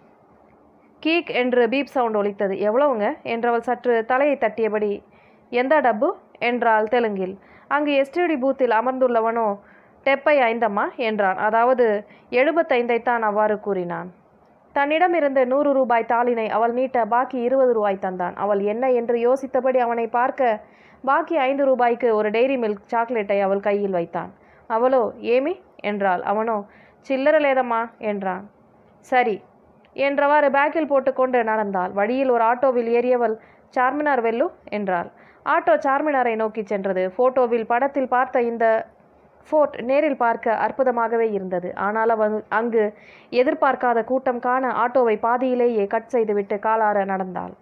Speaker 1: கீக் என்று பீப் சவுண்ட் ஒலித்தது. எவ்வளவுங்க என்றவள் சற்று தலையை தட்டியபடி, எந்த டப்பு என்றாள் தெலுங்கில். அங்கு எஸ்டிடி பூத்தில் அமர்ந்துள்ளவனோ டெப்பை ஐந்தம்மா என்றான். அதாவது எழுபத்தைந்தைத்தான் அவ்வாறு கூறினான். தன்னிடமிருந்த நூறு ரூபாய் தாளினை அவள் நீட்ட பாக்கி இருபது ரூபாய் தந்தான். அவள் என்ன என்று யோசித்தபடி அவனை பார்க்க பாக்கி ஐந்து ரூபாய்க்கு ஒரு டெய்ரி மில்க் சாக்லேட்டை அவள் கையில் வைத்தான். அவளோ, ஏமி என்றாள். அவனோ, சில்லறலேதம்மா என்றான். சரி என்றவாறு பேக்கில் போட்டுக்கொண்டு நடந்தாள். வழியில் ஒரு ஆட்டோவில் ஏறியவள், சார்மினார் வெல்லு என்றாள். ஆட்டோ சார்மினாரை நோக்கி சென்றது. ஃபோட்டோவில் படத்தில் பார்த்த இந்த ஃபோர்ட் நேரில் பார்க்க அற்புதமாகவே இருந்தது. ஆனால் அவன் அங்கு எதிர்பார்க்காத கூட்டம் காண ஆட்டோவை பாதியிலேயே கட் செய்துவிட்டு காலார நடந்தாள்.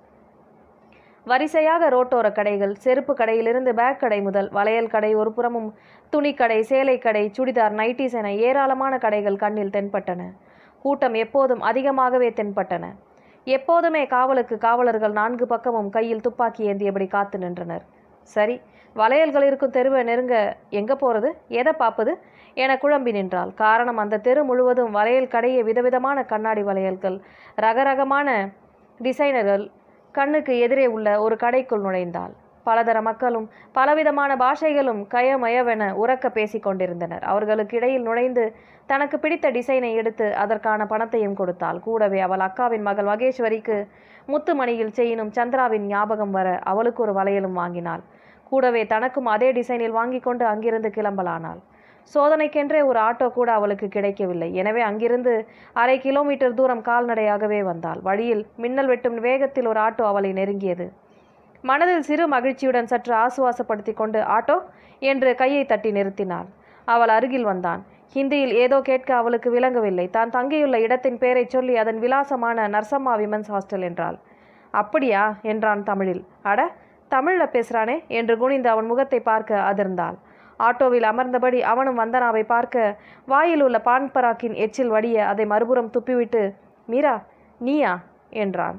Speaker 1: வரிசையாக ரோட்டோர கடைகள், செருப்பு கடையிலிருந்து பேக் கடை முதல் வளையல் கடை ஒரு புறமும், துணிக்கடை, சேலை கடை, சுடிதார், நைட்டிஸ் என ஏராளமான கடைகள் கண்ணில் தென்பட்டன. கூட்டம் எப்போதும் அதிகமாகவே தென்பட்டன. எப்போதுமே காவலுக்கு காவலர்கள் நான்கு பக்கமும் கையில் துப்பாக்கி ஏந்தியபடி காத்து நின்றனர். சரி, வளையல்கள் இருக்கும் தெருவை நெருங்க எங்கே போகிறது, எதை பார்ப்பது என குழம்பி நின்றாள். காரணம், அந்த தெரு முழுவதும் வளையல் கடையே, விதவிதமான கண்ணாடி வளையல்கள், ரகரகமான டிசைனர்கள். கண்ணுக்கு எதிரே உள்ள ஒரு கடைக்குள் நுழைந்தாள். பலதர மக்களும் பலவிதமான பாஷைகளும் கயமயவென உறக்க பேசி கொண்டிருந்தனர். அவர்களுக்கு இடையில் நுழைந்து தனக்கு பிடித்த டிசைனை எடுத்து அதற்கான பணத்தையும் கொடுத்தாள். கூடவே அவள் அக்காவின் மகள் மகேஸ்வரிக்கு முத்துமணியில் செயினும் சந்திராவின் ஞாபகம் வர அவளுக்கு ஒரு வளையலும் வாங்கினாள். கூடவே தனக்கும் அதே டிசைனில் வாங்கி கொண்டு அங்கிருந்து கிளம்பலானாள். சோதனைக்கென்றே ஒரு ஆட்டோ கூட அவளுக்கு கிடைக்கவில்லை. எனவே அங்கிருந்து அரை கிலோமீட்டர் தூரம் கால்நடையாகவே வந்தாள். வழியில் மின்னல் வெட்டும் வேகத்தில் ஒரு ஆட்டோ அவளை நெருங்கியது. மனதில் சிறு மகிழ்ச்சியுடன் சற்று ஆசுவாசப்படுத்தி கொண்டு ஆட்டோ என்று கையை தட்டி நிறுத்தினாள். அவள் அருகில் வந்தான். ஹிந்தியில் ஏதோ கேட்க அவளுக்கு விளங்கவில்லை. தான் தங்கியுள்ள இடத்தின் பெயரை சொல்லி அதன் விலாசமான நர்சம்மா விமன்ஸ் ஹாஸ்டல் என்றாள். அப்படியா என்றான் தமிழில். அட, தமிழில் பேசுகிறானே என்று குனிந்து அவன் முகத்தை பார்க்க அதிர்ந்தாள். ஆட்டோவில் அமர்ந்தபடி அவனும் வந்தனாவை பார்க்க வாயில் உள்ள பான் பராக்கின் எச்சில் வடிய அதை மறுபுறம் துப்பிவிட்டு, மீரா நீயா என்றான்.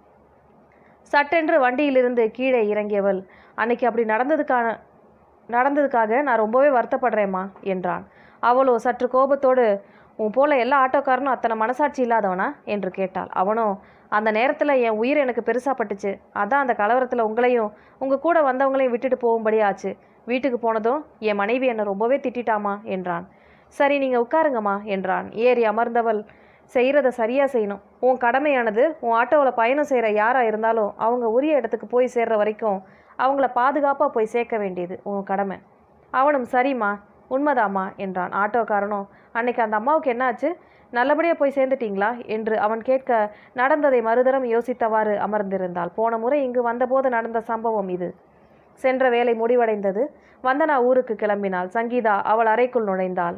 Speaker 1: சட்டென்று வண்டியிலிருந்து கீழே இறங்கியவள், அன்னைக்கு அப்படி நடந்ததுக்கான நடந்ததுக்காக நான் ரொம்பவே வருத்தப்படுறேம்மா என்றான். அவளோ சற்று கோபத்தோடு, உன் போல எல்லா ஆட்டோக்காரனும் அத்தனை மனசாட்சி இல்லாதவனா என்று கேட்டாள். அவனோ, அந்த நேரத்தில் என் உயிர் எனக்கு பெருசாக பட்டுச்சு, அதான் அந்த கலவரத்தில் உங்களையும் உங்கள் கூட வந்தவங்களையும் விட்டுட்டு போகும்படி ஆச்சு. வீட்டுக்கு போனதும் என் மனைவி என்னை ரொம்பவே திட்டாமா என்றான். சரி, நீங்கள் உட்காருங்கம்மா என்றான். ஏறி அமர்ந்தவள், செய்கிறத சரியாக செய்யணும், உன் கடமையானது. உன் ஆட்டோவில் பயணம் செய்கிற யாராக இருந்தாலும் அவங்க உரிய இடத்துக்கு போய் சேர்ற வரைக்கும் அவங்கள பாதுகாப்பாக போய் சேர்க்க வேண்டியது உன் கடமை. அவனும் சரிம்மா, உண்மைதாம்மா என்றான். ஆட்டோக்காரனும், அன்னைக்கு அந்த அம்மாவுக்கு என்னாச்சு? நல்லபடியாக போய் சேர்ந்துட்டீங்களா என்று அவன் கேட்க நடந்ததை மறுதரம் யோசித்தவாறு அமர்ந்திருந்தாள். போன முறை இங்கு வந்தபோது நடந்த சம்பவம் இது. சென்ற வேலை முடிவடைந்தது. வந்தனா ஊருக்கு கிளம்பினாள். சங்கீதா அவள் அறைக்குள் நுழைந்தாள்.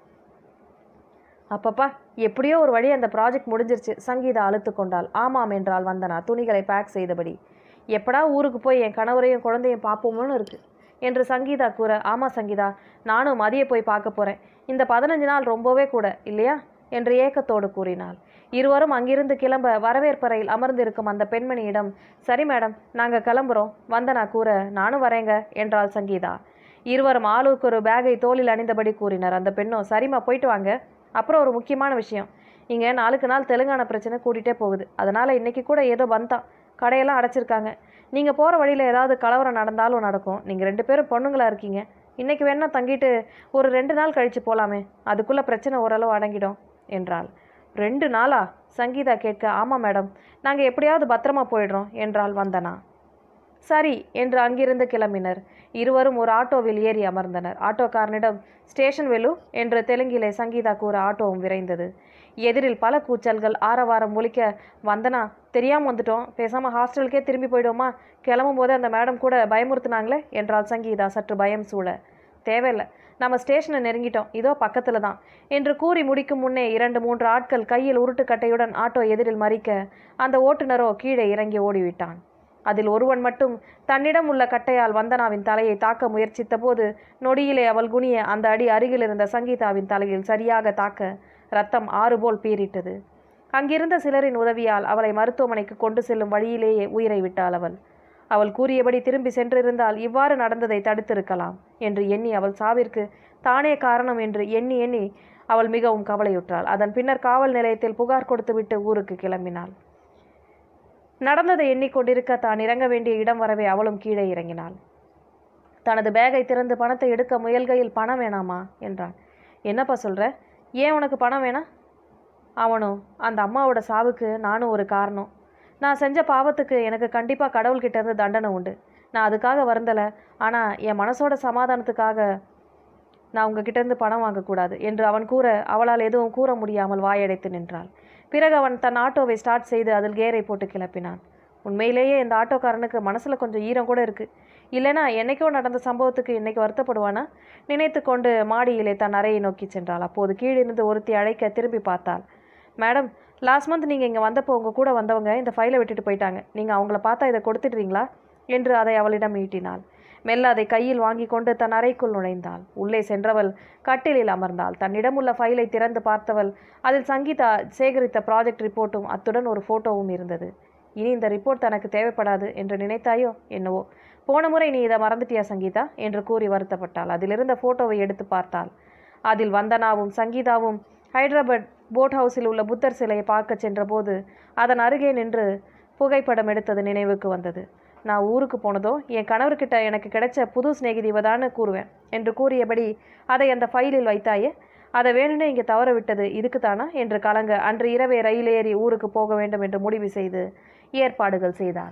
Speaker 1: அப்பப்பா, எப்படியோ ஒரு வழி அந்த ப்ராஜெக்ட் முடிஞ்சிருச்சு. சங்கீதா அழுத்து கொண்டாள். ஆமாம் என்றாள் வந்தனா துணிகளை பேக் செய்தபடி. எப்படா ஊருக்கு போய் என் கணவரையும் குழந்தையும் பார்ப்போமோன்னு இருக்கு என்று சங்கீதா கூற, ஆமாம் சங்கீதா, நானும் மதிய போய் பார்க்க போகிறேன். இந்த பதினஞ்சு நாள் ரொம்பவே கூட இல்லையா என்று ஏக்கத்தோடு கூறினாள். இருவரும் அங்கிருந்து கிளம்ப வரவேற்பறையில் அமர்ந்திருக்கும் அந்த பெண்மணியிடம், சரி மேடம், நாங்கள் கிளம்புறோம் வந்தனா கூற, நானும் வரேங்க என்றாள் சங்கீதா. இருவரும் ஆளுக்கு ஒரு பேக்கை தோளில் அணிந்தபடி கூறினர். அந்த பெண்ணோ, சரிம்மா போயிட்டு வாங்க. அப்புறம் ஒரு முக்கியமான விஷயம், இங்கே நாளுக்கு நாள் தெலுங்கானா பிரச்சனை கூட்டிகிட்டே போகுது. அதனால் இன்றைக்கி கூட ஏதோ பந்தான், கடையெல்லாம் அடைச்சிருக்காங்க. நீங்கள் போகிற வழியில் ஏதாவது கலவரம் நடந்தாலும் நடக்கும். நீங்கள் ரெண்டு பேரும் பொண்ணுங்களாக இருக்கீங்க. இன்றைக்கி வேணால் தங்கிட்டு ஒரு ரெண்டு நாள் கழித்து போகலாமே, அதுக்குள்ளே பிரச்சனை ஓரளவு அடங்கிடும் என்றாள். ரெண்டு நாளா? சங்கீதா கேட்க, ஆமாம் மேடம், நாங்கள் எப்படியாவது பத்திரமா போயிடுறோம் என்றாள் வந்தனா. சரி என்று அங்கிருந்து கிளம்பினர். இருவரும் ஒரு ஆட்டோவில் ஏறி அமர்ந்தனர். ஆட்டோக்காரனிடம், ஸ்டேஷன் வெலு என்று தெலுங்கிலே சங்கீதா கூற ஆட்டோவும் விரைந்தது. எதிரில் பல கூச்சல்கள், ஆரவாரம் ஒலிக்க, வந்தனா, தெரியாமல் வந்துட்டோம், பேசாமல் ஹாஸ்டலுக்கே திரும்பி போயிடுவோமா? கிளம்பும் போது அந்த மேடம் கூட பயமுறுத்துனாங்களே என்றாள் சங்கீதா சற்று பயம் சூழ. தேவையில்லை, நம்ம ஸ்டேஷனை நெருங்கிட்டோம், இதோ பக்கத்தில் தான் என்று கூறி முடிக்கும் முன்னே இரண்டு மூன்று ஆட்கள் கையில் உருட்டுக்கட்டையுடன் ஆட்டோ எதிரில் மறிக்க அந்த ஓட்டுநரோ கீழே இறங்கி ஓடிவிட்டான். அதில் ஒருவன் மட்டும் தன்னிடம் உள்ள கட்டையால் வந்தனாவின் தலையை தாக்க முயற்சித்த போது நொடியிலே அவள் குனிய அந்த அடி அருகில் இருந்த சங்கீதாவின் தலையில் சரியாக தாக்க ரத்தம் ஆறு போல் பீறிட்டது. அங்கிருந்த சிலரின் உதவியால் அவளை மருத்துவமனைக்கு கொண்டு செல்லும் வழியிலேயே உயிரை விட்டாள் அவள். அவள் கூறியபடி திரும்பி சென்றிருந்தால் இவ்வாறு நடந்ததை தடுத்திருக்கலாம் என்று எண்ணி அவள் சாவிற்கு தானே காரணம் என்று எண்ணி எண்ணி அவள் மிகவும் கவலையுற்றாள். அதன் பின்னர் காவல் நிலையத்தில் புகார் கொடுத்துவிட்டு ஊருக்கு கிளம்பினாள். நடந்ததை எண்ணிக்கொண்டிருக்க தான் இறங்க வேண்டிய இடம் வரவே அவளும் கீழே இறங்கினாள். தனது பேகை திறந்து பணத்தை எடுக்க முயல்கையில், பணம் வேணாமா என்றான். என்னப்பா சொல்கிற? ஏன் உனக்கு பணம் வேணாம்? அவனும், அந்த அம்மாவோட சாவுக்கு நானும் ஒரு காரணம். நான் செஞ்ச பாவத்துக்கு எனக்கு கண்டிப்பாக கடவுள்கிட்ட இருந்து தண்டனை உண்டு. நான் அதுக்காக வருந்தலை. ஆனால் என் மனசோட சமாதானத்துக்காக நான் உங்ககிட்டேருந்து பணம் வாங்கக்கூடாது என்று அவன் கூற அவளால் எதுவும் கூற முடியாமல் வாயடைத்து நின்றாள். பிறகு அவன் தன் ஆட்டோவை ஸ்டார்ட் செய்து அதில் கேரை போட்டு கிளப்பினான். உண்மையிலேயே இந்த ஆட்டோக்காரனுக்கு மனசில் கொஞ்சம் ஈரம் கூட இருக்குது. இல்லைனா என்னைக்கோ நடந்த சம்பவத்துக்கு இன்னைக்கு வருத்தப்படுவானா நினைத்து கொண்டு மாடியிலே தன் அறையை நோக்கி சென்றாள். அப்போது கீழிருந்து ஒருத்தி அழைக்க திரும்பி பார்த்தாள். மேடம், லாஸ்ட் மந்த் நீங்கள் இங்கே வந்தப்போ உங்கள் கூட வந்தவங்க இந்த ஃபைலை விட்டுட்டு போயிட்டாங்க. நீங்கள் அவங்கள பார்த்தா இதை கொடுத்துட்றீங்களா என்று அதை அவளிடம் ஈட்டினாள். மெல்ல அதை கையில் வாங்கி கொண்டு தன் அறைக்குள் நுழைந்தாள். உள்ளே சென்றவள் கட்டிலில் அமர்ந்தாள். தன்னிடம் உள்ள ஃபைலை திறந்து பார்த்தவள் அதில் சங்கீதா சேகரித்த ப்ராஜெக்ட் ரிப்போர்ட்டும் அத்துடன் ஒரு ஃபோட்டோவும் இருந்தது. இனி இந்த ரிப்போர்ட் தனக்கு தேவைப்படாது என்று நினைத்தாயோ என்னவோ? போன முறை நீ இதை மறந்துட்டியா சங்கீதா என்று கூறி வருத்தப்பட்டாள். அதிலிருந்த ஃபோட்டோவை எடுத்து பார்த்தாள். அதில் வந்தனாவும் சங்கீதாவும் ஹைதராபாத் போட் ஹவுஸில் உள்ள புத்தர் சிலையை பார்க்க சென்றபோது அதன் அருகே நின்று புகைப்படம் எடுத்தது நினைவுக்கு வந்தது. நான் ஊருக்கு போனதோ என் கணவர்கிட்ட எனக்கு கிடைச்ச புது சிநேகிதி இவதான்னு கூறுவேன் என்று கூறியபடி அதை அந்த ஃபைலில் வைத்தாயே, அதை வேணும்னு இங்கே தவற விட்டது இதுக்கு தானா என்று கலங்க அன்று இரவே ரயில் ஏறி ஊருக்கு போக வேண்டும் என்று முடிவு செய்து ஏற்பாடுகள் செய்தான்.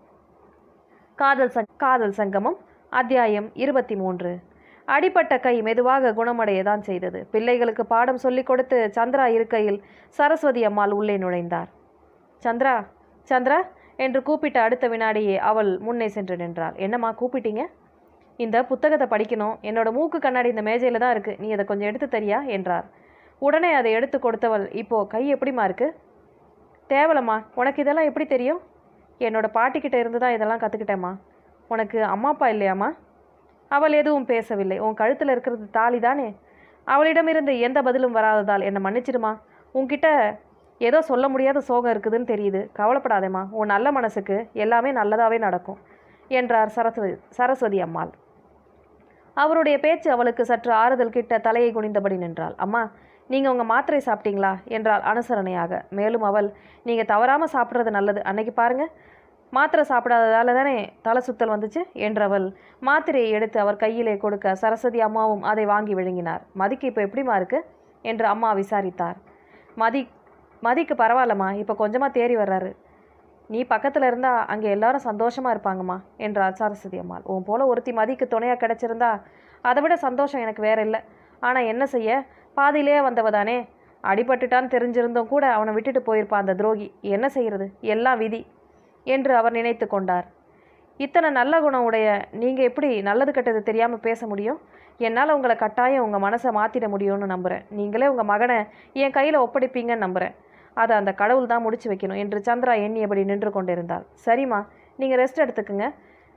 Speaker 1: காதல் சங் காதல் சங்கமம் அத்தியாயம் இருபத்தி மூன்று. அடிப்பட்ட கை மெதுவாக குணமடையதான் செய்தது. பிள்ளைகளுக்கு பாடம் சொல்லிக் கொடுத்து சந்திரா இருக்கையில் சரஸ்வதி அம்மாள் உள்ளே நுழைந்தார். சந்திரா, சந்திரா என்று கூப்பிட்ட அடுத்த வினாடியே அவள் முன்னே சென்று நின்றாள். என்னம்மா கூப்பிட்டீங்க? இந்த புத்தகத்தை படிக்கணும். என்னோட மூக்கு கண்ணாடி இந்த மேஜையில் தான் இருக்குது, நீ அதை கொஞ்சம் எடுத்து தரியா என்றார். உடனே அதை எடுத்து கொடுத்தவள், இப்போது கை எப்படிமா இருக்குது? தேவலம்மா, உனக்கு இதெல்லாம் எப்படி தெரியும்? என்னோட பாட்டிக்கிட்ட இருந்து தான் இதெல்லாம் கற்றுக்கிட்டேம்மா. உனக்கு அம்மா அப்பா இல்லையாம்மா? அவள் எதுவும் பேசவில்லை. உன் கழுத்தில் இருக்கிறது தாலி தானே? அவளிடமிருந்து எந்த பதிலும் வராததால் என்னை மன்னிச்சிடுமா, உன்கிட்ட ஏதோ சொல்ல முடியாத சோகம் இருக்குதுன்னு தெரியுது. கவலைப்படாதேம்மா, உன் நல்ல மனசுக்கு எல்லாமே நல்லதாகவே நடக்கும் என்றார் சரஸ்வதி சரஸ்வதி அம்மாள். அவருடைய பேச்சு அவளுக்கு சற்று ஆறுதல் கிட்ட தலையை குனிந்தபடி நின்றாள். அம்மா, நீங்கள் உங்கள் மாத்திரை சாப்பிட்டீங்களா என்றாள் அனுசரணையாக. மேலும் அவள், நீங்கள் தவறாமல் சாப்பிட்றது நல்லது. அன்னைக்கு பாருங்கள், மாத்திரை சாப்பிடாததால தானே தலை சுத்தல் வந்துச்சு என்றவள் மாத்திரையை எடுத்து அவர் கையிலே கொடுக்க சரஸ்வதி அம்மாவும் அதை வாங்கி விழுங்கினார். மதிக்கு இப்போ எப்படிமா இருக்கு என்று அம்மா விசாரித்தார். மதி மதிக்கு பரவாயில்லம்மா, இப்போ கொஞ்சமாக தேறி வர்றாரு. நீ பக்கத்தில் இருந்தால் அங்கே எல்லாரும் சந்தோஷமாக இருப்பாங்கம்மா என்றார் சரஸ்வதி அம்மாள். உன் போல ஒருத்தி மதிக்கு துணையாக கிடச்சிருந்தா அதை விட சந்தோஷம் எனக்கு வேற இல்லை. ஆனால் என்ன செய்ய, பாதியிலே வந்தவதானே. அடிபட்டுட்டான்னு தெரிஞ்சிருந்தும் கூட அவனை விட்டுட்டு போயிருப்பான் அந்த துரோகி. என்ன செய்கிறது, எல்லாம் விதி என்று அவர் நினைத்து கொண்டார். இத்தனை நல்ல குணம் உடைய நீங்கள் எப்படி நல்லது கெட்டது தெரியாமல் பேச முடியும்? என்னால் உங்களை கட்டாயம் உங்கள் மனசை மாற்றிட முடியும்னு நம்புகிறேன். நீங்களே உங்கள் மகனை என் கையில் ஒப்படைப்பீங்கன்னு நம்புகிறேன். அதை அந்த கடவுள் தான் முடிச்சு வைக்கணும் என்று சந்திரா எண்ணியபடி நின்று கொண்டிருந்தாள். சரிம்மா, நீங்கள் ரெஸ்ட் எடுத்துக்குங்க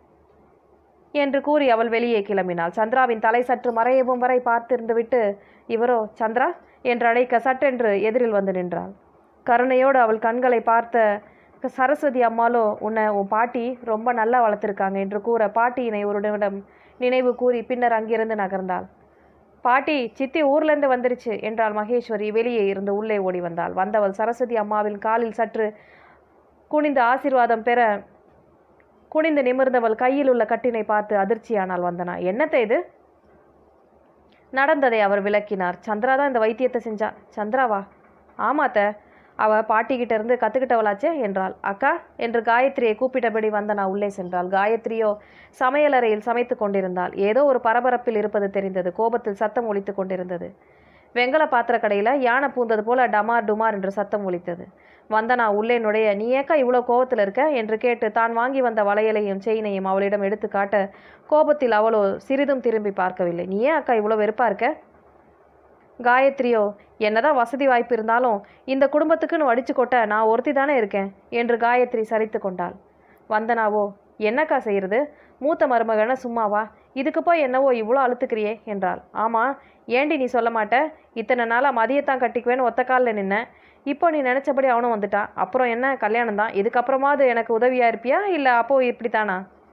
Speaker 1: என்று கூறி அவள் வெளியே கிளம்பினாள். சந்திராவின் தலை சற்று மறையவும் வரை பார்த்திருந்து விட்டு இவரோ சந்திரா என்று அழைக்க சட்டென்று எதிரில் வந்து நின்றாள். கருணையோடு அவள் கண்களை பார்த்த சரஸ்வதி அம்மாளோ, உன்னை உன் பாட்டி ரொம்ப நல்லா வளர்த்துருக்காங்க என்று கூற பாட்டியினை ஒரு நிமிடம் நினைவு கூறி பின்னர் அங்கிருந்து நகர்ந்தாள். பாட்டி, சித்தி ஊர்லேருந்து வந்துருச்சு என்றாள் மகேஸ்வரி. வெளியே இருந்து உள்ளே ஓடி வந்தாள். வந்தவள் சரஸ்வதி அம்மாவின் காலில் சற்று குனிந்து ஆசீர்வாதம் பெற குனிந்து நிமிர்ந்தவள் கையில் உள்ள கட்டினை பார்த்து அதிர்ச்சியானாள் வந்தனா. என்னத்தை இது? நடந்ததை அவர் விளக்கினார். சந்திரா தான் இந்த வைத்தியத்தை செஞ்சா. சந்திராவா? ஆமாத்த, அவள் பாட்டிக்கிட்ட இருந்து கற்றுக்கிட்டவளாச்சே என்றாள். அக்கா என்று காயத்ரியை கூப்பிட்டபடி வந்தனா உள்ளே சென்றாள். காயத்ரியோ சமையலறையில் சமைத்து கொண்டிருந்தாள். ஏதோ ஒரு பரபரப்பில் இருப்பது தெரிந்தது. கோபத்தில் சத்தம் ஒலித்து கொண்டிருந்தது. வெங்கல பாத்திர கடையில் யானை பூந்தது போல டமார் டுமார் என்று சத்தம் ஒலித்தது. வந்தனா உள்ளே நுழைய, நீ ஏக்கா இவ்வளோ கோபத்தில் இருக்க என்று கேட்டு தான் வாங்கி வந்த வளையலையும் செயினையும் அவளிடம் எடுத்து காட்ட கோபத்தில் அவளோ சிறிதும் திரும்பி பார்க்கவில்லை. நீ ஏன் அக்கா இவ்வளோ வெறுப்பாக இருக்க? காயத்ரியோ, என்னதான் வசதி வாய்ப்பு இருந்தாலும் இந்த குடும்பத்துக்குன்னு வடிச்சு கொட்ட நான் ஒருத்தி தானே இருக்கேன் என்று காயத்ரி சரித்து கொண்டாள். வந்தனாவோ, என்னக்கா செய்கிறது, மூத்த மருமகன சும்மாவா, இதுக்கு போய் என்னவோ இவ்வளோ அழுத்துக்கிறியே என்றாள். ஆமாம், ஏண்டி நீ சொல்ல மாட்ட? இத்தனை நாளாக மதியத்தான் கட்டிக்குவேன்னு ஒத்த காலில் நின்னேன். இப்போ நீ நினச்சபடி அவனும் வந்துட்டான். அப்புறம் என்ன, கல்யாணம் தான். இதுக்கப்புறமாவது எனக்கு உதவியாக இருப்பியா இல்லை அப்போ இப்படித்தானா?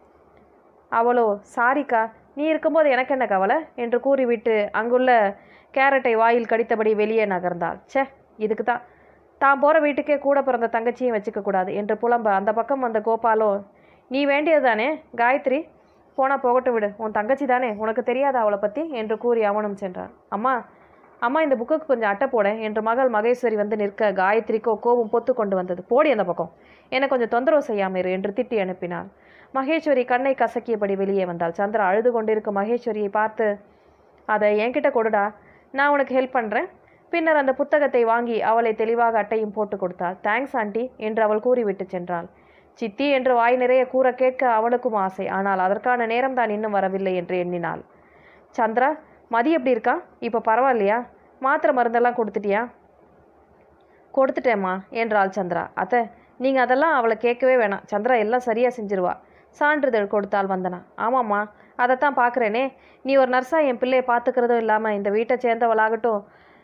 Speaker 1: அவளோ, சாரிக்கா, நீ இருக்கும்போது எனக்கு என்ன கவலை என்று கூறிவிட்டு அங்குள்ள கேரட்டை வாயில் கடித்தபடி வெளியே நகர்ந்தாள். சே, இதுக்கு தான் தான் போகிற வீட்டுக்கே கூட பிறந்த தங்கச்சியும் வச்சுக்க கூடாது என்று புலம்ப அந்த பக்கம் வந்த கோபாலோ, நீ வேண்டியது தானே காயத்ரி, போனால் போகட்டும் விடு, உன் தங்கச்சி தானே, உனக்கு தெரியாதா அவளை பற்றி என்று கூறி அவனும் சென்றான். அம்மா அம்மா இந்த புக்குக்கு கொஞ்சம் அட்டை போட என்று மகள் மகேஸ்வரி வந்து நிற்க காயத்ரிக்கோ கோபம் பொத்து கொண்டு வந்தது. போடி அந்த பக்கம், என்னை கொஞ்சம் தொந்தரவு செய்யாமல் இரு என்று திட்டி அனுப்பினாள். மகேஸ்வரி கண்ணை கசக்கியபடி வெளியே வந்தாள். சந்திரா அழுது கொண்டிருக்கும் மகேஸ்வரியை பார்த்து, அதை என்கிட்ட கொடுடா, நான் உனக்கு ஹெல்ப் பண்ணுறேன். பின்னர் அந்த புத்தகத்தை வாங்கி அவளை தெளிவாக அட்டையும் போட்டு கொடுத்தாள். தேங்க்ஸ் ஆண்டி என்று அவள் கூறிவிட்டு சென்றாள். சித்தி என்று வாய் நிறைய கூற கேட்க அவளுக்கும் ஆசை. ஆனால் அதற்கான நேரம் தான் இன்னும் வரவில்லை என்று எண்ணினாள். சந்திரா, மதி எப்படி இருக்கா? இப்போ பரவாயில்லையா? மாத்திரை மருந்தெல்லாம் கொடுத்துட்டியா? கொடுத்துட்டேம்மா என்றாள் சந்திரா. அத்தை, நீங்கள் அதெல்லாம் அவளை கேட்கவே வேணாம், சந்திரா எல்லாம் சரியாக செஞ்சிருவா சான்றிதழ் கொடுத்தாள் வந்தனா. ஆமாம்மா, அதைத்தான் பார்க்குறேனே, நீ ஒரு நர்ஸாக என் பிள்ளையை பார்த்துக்கிறதும் இல்லாமல் இந்த வீட்டை சேர்ந்தவளாகட்டும்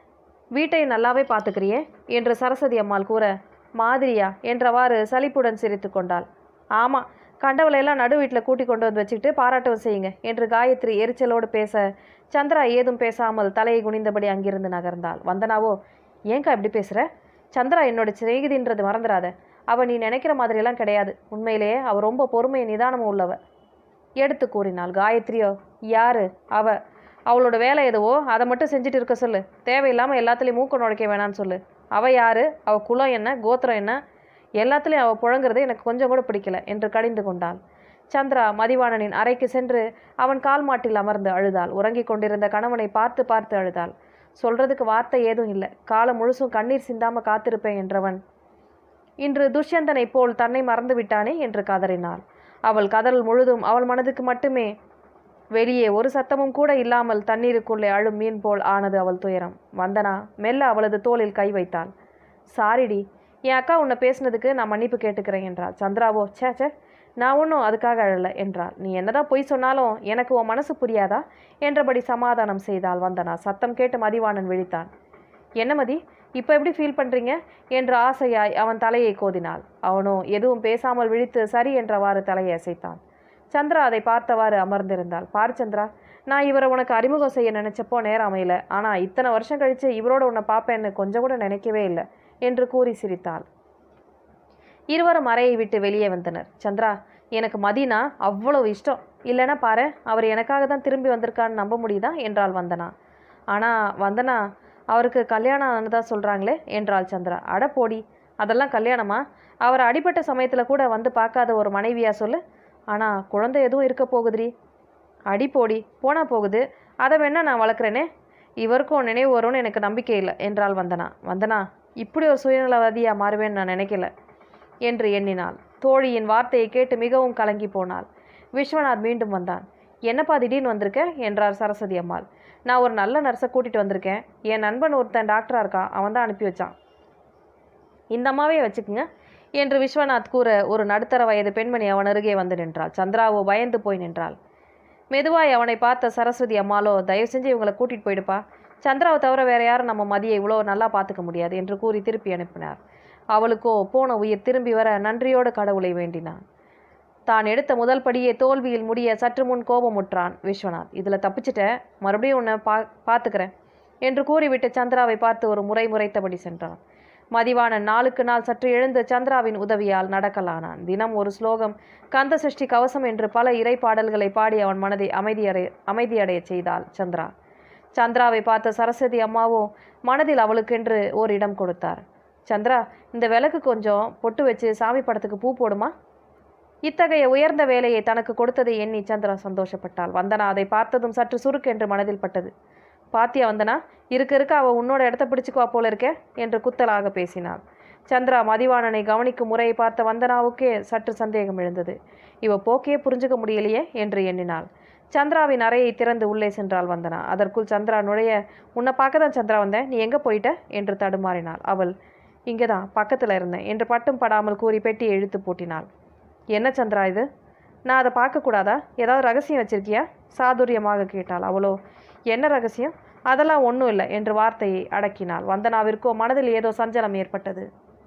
Speaker 1: வீட்டை நல்லாவே பார்த்துக்கிறியே என்று சரஸ்வதி அம்மாள் கூற, மாதிரியா என்றவாறு சலிப்புடன் சிரித்து கொண்டாள். ஆமாம், கண்டவளையெல்லாம் நடு வீட்டில் கூட்டி கொண்டு வந்து வச்சுக்கிட்டு பாராட்டவும் செய்யுங்க என்று காயத்ரி எரிச்சலோடு பேச சந்திரா ஏதும் பேசாமல் தலையை குனிந்தபடி அங்கிருந்து நகர்ந்தாள். வந்தனாவோ, ஏங்கா இப்படி பேசுகிற? சந்திரா என்னோட சிநேகிதின்றது மறந்துடாத. அவள் நீ நினைக்கிற மாதிரியெல்லாம் கிடையாது. உண்மையிலேயே அவள் ரொம்ப பொறுமை நிதானமும் உள்ளவ எடுத்து கூறினாள். காயத்ரியோ, யாரு அவ? அவளோட வேலை எதுவோ அதை மட்டும் செஞ்சுட்டு இருக்க சொல்லு. தேவையில்லாமல் எல்லாத்துலேயும் மூக்க நுழைக்க வேணான்னு சொல்லு. அவள் யாரு, அவள் குலம் என்ன, கோத்திரம் என்ன, எல்லாத்துலேயும் அவள் புழங்குறது எனக்கு கொஞ்சம் கூட பிடிக்கல என்று கடிந்து கொண்டாள். சந்திரா மதிவாணனின் அறைக்கு சென்று அவன் கால் மாட்டில் அமர்ந்து அழுதாள். உறங்கிக் கொண்டிருந்த கணவனை பார்த்து பார்த்து அழுதாள். சொல்றதுக்கு வார்த்தை ஏதும் இல்லை. காலம் முழுசும் கண்ணீர் சிந்தாமல் காத்திருப்பேன் என்றவன் இன்று துஷ்யந்தனை போல் தன்னை மறந்து விட்டானே என்று கதறினாள். அவள் கதறல் முழுதும் அவள் மனதுக்கு மட்டுமே. வெளியே ஒரு சத்தமும் கூட இல்லாமல் தண்ணீருக்குள்ளே அழும் மீன் போல் ஆனது அவள் துயரம். வந்தனா மெல்ல அவளது தோளில் கை வைத்தாள். சாரிடி, என் அக்கா உன்னை பேசினதுக்கு நான் மன்னிப்பு கேட்டுக்கிறேன் என்றாள். சந்திராவோ, சே சே, நான் ஒன்றும் அதுக்காக அழலை என்றாள். நீ என்னதான் பொய் சொன்னாலும் எனக்கு உன் மனசு புரியாதா என்றபடி சமாதானம் செய்தாள் வந்தனா. சத்தம் கேட்டு மதிவாணன் விழித்தான். என்ன மதி, இப்போ எப்படி ஃபீல் பண்ணுறீங்க என்று ஆசையாய் அவன் தலையை கோதினாள். அவனோ எதுவும் பேசாமல் விழித்து சரி என்றவாறு தலையை அசைத்தான். சந்திரா அதை பார்த்தவாறு அமர்ந்திருந்தாள். பார் சந்திரா, நான் இவரை உனக்கு அறிமுகம் செய்ய நினைச்சப்போ நேரம் அமையல. ஆனால் இத்தனை வருஷம் கழித்து இவரோட உன்னை பார்ப்பேன்னு கொஞ்சம் கூட நினைக்கவே இல்லை என்று கூறி சிரித்தாள். இருவரும் அறையை விட்டு வெளியே வந்தனர். சந்திரா, எனக்கு மதினா அவ்வளவு இஷ்டம். இல்லைன்னா பாரு, அவர் எனக்காக தான் திரும்பி வந்திருக்கான்னு நம்ப முடியுதா என்றாள் வந்தனா. ஆனால் வந்தனா, அவருக்கு கல்யாணம் ஆனதா சொல்கிறாங்களே என்றாள் சந்திரா. அட போடி, அதெல்லாம் கல்யாணமா? அவர் அடிப்பட்ட சமயத்தில் கூட வந்து பார்க்காத ஒரு மனைவியா சொல்லு. ஆனால் குழந்தை எதுவும் இருக்க போகுதுரி. அடி போடி, போனால் போகுது, அதை வேணா நான் வளர்க்குறேனே. இவருக்கும் நினைவு வரும்னு எனக்கு நம்பிக்கை இல்லை என்றாள் வந்தனா. வந்தனா, இப்படி ஒரு சுயநலவாதியாக மாறுவேன்னு நான் நினைக்கல என்று எண்ணினாள். தோழியின் வார்த்தையை கேட்டு மிகவும் கலங்கி போனாள். விஸ்வநாத் மீண்டும் வந்தான். என்னப்பா திடீர்னு வந்திருக்க என்றார் சரஸ்வதி அம்மாள். நான் ஒரு நல்ல நர்ஸை கூட்டிகிட்டு வந்திருக்கேன். என் நண்பன் ஒருத்தன் டாக்டராக இருக்கான், அவன் தான் அனுப்பி வச்சான். இந்த அம்மாவே வச்சுக்குங்க என்று விஸ்வநாத் கூற ஒரு நடுத்தர வயது பெண்மணி அவன் அருகே வந்து நின்றாள். சந்திராவோ பயந்து போய் நின்றாள். மெதுவாய் அவனை பார்த்த சரஸ்வதி அம்மாளோ, தயவு செஞ்சு இவங்களை கூட்டிகிட்டு போயிடுப்பா, சந்திராவை தவிர வேற யாரும் நம்ம மதியை இவ்வளோ நல்லா பார்த்துக்க முடியாது என்று கூறி திருப்பி அனுப்பினார். அவளுக்கோ போன உயிர் திரும்பி வர நன்றியோடு கடவுளை வேண்டினான். தான் எடுத்த முதல் படியே தோல்வியில் முடிய சற்று முன் கோபமுற்றான் விஸ்வநாத். இதில் தப்பிச்சிட்ட, மறுபடியும் உன்னை பா பார்த்துக்கிறேன் என்று கூறிவிட்டு சந்திராவை பார்த்து ஒரு முறை முறைத்தபடி சென்றான். மதிவாணன் நாளுக்கு நாள் சற்று எழுந்து சந்திராவின் உதவியால் நடக்கலானான். தினம் ஒரு ஸ்லோகம், கந்த சஷ்டி கவசம் என்று பல இறை பாடல்களை பாடி அவன் மனதை அமைதியடைய அமைதியடைய செய்தாள் சந்திரா. சந்திராவை பார்த்த சரஸ்வதி அம்மாவோ மனதில் அவளுக்கென்று ஓர் இடம் கொடுத்தார். சந்திரா, இந்த விளக்கு கொஞ்சம் பொட்டு வச்சு சாமி படத்துக்கு பூ போடுமா? இத்தகைய உயர்ந்த வேலையை தனக்கு கொடுத்ததை எண்ணி சந்திரா சந்தோஷப்பட்டாள். வந்தனா அதை பார்த்ததும் சற்று சுருக்கென்று மனதில் பட்டது. பாத்தியா வந்தனா, இருக்க இருக்க அவள் உன்னோட இடத்த பிடிச்சிக்குவா போல இருக்க என்று குத்தலாக பேசினாள். சந்திரா மதிவாணனை கவனிக்கும் முறையை பார்த்த வந்தனாவுக்கே சற்று சந்தேகம் எழுந்தது. இவ போக்கே புரிஞ்சுக்க முடியலையே என்று எண்ணினாள். சந்திராவின் அறையை திறந்து உள்ளே சென்றாள் வந்தனா. அதற்குள் சந்திரா நுழைய, உன்னை பார்க்க தான் சந்திரா வந்தேன், நீ எங்கே போயிட்ட என்று தடுமாறினாள். அவள், இங்கே தான் பக்கத்தில் இருந்தேன் என்று பட்டும் படாமல் கூறி பெட்டியை இழுத்து பூட்டினாள். என்ன சந்திரா இது? நான் அதை பார்க்கக்கூடாதா? ஏதாவது ரகசியம் வச்சிருக்கியா? சாதுரியமாக கேட்டாள். அவளோ, என்ன ரகசியம்? அதெல்லாம் ஒன்றும் இல்லை என்று வார்த்தையை அடக்கினாள். வந்தனாவிற்கோ மனதில் ஏதோ சஞ்சலம் ஏற்பட்டது.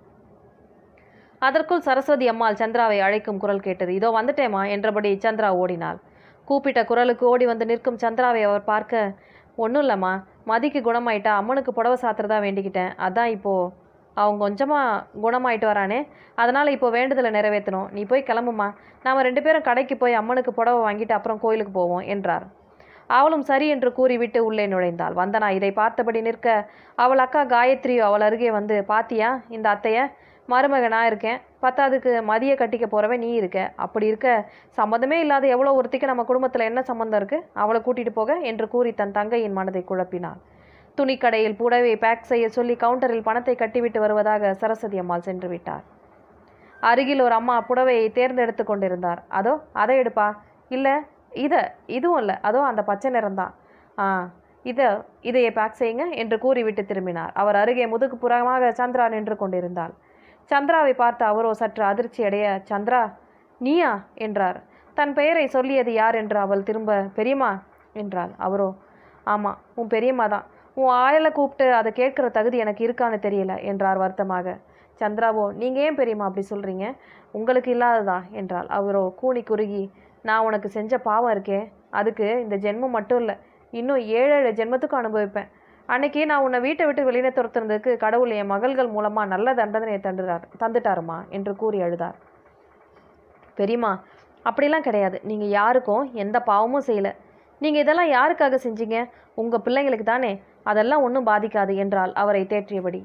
Speaker 1: அதற்குள் சரஸ்வதி அம்மாள் சந்திராவை அழைக்கும் குரல் கேட்டது. இதோ வந்துட்டேமா என்றபடி சந்திரா ஓடினாள். கூப்பிட்ட குரலுக்கு ஓடி வந்து நிற்கும் சந்திராவை அவர் பார்க்க, ஒன்றும் இல்லைம்மா, மதிக்கு குணமாயிட்டா, அம்மனுக்கு புடவை சாத்துறதா வேண்டிக்கிட்டேன், அதான் இப்போது அவங்க கொஞ்சமாக குணமாயிட்டு வரானே, அதனால் இப்போ வேண்டுதலை நிறைவேற்றணும், நீ போய் கிளம்புமா, நாம் ரெண்டு பேரும் கடைக்கு போய் அம்மனுக்கு புடவை வாங்கிட்டு அப்புறம் கோயிலுக்கு போவோம் என்றார். அவளும் சரி என்று கூறிவிட்டு உள்ளே நுழைந்தாள். வந்தனா இதை பார்த்தபடி நிற்க, அவள் அக்கா காயத்ரியோ அவள் அருகே வந்து, பாத்தியா இந்த அத்தைய, மருமக நான் இருக்கேன், பத்தாதுக்கு மதியை கட்டிக்க போகிறவன் நீ இருக்க, அப்படி இருக்க சம்மந்தமே இல்லாத எவ்வளோ ஒருத்திக்கு நம்ம குடும்பத்தில் என்ன சம்மந்தம் இருக்குது, அவளை கூட்டிகிட்டு போக என்று கூறி தன் தங்கையின் மனதை குழப்பினாள். துணிக்கடையில் புடவையை பேக் செய்ய சொல்லி கவுண்டரில் பணத்தை கட்டிவிட்டு வருவதாக சரஸ்வதி அம்மாள் சென்று விட்டார். அருகில் ஒரு அம்மா புடவையை தேர்ந்தெடுத்து கொண்டிருந்தார். அதோ அதை எடுப்பா, இல்லை இதை, இதுவும் இல்லை, அதோ அந்த பச்சை நிறம்தான், ஆ இதை இதையை பேக் செய்யுங்க என்று கூறிவிட்டு திரும்பினார். அவர் அருகே முதுகு புறமாக சந்திரா நின்று கொண்டிருந்தாள். சந்திராவை பார்த்து அவரோ சற்று அதிர்ச்சி அடைய, சந்திரா நீயா என்றார். தன் பெயரை சொல்லியது யார் என்று அவள் திரும்ப, பெரியம்மா என்றாள். அவரோ, ஆமாம் உன் பெரியம்மா தான், உன் ஆயலை கூப்பிட்டு அதை கேட்குற தகுதி எனக்கு இருக்கான்னு தெரியல என்றார் வருத்தமாக. சந்திராவோ, நீங்கள் ஏன் பெரியம்மா அப்படி சொல்கிறீங்க, உங்களுக்கு இல்லாததா என்றாள். அவரோ கூனி குறுகி, நான் உனக்கு செஞ்ச பாவம் இருக்கே, அதுக்கு இந்த ஜென்மம் மட்டும் இல்லை, இன்னும் ஏழு ஏழு ஜென்மத்துக்கும் அனுபவிப்பேன். அன்னைக்கு நான் உன்னை வீட்டை விட்டு வெளியே துரத்துறதுக்கு கடவுள் என் மகள்கள் மூலமாக நல்ல தண்டனையை தந்துட்டார் தந்துட்டாருமா என்று கூறி அழுதார். பெரியம்மா அப்படிலாம் கிடையாது, நீங்கள் யாருக்கும் எந்த பாவமும் செய்யலை, நீங்கள் இதெல்லாம் யாருக்காக செஞ்சீங்க, உங்கள் பிள்ளைங்களுக்கு தானே, அதெல்லாம் ஒன்றும் பாதிக்காது என்றால் அவரை தேற்றியபடி.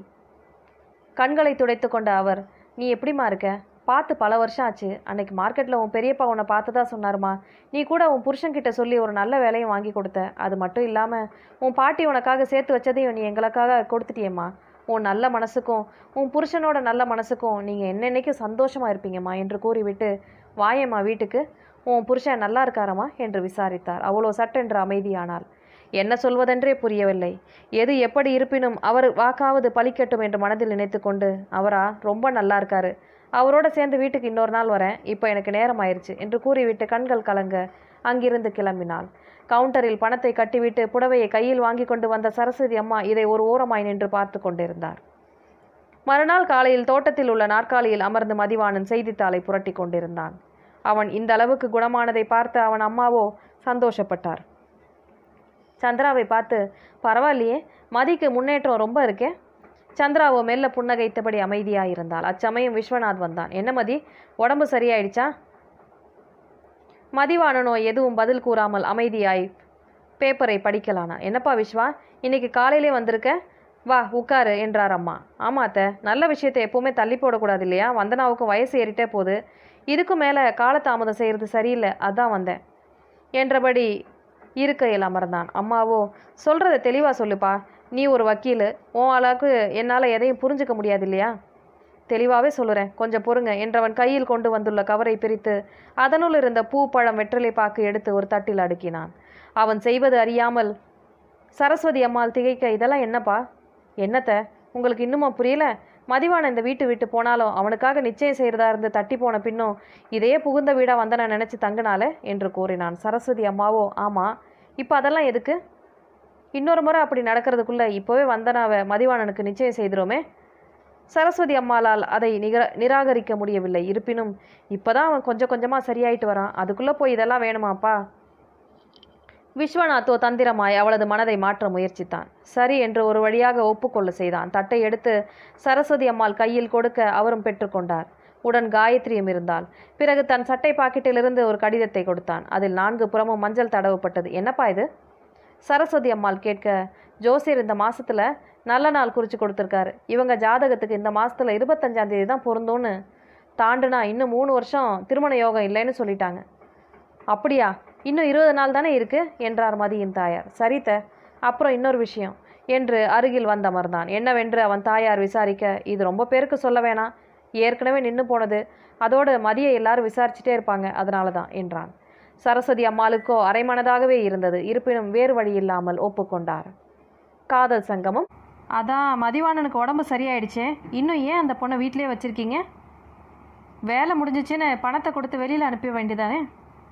Speaker 1: கண்களை துடைத்து கொண்ட அவர், நீ எப்படிமா இருக்க, பார்த்து பல வருஷம் ஆச்சு, அன்னைக்கு மார்க்கெட்டில் உன் பெரியப்பா உன்னை பார்த்ததா சொன்னாருமா, நீ கூட உன் புருஷன்கிட்ட சொல்லி ஒரு நல்ல வேலையும் வாங்கி கொடுத்த, அது மட்டும் இல்லாமல் உன் பாட்டி உனக்காக சேர்த்து வச்சதையும் நீ எங்களுக்காக கொடுத்துட்டியம்மா, உன் நல்ல மனசுக்கும் உன் புருஷனோட நல்ல மனசுக்கும் நீங்கள் என்னென்னைக்கு சந்தோஷமாக இருப்பீங்கம்மா என்று கூறிவிட்டு, வாயம்மா வீட்டுக்கு, உன் புருஷன் நல்லா இருக்காரம்மா என்று விசாரித்தார். அவ்வளோ சட்டென்று அமைதியானாள். என்ன சொல்வதென்றே புரியவில்லை. எது எப்படி இருப்பினும் அவர் வாக்காவது பலிக்கட்டும் என்று மனதில் நினைத்து கொண்டு, அவரா ரொம்ப நல்லா இருக்காரு, அவரோட சேர்ந்து வீட்டுக்கு இன்னொரு நாள் வரேன், இப்போ எனக்கு நேரம் ஆயிடுச்சு என்று கூறிவிட்டு கண்கள் கலங்க அங்கிருந்து கிளம்பினாள். கவுண்டரில் பணத்தை கட்டிவிட்டு புடவையை கையில் வாங்கி கொண்டு வந்த சரஸ்வதி அம்மா இதை ஒரு ஓரமாய் நின்று பார்த்து கொண்டிருந்தார். மறுநாள் காலையில் தோட்டத்தில் உள்ள நாற்காலியில் அமர்ந்து மதிவாணன் செய்தித்தாளை புரட்டி கொண்டிருந்தான். அவன் இந்த அளவுக்கு குணமானதை பார்த்து அவன் அம்மாவோ சந்தோஷப்பட்டார். சந்திராவை பார்த்து, பரவாயில்லையே, மதிக்கு முன்னேற்றம் ரொம்ப இருக்கே. சந்திராவோ மெல்ல புன்னகைத்தபடி அமைதியாயிருந்தாள். அச்சமயம் விஸ்வநாத் வந்தான். என்ன மதி, உடம்பு சரியாயிடுச்சா? மதிவாணனோ எதுவும் பதில் கூறாமல் அமைதியாய் பேப்பரை படிக்கலானான். என்னப்பா விஸ்வா, இன்னைக்கு காலையிலே வந்திருக்க, வா உட்காரு என்றார் அம்மா. ஆமாத்த, நல்ல விஷயத்தை எப்போவுமே தள்ளி போடக்கூடாது இல்லையா, வந்தனாவுக்கும் வயசு ஏறிட்டே போகுது, இதுக்கும் மேலே காலதாமதம் செய்கிறது சரியில்லை, அதான் வந்தேன் என்றபடி இருக்கையில் அமர்ந்தான். அம்மாவோ, சொல்கிறத தெளிவாக சொல்லுப்பா, நீ ஒரு வக்கீல், உன் அளவுக்கு என்னால் எதையும் புரிஞ்சுக்க முடியாது இல்லையா? தெளிவாகவே சொல்லுறேன், கொஞ்சம் பொறுங்க என்றவன் கையில் கொண்டு வந்துள்ள கவரை பிரித்து அதனுள் இருந்த பூ பழம் வெற்றிலை பாக்கு எடுத்து ஒரு தட்டில் அடுக்கினான். அவன் செய்வது அறியாமல் சரஸ்வதி அம்மாள் திகைக்க, இதெல்லாம் என்னப்பா? என்னத்த உங்களுக்கு இன்னுமா புரியல? மதிவான இந்த வீட்டு விட்டு போனாலும் அவனுக்காக நிச்சயம் செய்கிறதா இருந்து தட்டி போன பின்னும் இதையே புகுந்த வீடாக வந்த நான் நினச்சி தங்கினாலே என்று கூறினான். சரஸ்வதி அம்மாவோ, ஆமாம், இப்போ அதெல்லாம் எதுக்கு? இன்னொரு முறை அப்படி நடக்கிறதுக்குள்ளே இப்போவே வந்தனாவை மதிவாணனுக்கு நிச்சயம் செய்திரோமே. சரஸ்வதி அம்மாளால் அதை நிகர நிராகரிக்க முடியவில்லை. இருப்பினும் இப்போதான் அவன் கொஞ்சம் கொஞ்சமாக சரியாயிட்டு வரான், அதுக்குள்ளே போய் இதெல்லாம் வேணுமாப்பா? விஸ்வநாத்தோ தந்திரமாய் அவளது மனதை மாற்ற முயற்சித்தான். சரி என்று ஒரு வழியாக ஒப்புக்கொள்ள செய்தான். தட்டை எடுத்து சரஸ்வதி அம்மாள் கையில் கொடுக்க அவரும் பெற்றுக்கொண்டார். உடன் காயத்ரியும் இருந்தாள். பிறகு தன் சட்டை பாக்கெட்டிலிருந்து ஒரு கடிதத்தை கொடுத்தான். அதில் நான்கு புறமும் மஞ்சள் தடவப்பட்டது. என்னப்பா இது? சரஸ்வதி அம்மாள் கேட்க, ஜோசியர் இந்த மாசத்துல நல்ல நாள் குறித்து கொடுத்துருக்காரு. இவங்க ஜாதகத்துக்கு இந்த மாசத்துல இருபத்தஞ்சாம் தேதி தான் பொருந்தோன்னு, தாண்டுனா இன்னும் மூணு வருஷம் திருமண யோகம் இல்லைன்னு சொல்லிட்டாங்க. அப்படியா? இன்னும் இருபது நாள் தானே இருக்கு என்றார் மதியின் தாயார். சரித்த, அப்புறம் இன்னொரு விஷயம் என்று அருகில் வந்தமர்ந்தான். என்னவென்று அவன் தாயார் விசாரிக்க, இது ரொம்ப பேருக்கு சொல்ல வேணாம், ஏற்கனவே நின்று போனது, அதோடு மதியை எல்லாரும் விசாரிச்சுட்டே இருப்பாங்க, அதனால தான் என்றான். சரஸ்வதி அம்மாளுக்கோ அரைமனதாகவே இருந்தது. இருப்பினும் வேறு வழி இல்லாமல் ஒப்புக்கொண்டார். காதல் சங்கமம். அதான் மதிவாணனுக்கு உடம்பு சரியாயிடுச்சே, இன்னும் ஏன் அந்த பொண்ணை வீட்டிலே வச்சுருக்கீங்க? வேலை முடிஞ்சிச்சுன்னு பணத்தை கொடுத்து வெளியில் அனுப்ப வேண்டியதானே?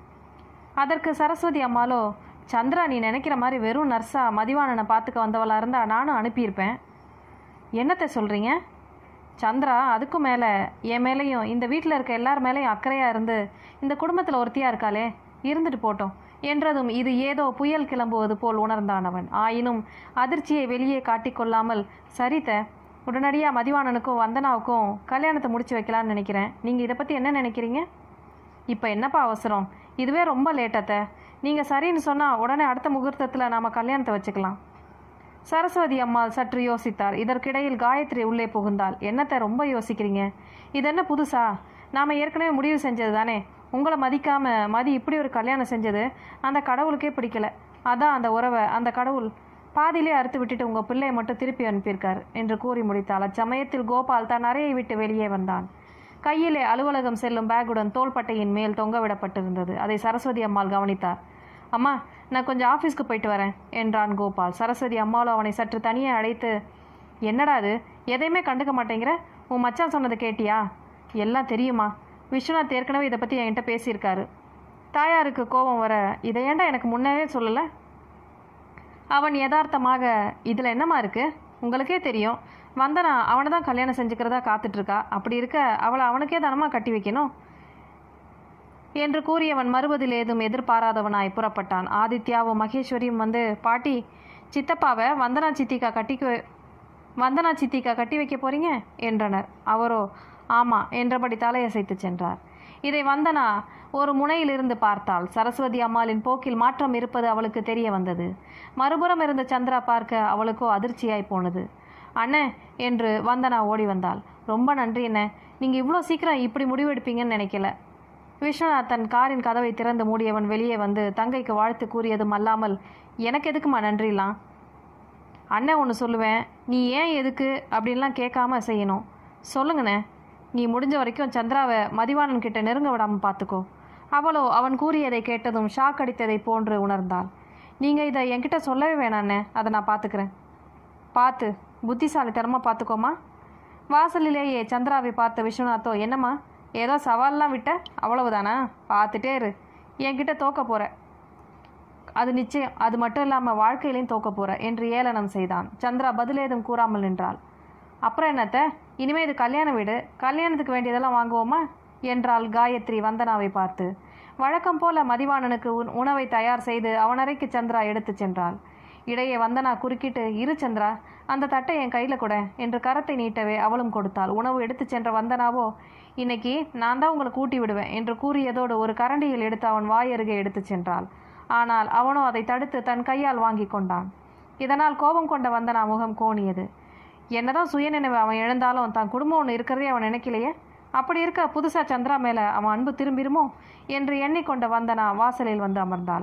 Speaker 1: அதற்கு சரஸ்வதி அம்மாளோ, சந்திரா, நீ நினைக்கிற மாதிரி வெறும் நர்ஸா மதிவாணனை பார்த்துக்க வந்தவளாக இருந்தால் நானும் அனுப்பியிருப்பேன். என்னத்தை சொல்கிறீங்க? சந்திரா அதுக்கும் மேலே என் மேலேயும் இந்த வீட்டில் இருக்க எல்லார் மேலேயும் அக்கறையாக இருந்து இந்த குடும்பத்தில் ஒருத்தியாக இருக்காளே, இருந்துட்டு போட்டோம் என்றதும் இது ஏதோ புயல் கிளம்புவது போல் உணர்ந்தான் அவன். ஆயினும் அதிர்ச்சியை வெளியே காட்டிக்கொள்ளாமல், சரித்த, உடனடியாக மதிவாணனுக்கும் வந்தனாவுக்கும் கல்யாணத்தை முடிச்சு வைக்கலான்னு நினைக்கிறேன். நீங்கள் இதை பற்றி என்ன நினைக்கிறீங்க? இப்போ என்னப்பா அவசரம்? இதுவே ரொம்ப லேட்டாத்த. நீங்கள் சரின்னு சொன்னால் உடனே அடுத்த முகூர்த்தத்தில் நாம் கல்யாணத்தை வச்சுக்கலாம். சரஸ்வதி அம்மாள் சற்று யோசித்தார். இதற்கிடையில் காயத்ரி உள்ளே புகுந்தாள். என்னத்தை ரொம்ப யோசிக்கிறீங்க? இது என்ன புதுசா? நாம் ஏற்கனவே முடிவு செஞ்சது தானே. உங்களை மதிக்காமல் மதி இப்படி ஒரு கல்யாணம் செஞ்சது அந்த கடவுளுக்கே பிடிக்கல. அதான் அந்த உறவை அந்த கடவுள் பாதியிலே அறுத்து விட்டுட்டு உங்கள் பிள்ளையை மட்டும் திருப்பி அனுப்பியிருக்கார் என்று கூறி முடித்தாள். அச்சமயத்தில் கோபால் தன் அறையை விட்டு வெளியே வந்தான். கையிலே அலுவலகம் செல்லும் பேக்குடன் தோள்பட்டையின் மேல் தொங்கவிடப்பட்டிருந்தது. அதை சரஸ்வதி அம்மாள் கவனித்தார். அம்மா, நான் கொஞ்சம் ஆஃபீஸ்க்கு போயிட்டு வரேன் என்றான் கோபால். சரஸ்வதி அம்மாளும் அவனை சற்று தனியே அழைத்து, என்னடா அது, எதையுமே கண்டுக்க மாட்டேங்கிற? உன் மச்சான் சொன்னதை கேட்டியா? எல்லாம் தெரியுமா? விஸ்வநாத் ஏற்கனவே இதை பற்றி என்கிட்ட பேசியிருக்காரு. தாயாருக்கு கோபம் வர, இதை ஏண்டா எனக்கு முன்னே சொல்லலை? அவன் யதார்த்தமாக, இதில் என்னம்மா இருக்குது? உங்களுக்கே தெரியும், வந்தனா அவனை தான் கல்யாணம் செஞ்சுக்கிறதா காத்துட்ருக்கா. அப்படி இருக்க அவளை அவனுக்கே தானமாக கட்டி வைக்கணும் என்று கூறியவன் மறுபதில் ஏதும் எதிர்பாராதவனாய் புறப்பட்டான். ஆதித்யாவும் மகேஸ்வரியும் வந்து, பாட்டி, சித்தப்பாவை வந்தனா சித்திக்கா கட்டிக்க வந்தனா சித்திக்கா கட்டி வைக்க போறீங்க என்றனர். அவரோ ஆமாம் என்றபடி தலையசைத்து சென்றார். இதை வந்தனா ஒரு முனையிலிருந்து பார்த்தாள். சரஸ்வதி அம்மாளின் போக்கில் மாற்றம் இருப்பது அவளுக்கு தெரிய வந்தது. மறுபுறம் இருந்த சந்திரா பார்க்க அவளுக்கோ அதிர்ச்சியாய் போனது. அண்ணே என்று வந்தனா ஓடி வந்தாள். ரொம்ப நன்றி அண்ணே, நீங்கள் இவ்வளோ சீக்கிரம் இப்படி முடிவெடுப்பீங்கன்னு நினைக்கல. விஸ்வநாத் தன் காரின் கதவை திறந்து மூடியவன் வெளியே வந்து தங்கைக்கு வாழ்த்து கூறியதும் அல்லாமல், எனக்கு எதுக்குமா நன்றிலாம்? அண்ணன் ஒன்று சொல்லுவேன், நீ ஏன் எதுக்கு அப்படின்லாம் கேட்காம செய்யணும். சொல்லுங்கண்ணே. நீ முடிஞ்ச வரைக்கும் சந்திராவை மதிவாணன் கிட்ட நெருங்க விடாமல் பார்த்துக்கோ. அவளோ அவன் கூறியதை கேட்டதும் ஷாக் அடித்ததை போன்று உணர்ந்தாள். நீங்கள் இதை என்கிட்ட சொல்லவே வேணாண்ணே, அதை நான் பார்த்துக்கிறேன். பார்த்து புத்திசாலித்தனமாக பார்த்துக்கோமா. வாசலிலேயே சந்திராவை பார்த்த விஸ்வநாத்தோ, என்னம்மா ஏதோ சவால்லாம் விட்ட, அவ்வளவுதானா? பார்த்துட்டே இரு, என்கிட்ட தோக்க போகிற, அது நிச்சயம். அது மட்டும் இல்லாமல் வாழ்க்கையிலையும் தோக்க போகிற என்று ஏளனம் செய்தான். சந்திரா பதிலேதும் கூறாமல் நின்றாள். அப்புறம் என்னத்த, இனிமேல் இது கல்யாண வீடு, கல்யாணத்துக்கு வேண்டியதெல்லாம் வாங்குவோமா என்றாள் காயத்ரி வந்தனாவை பார்த்து. வழக்கம் போல மதிவாணனுக்கு உணவை தயார் செய்து அவனறைக்கு சந்திரா எடுத்து சென்றாள். இடையே வந்தனா குறுக்கிட்டு, இரு சந்திரா, அந்த தட்டை என் கையில் கொட என்று கரத்தை நீட்டவே அவளும் கொடுத்தாள். உணவு எடுத்து சென்ற வந்தனாவோ, இன்னைக்கு நான் தான் உங்களை கூட்டி விடுவேன் என்று கூறியதோடு ஒரு கரண்டியில் எடுத்து அவன் வாயருகே எடுத்து சென்றாள். ஆனால் அவனோ அதை தடுத்து தன் கையால் வாங்கி கொண்டான். இதனால் கோபம் கொண்ட வந்தனா முகம் கோணியது. என்னதான் சுயநினைவு அவன் எழுந்தாலும் தான் குடும்பம் ஒன்று இருக்கிறதே அவன் நினைக்கலையே. அப்படி இருக்க புதுசாக சந்திரா மேலே அவன் அன்பு திரும்பிருமோ என்று எண்ணிக்கொண்ட வந்தனா வாசலில் வந்து அமர்ந்தாள்.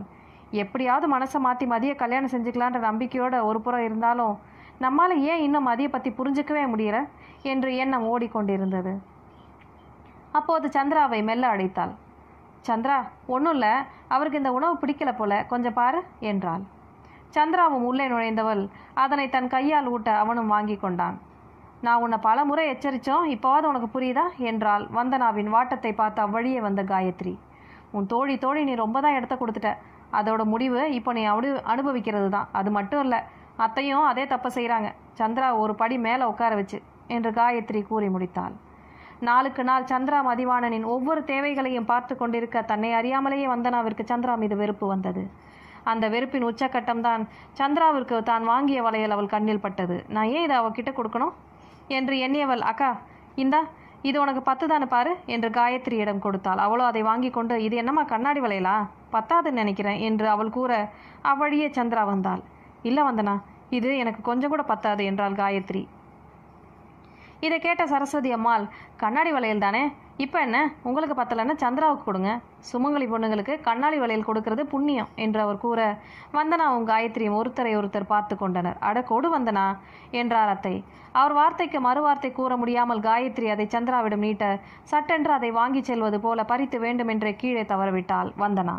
Speaker 1: எப்படியாவது மனசை மாற்றி மதியை கல்யாணம் செஞ்சுக்கலான்ற நம்பிக்கையோட ஒரு புறம் இருந்தாலும் நம்மால் ஏன் இன்னும் மதியை பற்றி புரிஞ்சிக்கவே முடியல என்று எண்ணம் ஓடிக்கொண்டிருந்தது. அப்போது சந்திராவை மெல்ல அழைத்தாள். சந்திரா, ஒன்றும் இல்லை, அவருக்கு இந்த உணவு பிடிக்கல போல, கொஞ்சம் பாரு என்றாள். சந்திராவும் உள்ளே நுழைந்தவள் அதனை தன் கையால் ஊட்ட அவனும் வாங்கி கொண்டான். நான் உன்னை பல முறை எச்சரித்தோம், இப்போவாது உனக்கு புரியுதா என்றாள் வந்தனாவின் வாட்டத்தை பார்த்து அவ்வழியே வந்த காயத்ரி. உன் தோழி தோழி நீ ரொம்ப தான் இடத்த கொடுத்துட்ட. அதோட முடிவு இப்போ நீ அனு அனுபவிக்கிறது தான். அது மட்டும் இல்லை, அத்தையும் அதே தப்பை செய்கிறாங்க. சந்திரா ஒரு படி மேலே உட்கார வச்சு என்று காயத்ரி கூறி முடித்தாள். நாளுக்கு நாள் சந்திரா மதிவாணனின் ஒவ்வொரு தேவைகளையும் பார்த்து கொண்டிருக்க தன்னை அறியாமலேயே வந்தனாவிற்கு சந்திரா மீது வெறுப்பு வந்தது. அந்த வெறுப்பின் உச்சக்கட்டம்தான் சந்திராவிற்கு தான் வாங்கிய வளையல் அவள் கண்ணில் பட்டது. நான் ஏன் இதை அவகிட்ட கொடுக்கணும் என்று எண்ணியவள், அக்கா இந்தா, இது உனக்கு பத்து தானே பாரு என்று காயத்ரியிடம் கொடுத்தாள். அவளோ அதை வாங்கி கொண்டு, இது என்னம்மா கண்ணாடி வளையலா, பத்தாதுன்னு நினைக்கிறேன் என்று அவள் கூற அவ்வழியே சந்திரா வந்தாள். இல்லை வந்தனா, இது எனக்கு கொஞ்சம் கூட பத்தாது என்றாள் காயத்ரி. இதை கேட்ட சரஸ்வதி அம்மாள், கண்ணாடி வளையல் தானே, இப்போ என்ன உங்களுக்கு பத்தலைன்னா சந்திராவுக்கு கொடுங்க, சுமங்கலி பொண்ணுங்களுக்கு கண்ணாடி வளையல் கொடுக்கறது புண்ணியம் என்று அவர் கூற வந்தனாவும் காயத்ரியும் ஒருத்தரை ஒருத்தர் பார்த்து கொண்டனர். அட கொடு வந்தனா என்றார் அத்தை. அவர் வார்த்தைக்கு மறுவார்த்தை கூற முடியாமல் காயத்ரி அதை சந்திராவிடம் நீட்ட சட்டென்று அதை வாங்கி செல்வது போல பறித்து வேண்டுமென்றே கீழே தவறவிட்டாள் வந்தனா.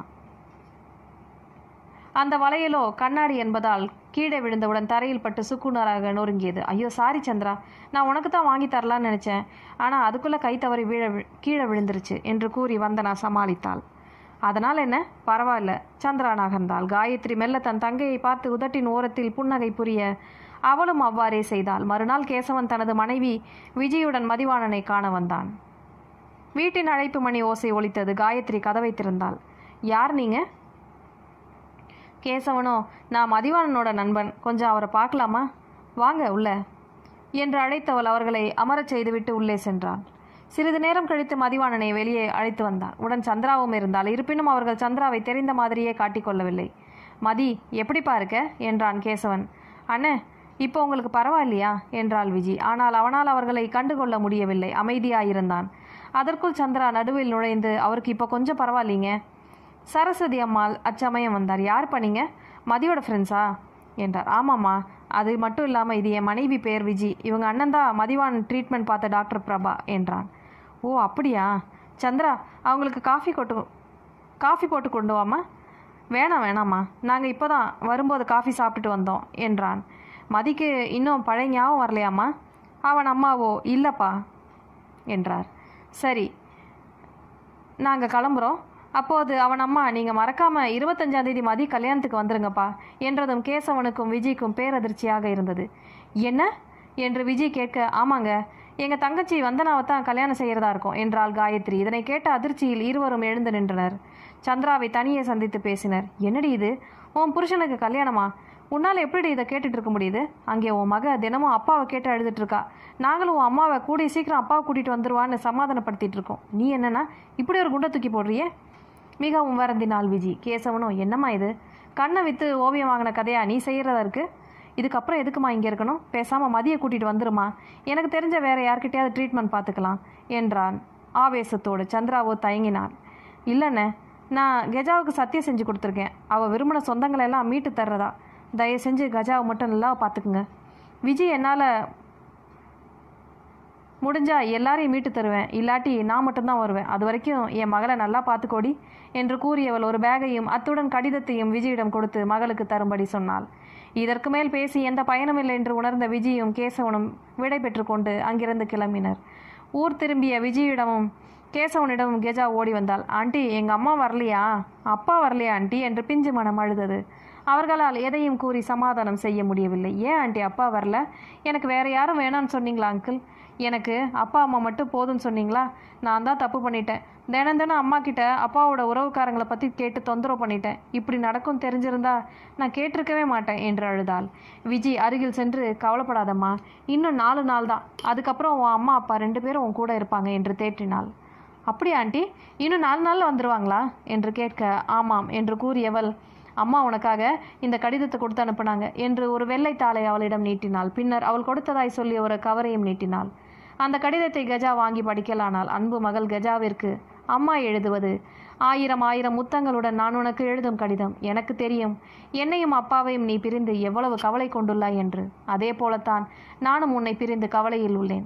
Speaker 1: அந்த வளையலோ கண்ணாடி என்பதால் கீழே விழுந்தவுடன் தரையில் பட்டு சுக்குநராக நொறுங்கியது. ஐயோ சாரி சந்திரா, நான் உனக்கு தான் வாங்கி தரலான்னு நினச்சேன், ஆனால் அதுக்குள்ளே கை தவறி வீழ கீழே விழுந்துருச்சு என்று கூறி வந்தனா சமாளித்தாள். அதனால் என்ன, பரவாயில்ல சந்திரா நகர்ந்தாள். காயத்ரி மெல்ல தன் தங்கையை பார்த்து உதட்டின் ஓரத்தில் புன்னகை புரிய அவளும் அவ்வாறே செய்தாள். மறுநாள் கேசவன் தனது மனைவி விஜயுடன் மதிவாணனை காண வந்தான். வீட்டின் அழைப்பு மணி ஓசை ஒலித்தது. காயத்ரி கதவை திறந்தாள். யார் நீங்க? கேசவனோ, நான் மதிவாணனோட நண்பன், கொஞ்சம் அவரை பார்க்கலாமா, வாங்க உள்ள என்று அழைத்தவள் அவர்களை அமரச் செய்துவிட்டு உள்ளே சென்றாள். சிறிது நேரம் கழித்து மதிவாணனை வெளியே அழைத்து வந்தார். உடன் சந்திராவும் இருந்தாள். இருப்பினும் அவர்கள் சந்திராவை தெரிந்த மாதிரியே காட்டிக்கொள்ளவில்லை. மதி, எப்படிப்பா இருக்க என்றான் கேசவன். அண்ணே, இப்போ உங்களுக்கு பரவாயில்லையா என்றாள் விஜி. ஆனால் அவனால் அவர்களை கண்டுகொள்ள முடியவில்லை. அமைதியாயிருந்தான். அதற்குள் சந்திரா நடுவில் நுழைந்து, அவருக்கு இப்போ கொஞ்சம் பரவாயில்லைங்க. சரஸ்வதி அம்மாள் அச்சமயம் வந்தார். யார் பண்ணீங்க? மதியோட ஃப்ரெண்ட்ஸா என்றார். ஆமாம்மா, அது மட்டும் இல்லாமல் இது என் மனைவி பேர் விஜி, இவங்க அண்ணன் தான் மதிவான் ட்ரீட்மெண்ட் பார்த்த டாக்டர் பிரபா என்றான். ஓ அப்படியா? சந்திரா, அவங்களுக்கு காஃபி கொட்டு காஃபி போட்டு கொண்டு வாமா. வேணாம் வேணாம்மா, நாங்கள் இப்போ தான் வரும்போது காஃபி சாப்பிட்டுட்டு வந்தோம் என்றான். மதிக்கு இன்னும் பழைய ஞாபகம் வரலையாம்மா? அவன் அம்மாவோ, இல்லைப்பா என்றார். சரி, நாங்கள் கிளம்புறோம். அப்போது அவன் அம்மா, நீங்கள் மறக்காமல் இருபத்தஞ்சாந்தேதி மதி கல்யாணத்துக்கு வந்துருங்கப்பா என்றதும் கேசவனுக்கும் விஜய்க்கும் பேரதிர்ச்சியாக இருந்தது. என்ன என்று விஜய் கேட்க, ஆமாங்க, எங்கள் தங்கச்சி வந்தனாவை தான் கல்யாணம் செய்கிறதா இருக்கும் என்றாள் காயத்ரி. இதனை கேட்ட அதிர்ச்சியில் இருவரும் எழுந்து நின்றனர். சந்திராவை தனியே சந்தித்து பேசினர். என்னடி இது, உன் புருஷனுக்கு கல்யாணமா? உன்னால் எப்படி இதை கேட்டுட்டு இருக்க முடியுது? அங்கே உன் மக தினமும் அப்பாவை கேட்டு அழுதுட்டு இருக்கா. நாங்களும் உன் அம்மாவை கூடிய சீக்கிரம் அப்பாவை கூட்டிகிட்டு வந்துருவான்னு சமாதானப்படுத்திட்டு இருக்கோம். நீ என்னன்னா இப்படி ஒரு குண்டை தூக்கி போடுறியே? மிகவும் வருந்தினாள் விஜி. கேசவனும், என்னம்மா இது, கண்ணை விற்று ஓவியம் வாங்கின கதையா நீ செய்கிறதா இருக்கு? இதுக்கப்புறம் எதுக்குமா இங்கே இருக்கணும்? பேசாமல் மதியை கூட்டிகிட்டு வந்துருமா, எனக்கு தெரிஞ்ச வேற யார்கிட்டையாவது ட்ரீட்மெண்ட் பார்த்துக்கலாம் என்றான் ஆவேசத்தோடு. சந்திராவோ தயங்கினாள். இல்லைண்ணே, நான் கஜாவுக்கு சத்தியம் செஞ்சு கொடுத்துருக்கேன். அவள் விரும்பின சொந்தங்களெல்லாம் மீட்டு தர்றதா. தயவு செஞ்சு கஜாவை மட்டும் நல்லா பார்த்துக்குங்க. விஜய், என்னால் முடிஞ்சா எல்லாரையும் மீட்டு தருவேன், இல்லாட்டி நான் மட்டும்தான் வருவேன். அது வரைக்கும் என் மகளை நல்லா பார்த்துக்கோடி என்று கூறியவள் ஒரு பேகையும் அத்துடன் கடிதத்தையும் விஜயிடம் கொடுத்து மகளுக்கு தரும்படி சொன்னாள். இதற்கு மேல் பேசி எந்த பயனுமில்லை என்று உணர்ந்த விஜயும் கேசவனும் விடை பெற்று கொண்டு அங்கிருந்து கிளம்பினர். ஊர் திரும்பிய விஜயிடமும் கேசவனிடமும் கெஜா ஓடி வந்தாள். ஆண்டி, எங்கள் அம்மா வரலையா? அப்பா வரலையா ஆண்டி என்று பிஞ்சு மனம் அழுதது. அவர்களால் எதையும் கூறி சமாதானம் செய்ய முடியவில்லை. ஏன் ஆண்டி அப்பா வரல? எனக்கு வேற யாரும் வேணான்னு சொன்னீங்களா அங்கிள்? எனக்கு அப்பா அம்மா மட்டும் போதும்னு சொன்னீங்களா? நான் தான் தப்பு பண்ணிட்டேன். தினம் தினம் அம்மா கிட்ட அப்பாவோட உறவுக்காரங்களை பற்றி கேட்டு தொந்தரவு பண்ணிட்டேன். இப்படி நடக்கும் தெரிஞ்சிருந்தா நான் கேட்டிருக்கவே மாட்டேன் என்று அழுதாள். விஜி அருகில் சென்று, கவலைப்படாதம்மா, இன்னும் நாலு நாள் தான், அதுக்கப்புறம் உன் அம்மா அப்பா ரெண்டு பேரும் உன் கூட இருப்பாங்க என்று தேற்றினாள். அப்படியா ஆண்டி, இன்னும் நாலு நாளில் வந்துடுவாங்களா என்று கேட்க, ஆமாம் என்று கூறியவள், அம்மா உனக்காக இந்த கடிதத்தை கொடுத்து அனுப்பினாங்க என்று ஒரு வெள்ளைத்தாளை அவளிடம் நீட்டினாள். பின்னர் அவள் கொடுத்ததாய் சொல்லி ஒரு கவரையும் நீட்டினாள். அந்த கடிதத்தை கஜா வாங்கி படிக்கலானாள். அன்பு மகள் கஜாவிற்கு அம்மா எழுதுவது ஆயிரம் ஆயிரம் முத்தங்களுடன் நான் உனக்கு எழுதும் கடிதம். எனக்கு தெரியும் என்னையும் அப்பாவையும் நீ பிரிந்து எவ்வளவு கவலை கொண்டுள்ளாய் என்று. அதே போலத்தான் நானும் உன்னை பிரிந்து கவலையில் உள்ளேன்.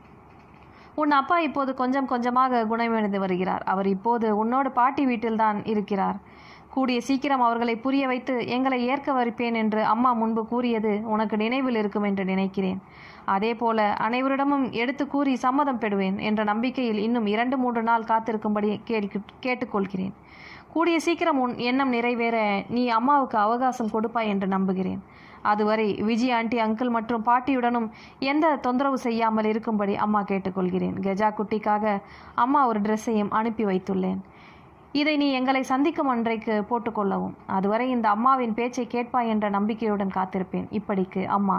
Speaker 1: உன் அப்பா இப்போது கொஞ்சம் கொஞ்சமாக குணமடைந்து வருகிறார். அவர் இப்போது உன்னோடு பாட்டி வீட்டில்தான் இருக்கிறார். கூடிய சீக்கிரம் அவர்களை புரிய வைத்து எங்களை ஏற்க வைப்பேன் என்று அம்மா முன்பு கூறியது உனக்கு நினைவில் இருக்கும் என்று நினைக்கிறேன். அதே போல அனைவரிடமும் எடுத்து கூறி சம்மதம் பெறுவேன் என்ற நம்பிக்கையில் இன்னும் இரண்டு மூன்று நாள் காத்திருக்கும்படி கேட்கு கேட்டுக்கொள்கிறேன். கூடிய சீக்கிரம் உன் எண்ணம் நிறைவேற நீ அம்மாவுக்கு அவகாசம் கொடுப்பாய் என்று நம்புகிறேன். அதுவரை விஜய் ஆண்டி, அங்கிள் மற்றும் பாட்டியுடனும் எந்த தொந்தரவு செய்யாமல் இருக்கும்படி அம்மா கேட்டுக்கொள்கிறேன். கஜா குட்டிக்காக அம்மா ஒரு ட்ரெஸ்ஸையும் அனுப்பி வைத்துள்ளேன். இதை நீ எங்களை சந்திக்கும் அன்றைக்கு போட்டுக்கொள்ளவும். அதுவரை இந்த அம்மாவின் பேச்சை கேட்பாய் என்ற நம்பிக்கையுடன் காத்திருப்பேன். இப்படிக்கு அம்மா.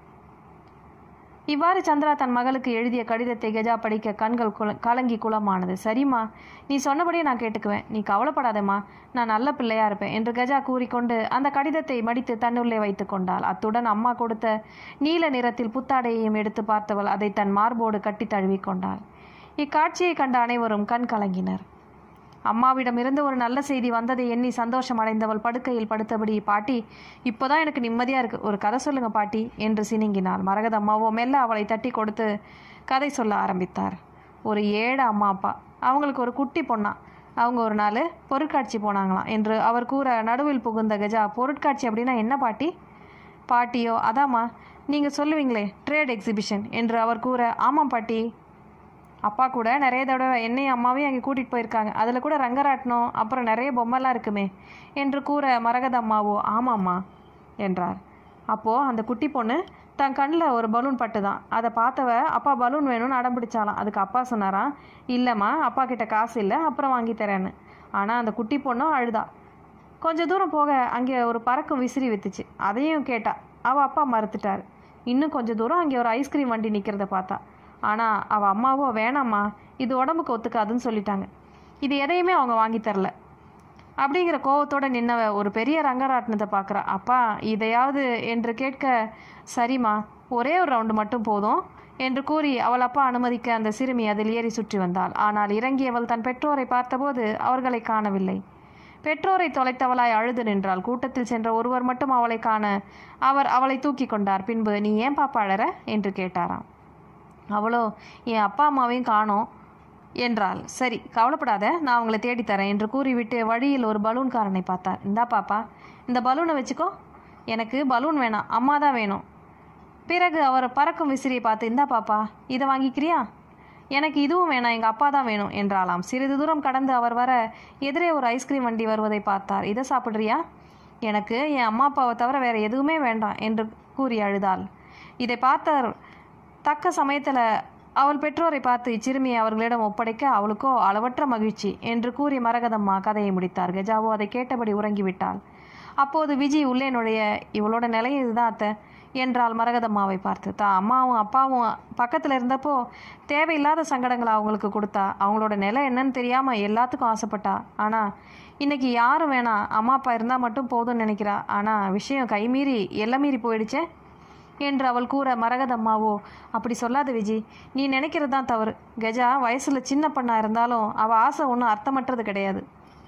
Speaker 1: இவ்வாறு சந்திரா தன் மகளுக்கு எழுதிய கடிதத்தை கஜா படிக்க கண்கள் குல கலங்கி குளமானது. சரிம்மா, நீ சொன்னபடியே நான் கேட்டுக்குவேன். நீ கவலைப்படாதேம்மா, நான் நல்ல பிள்ளையா இருப்பேன் என்று கஜா கூறிக்கொண்டு அந்த கடிதத்தை மடித்து தன்னுள்ளே வைத்து கொண்டாள். அத்துடன் அம்மா கொடுத்த நீல நிறத்தில் புத்தாடையையும் எடுத்து பார்த்தவள் அதை தன் மார்போடு கட்டி தழுவி கொண்டாள். இக்காட்சியை கண்ட அனைவரும் கண் கலங்கினர். அம்மாவிடமிருந்து ஒரு நல்ல செய்தி வந்ததை எண்ணி சந்தோஷம் அடைந்தவள் படுக்கையில் படுத்தபடி, பாட்டி இப்போதான் எனக்கு நிம்மதியாக இருக்குது, ஒரு கதை சொல்லுங்க பாட்டி என்று சினிங்கினாள். மரகத அம்மாவோ மெல்ல அவளை தட்டி கொடுத்து கதை சொல்ல ஆரம்பித்தார். ஒரு ஏழை அம்மா அப்பா, அவங்களுக்கு ஒரு குட்டி பொண்ணா. அவங்க ஒரு நாள் பொருட்காட்சி போனாங்களாம் என்று அவர் கூற நடுவில் புகுந்த கஜா, பொருட்காட்சி அப்படின்னா என்ன பாட்டி? பாட்டியோ, அதாம்மா நீங்கள் சொல்லுவீங்களே ட்ரேட் எக்ஸிபிஷன் என்று அவர் கூற, ஆமாம் பாட்டி, அப்பா கூட நிறைய தடவை என்னையும் அம்மாவையும் அங்கே கூட்டிகிட்டு போயிருக்காங்க. அதில் கூட ரங்கராட்டணும், அப்புறம் நிறைய பொம்மைலாம் இருக்குமே என்று கூற மரகத அம்மாவோ, ஆமாம்மா என்றார். அப்போது அந்த குட்டி பொண்ணு தன் கண்ணில் ஒரு பலூன் பட்டு தான். அதை பார்த்தவ அப்பா பலூன் வேணும்னு அடம் பிடிச்சாலாம். அதுக்கு அப்பா சொன்னாராம், இல்லைம்மா அப்பா கிட்ட காசு இல்லை, அப்புறம் வாங்கி தரேன்னு. ஆனால் அந்த குட்டி பொண்ணும் அழுதா. கொஞ்சம் தூரம் போக அங்கே ஒரு பறக்கும் விசிறி வித்துச்சு. அதையும் கேட்டா. அவள் அப்பா மறுத்துட்டார். இன்னும் கொஞ்சம் தூரம் அங்கே ஒரு ஐஸ்கிரீம் வண்டி நிற்கிறத பார்த்தா. ஆனால் அவள் அம்மாவோ, வேணாம்மா இது உடம்புக்கு ஒத்துக்காதுன்னு சொல்லிட்டாங்க. இது எதையுமே அவங்க வாங்கி தரல. அப்படிங்கிற கோவத்தோடு நின்னவ ஒரு பெரிய ரங்கராட்டினத்தை பார்க்குறா. அப்பா இதையாவது என்று கேட்க, சரிம்மா ஒரே ஒரு ரவுண்டு மட்டும் போதும் என்று கூறி அவள் அப்பா அனுமதிக்க அந்த சிறுமி அதில் ஏறி சுற்றி வந்தாள். ஆனால் இறங்கியவள் தன் பெற்றோரை பார்த்தபோது அவர்களை காணவில்லை. பெற்றோரை தொலைத்தவளாய் அழுது நின்றாள். கூட்டத்தில் சென்ற ஒருவர் மட்டும் அவளை காண அவர் அவளை தூக்கி கொண்டார். பின்பு, நீ ஏன் பாப்பா அழற என்று கேட்டாராம். அவளோ, என் அப்பா அம்மாவையும் காணோம் என்றாள். சரி கவலைப்படாத, நான் அவங்களை தேடித்தரேன் என்று கூறிவிட்டு வழியில் ஒரு பலூன்காரனை பார்த்தார். இந்தா பாப்பா இந்த பலூனை வச்சுக்கோ. எனக்கு பலூன் வேணாம், அம்மா தான் வேணும். பிறகு அவர் பறக்கும் விசிறியை பார்த்து, இந்தா பாப்பா இதை வாங்கிக்கிறியா? எனக்கு இதுவும் வேணாம், எங்கள் அப்பா தான் வேணும் என்றாலாம். சிறிது தூரம் கடந்து அவர் வர எதிரே ஒரு ஐஸ்கிரீம் வண்டி வருவதை பார்த்தார். இதை சாப்பிட்றியா? எனக்கு என் அம்மா அப்பாவை தவிர வேறு எதுவுமே வேண்டாம் என்று கூறி அழுதாள். இதை பார்த்தார். தக்க சமயத்தில் அவள் பெற்றோரை பார்த்து இச்சிறுமியை அவர்களிடம் ஒப்படைக்க அவளுக்கோ அளவற்ற மகிழ்ச்சி என்று கூறி மரகதம்மா கதையை முடித்தார். கஜாவோ அதை கேட்டபடி உறங்கிவிட்டாள். அப்போது விஜய் உள்ளே நுழைய, இவளோட நிலை இதுதான் அத்தை என்றாள் மரகதம்மாவை பார்த்து. தான் அம்மாவும் அப்பாவும் பக்கத்தில் இருந்தப்போ தேவையில்லாத சங்கடங்களை அவங்களுக்கு கொடுத்தா. அவங்களோட நிலை என்னன்னு தெரியாமல் எல்லாத்துக்கும் ஆசைப்பட்டா. ஆனால் இன்றைக்கி யாரும் வேணாம், அம்மா அப்பா இருந்தால் மட்டும் போதும்னு நினைக்கிறா. ஆனால் விஷயம் கைமீறி எல்லை மீறி போயிடுச்சே என்று அவள் கூற மரகதம்மாவோ, அப்படி சொல்லாத விஜி, நீ நினைக்கிறது தான் தவறு. கஜா வயசில் சின்ன பொண்ணாக இருந்தாலும் அவள் ஆசை ஒன்றும் அர்த்தமற்றது கிடையாது.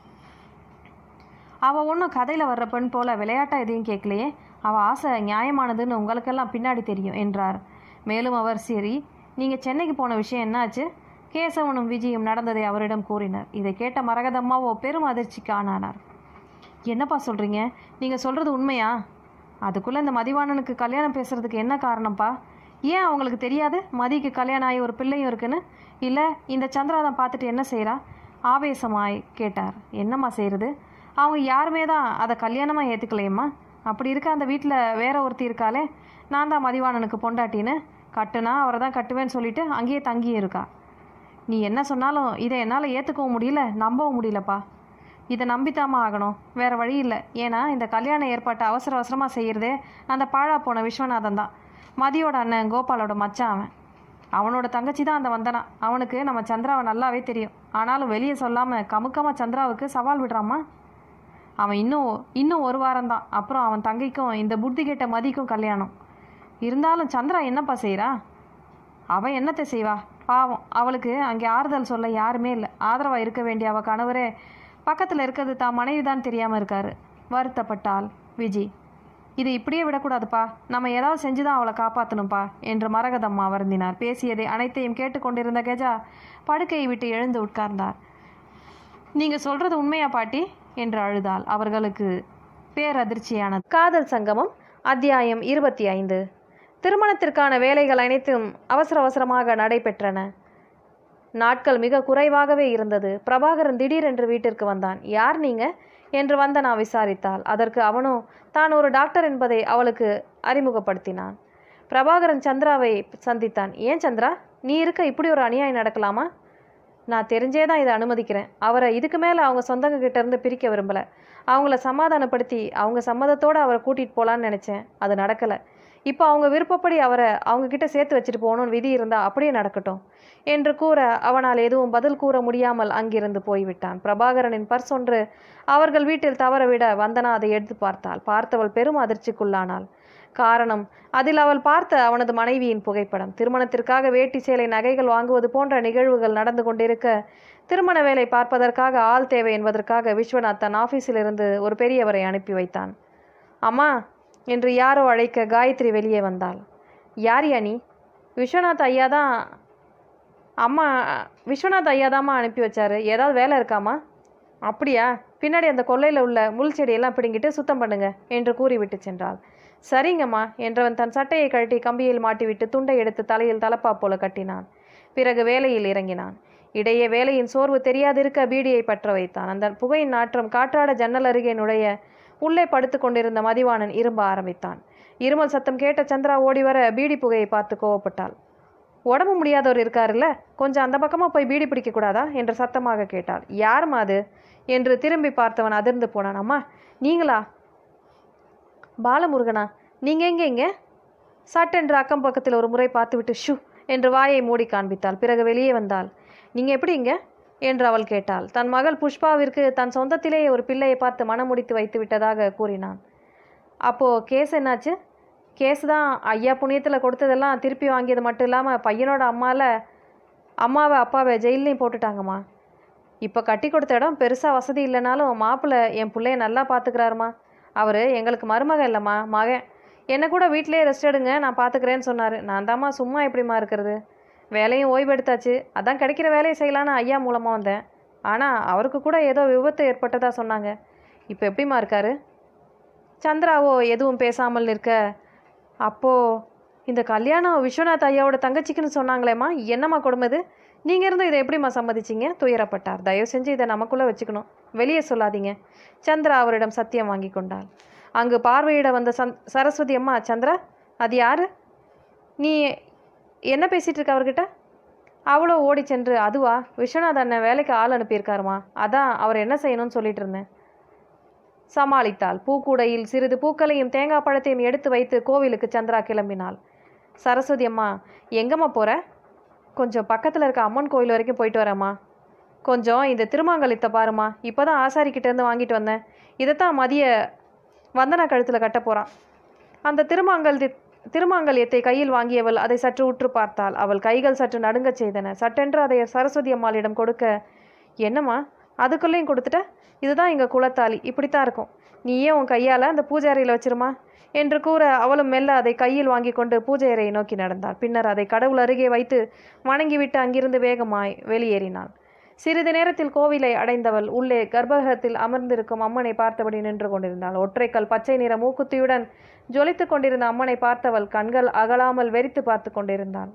Speaker 1: அவள் ஒன்றும் கதையில் வர்ற பெண் போல் விளையாட்டாக எதையும் கேட்கலையே. அவள் ஆசை நியாயமானதுன்னு உங்களுக்கெல்லாம் பின்னாடி தெரியும் என்றார். மேலும் அவர், சரி நீங்கள் சென்னைக்கு போன விஷயம் என்னாச்சு? கேசவனும் விஜயும் நடந்ததை அவரிடம் கூறினர். இதை கேட்ட மரகதம்மாவோ பெரும் அதிர்ச்சிக்கு ஆனானார். என்னப்பா சொல்கிறீங்க? நீங்கள் சொல்கிறது உண்மையா? அதுக்குள்ளே இந்த மதிவாணனுக்கு கல்யாணம் பேசுகிறதுக்கு என்ன காரணம்ப்பா? ஏன் அவங்களுக்கு தெரியாது மதிக்கு கல்யாணம் ஆகி ஒரு பிள்ளையும் இருக்குன்னு? இல்லை இந்த சந்திரா தான் பார்த்துட்டு என்ன செய்கிறா? ஆவேசமாய் கேட்டார். என்னம்மா செய்கிறது? அவங்க யாருமே தான் அதை கல்யாணமாக ஏற்றுக்கலையம்மா. அப்படி இருக்க அந்த வீட்டில் வேற ஒருத்தி இருக்காளே, நான் தான் மதிவாணனுக்கு பொண்டாட்டின்னு, கட்டுனா அவரை தான் கட்டுவேன்னு சொல்லிட்டு அங்கேயே தங்கியே இருக்கா. நீ என்ன சொன்னாலும் இதை என்னால் ஏற்றுக்கவும் முடியல, நம்பவும் முடியலப்பா. இதை நம்பித்தாமா ஆகணும், வேறு வழி இல்லை. ஏன்னா இந்த கல்யாண ஏற்பாட்டை அவசர அவசரமாக செய்கிறதே அந்த பாழா போன விஸ்வநாதன் தான். மதியோட அண்ணன் கோபாலோட மச்சான் அவன். அவனோட தங்கச்சி தான் அந்த வந்தனா. அவனுக்கு நம்ம சந்திராவை நல்லாவே தெரியும். ஆனாலும் வெளியே சொல்லாமல் கமுக்கமாக சந்திராவுக்கு சவால் விடுறாமா. அவன் இன்னும் இன்னும் ஒரு வாரம்தான், அப்புறம் அவன் தங்கைக்கும் இந்த புத்தி கேட்ட மதிக்கும் கல்யாணம். இருந்தாலும் சந்திரா என்னப்பா செய்கிறா? அவன் என்னத்தை செய்வா? பாவம், அவளுக்கு அங்கே ஆறுதல் சொல்ல யாருமே இல்லை. ஆதரவாக இருக்க வேண்டிய அவள் கணவரே பக்கத்தில் இருக்கிறது தான் மனைவி தான் தெரியாமல் இருக்காரு வருத்தப்பட்டாள் விஜி. இது இப்படியே விடக்கூடாதுப்பா, நம்ம ஏதாவது செஞ்சு தான் அவளை காப்பாற்றணும்ப்பா என்று மரகதம்மா வருந்தினார். பேசியதை அனைத்தையும் கேட்டுக்கொண்டிருந்த கெஜா படுக்கையை விட்டு எழுந்து உட்கார்ந்தார். நீங்கள் சொல்கிறது உண்மையா பாட்டி என்று அழுதாள். அவர்களுக்கு பேரதிர்ச்சியானது. காதல் சங்கமம் அத்தியாயம் இருபத்தி ஐந்து. திருமணத்திற்கான வேலைகள் அனைத்தும் அவசர அவசரமாக நடைபெற்றன. நாட்கள் மிக குறைவாகவே இருந்தது. பிரபாகரன் திடீரென்று வீட்டிற்கு வந்தான். யார் நீங்க என்று வந்தனா விசாரித்தாள். அதற்கு அவனோ தான் ஒரு டாக்டர் என்பதை அவளுக்கு அறிமுகப்படுத்தினான். பிரபாகரன் சந்திராவை சந்தித்தான். ஏன் சந்திரா, நீ இருக்க இப்படி ஒரு அநியாயம் நடக்கலாமா? நான் தெரிஞ்சே தான் இதை அனுமதிக்கிறேன். அவரை இதுக்கு மேலே அவங்க சொந்தங்க கிட்ட இருந்து பிரிக்க விரும்பலை. அவங்கள சமாதானப்படுத்தி அவங்க சம்மதத்தோடு அவரை கூட்டிகிட்டு போகலான்னு நினச்சேன். அது நடக்கலை. இப்போ அவங்க விருப்பப்படி அவரை அவங்கக்கிட்ட சேர்த்து வச்சுட்டு போகணும்னு விதி இருந்தால் அப்படியே நடக்கட்டும் என்று கூற அவனால் எதுவும் பதில் கூற முடியாமல் அங்கிருந்து போய்விட்டான். பிரபாகரனின் பர்ஸ் ஒன்று அவர்கள் வீட்டில் தவறவிட வந்தனா அதை எடுத்து பார்த்தாள். பார்த்தவள் பெரும் அதிர்ச்சிக்குள்ளானாள். காரணம், அதில் அவள் பார்த்த அவனது மனைவியின் புகைப்படம். திருமணத்திற்காக வேட்டி சேலை நகைகள் வாங்குவது போன்ற நிகழ்வுகள் நடந்து கொண்டிருக்க திருமண வேலை பார்ப்பதற்காக ஆள் தேவை என்பதற்காக விஸ்வநாத் தன் ஆஃபீஸிலிருந்து ஒரு பெரியவரை அனுப்பி வைத்தான். அம்மா என்று யாரோ அழைக்க காயத்ரி வெளியே வந்தாள். யார் யானி? விஸ்வநாத் ஐயா தான். அம்மா விஸ்வநாத் ஐயா தாம்மா அனுப்பி வச்சாரு. ஏதாவது வேலை இருக்காமா? அப்படியா, பின்னாடி அந்த கொல்லையில் உள்ள முள் செடியெல்லாம் பிடுங்கிட்டு சுத்தம் பண்ணுங்க என்று கூறிவிட்டு சென்றாள். சரிங்கம்மா என்றவன் தன் சட்டையை கழட்டி கம்பியில் மாட்டிவிட்டு துண்டை எடுத்து தலையில் தலப்பா போல கட்டினான். பிறகு வேலையில் இறங்கினான். இடையே வேலையின் சோர்வு தெரியாதிருக்க பீடியை பற்ற வைத்தான். அந்த புகையின் நாற்றம் காற்றாட ஜன்னல் அருகே நுழைய உள்ளே படுத்து கொண்டிருந்த மதிவாணன் இரும்ப ஆரம்பித்தான். இருமல் சத்தம் கேட்ட சந்திரா ஓடி வர பீடி புகையை பார்த்து கோவப்பட்டாள். உடம்பு முடியாதவர் இருக்காருல்ல, கொஞ்சம் அந்த பக்கமாக போய் பீடி பிடிக்கக்கூடாதா என்று சத்தமாக கேட்டாள். யாருமா அது என்று திரும்பி பார்த்தவன் அதிர்ந்து போனான். அம்மா நீங்களா? பாலமுருகனா, நீங்கள் எங்கே இங்கே? சட்டென்று அக்கம் பக்கத்தில் ஒரு முறை பார்த்துவிட்டு ஷூ என்று வாயை மூடி காண்பித்தாள். பிறகு வெளியே வந்தாள். நீங்கள் எப்படி இங்கே என்று அவள் கேட்டாள். தன் மகள் புஷ்பாவிற்கு தன் சொந்தத்திலேயே ஒரு பிள்ளையை பார்த்து மனம் முடித்து வைத்து விட்டதாக கூறினான். அப்போது கேஸ் என்னாச்சு? கேஸ் தான் ஐயா புண்ணியத்தில் கொடுத்ததெல்லாம் திருப்பி வாங்கியது மட்டும் இல்லாமல் பையனோட அம்மாவில் அம்மாவை அப்பாவை ஜெயிலையும் போட்டுட்டாங்கம்மா. இப்போ கட்டி கொடுத்த இடம் பெருசாக வசதி இல்லைனாலும் மாப்பிள்ளை என் பிள்ளைய நல்லா பார்த்துக்கிறாருமா. அவர் எங்களுக்கு மருமக இல்லைம்மா, மகன். என்னை கூட வீட்டிலே ரெஸ்ட் எடுங்க, நான் பார்த்துக்கிறேன்னு சொன்னார். நான் தாம்மா சும்மா எப்படிம்மா இருக்கிறது? வேலையும் ஓய்வு எடுத்தாச்சு, அதான் கிடைக்கிற வேலையை செய்யலான்னு ஐயா மூலமாக வந்தேன். ஆனால் அவருக்கு கூட ஏதோ விபத்து ஏற்பட்டதாக சொன்னாங்க. இப்போ எப்படிம்மா இருக்காரு? சந்திராவோ எதுவும் பேசாமல் நிற்க, அப்போது இந்த கல்யாணம் விஸ்வநாத் ஐயாவோட தங்கச்சிக்குன்னு சொன்னாங்களேம்மா, என்னம்மா கொடுமது? நீங்கள் இருந்தும் இதை எப்படிம்மா சம்மதிச்சிங்க? துயரப்பட்டார். தயவு செஞ்சு இதை நமக்குள்ளே வச்சுக்கணும், வெளியே சொல்லாதீங்க. சந்திரா அவரிடம் சத்தியம் வாங்கி கொண்டாள். அங்கு பார்வையிட வந்த சந் சரஸ்வதி அம்மா, சந்திரா அது யார்? நீ என்ன பேசிகிட்டு இருக்க அவர்கிட்ட? அவ்வளோ ஓடி சென்று, அதுவா, விஸ்வநாத் அண்ணன் வேலைக்கு ஆள் அனுப்பியிருக்காருமா, அதான் அவர் என்ன செய்யணும்னு சொல்லிட்டு இருந்தேன் சமாளித்தாள். பூக்கூடையில் சிறிது பூக்களையும் தேங்காய் பழத்தையும் எடுத்து வைத்து கோவிலுக்கு சந்திரா கிளம்பினாள். சரஸ்வதி அம்மா, எங்கம்மா போகிற? கொஞ்சம் பக்கத்தில் இருக்க அம்மன் கோயில் வரைக்கும் போயிட்டு வரேம்மா. கொஞ்சம் இந்த திருமாங்கலத்தை பாருமா, இப்போ தான் ஆசாரிக்கிட்டேருந்து வாங்கிட்டு வந்தேன். இதைத்தான் மதிய வந்தனா கழுத்தில் கட்ட போகிறான். அந்த திருமாங்கல் திருமாங்கல்யத்தை கையில் வாங்கியவள் அதை சற்று உற்று பார்த்தாள். அவள் கைகள் சற்று நடுங்கச் செய்தன. சட்டென்று அதை சரஸ்வதி அம்மாளிடம் கொடுக்க, என்னம்மா அதுக்குள்ளேயும் கொடுத்துட்ட? இதுதான் எங்கள் குலத்தாலி, இப்படித்தான் இருக்கும். நீயே உன் கையால் அந்த பூஜை அறையில் வச்சிருமா என்று கூற அவளும் மெல்ல அதை கையில் வாங்கி கொண்டு பூஜை அறையை நோக்கி நடந்தாள். பின்னர் அதை கடவுள் அருகே வைத்து வணங்கிவிட்டு அங்கிருந்து வேகமாய் வெளியேறினாள். சிறிது நேரத்தில் கோவிலை அடைந்தவள் உள்ளே கர்ப்பகிரகத்தில் அமர்ந்திருக்கும் அம்மனை பார்த்தபடி நின்று கொண்டிருந்தாள். ஒற்றைக்கல் பச்சை நிற மூக்குத்தியுடன் ஜொலித்து கொண்டிருந்த அம்மனை பார்த்தவள் கண்கள் அகலாமல் வெறித்து பார்த்து கொண்டிருந்தாள்.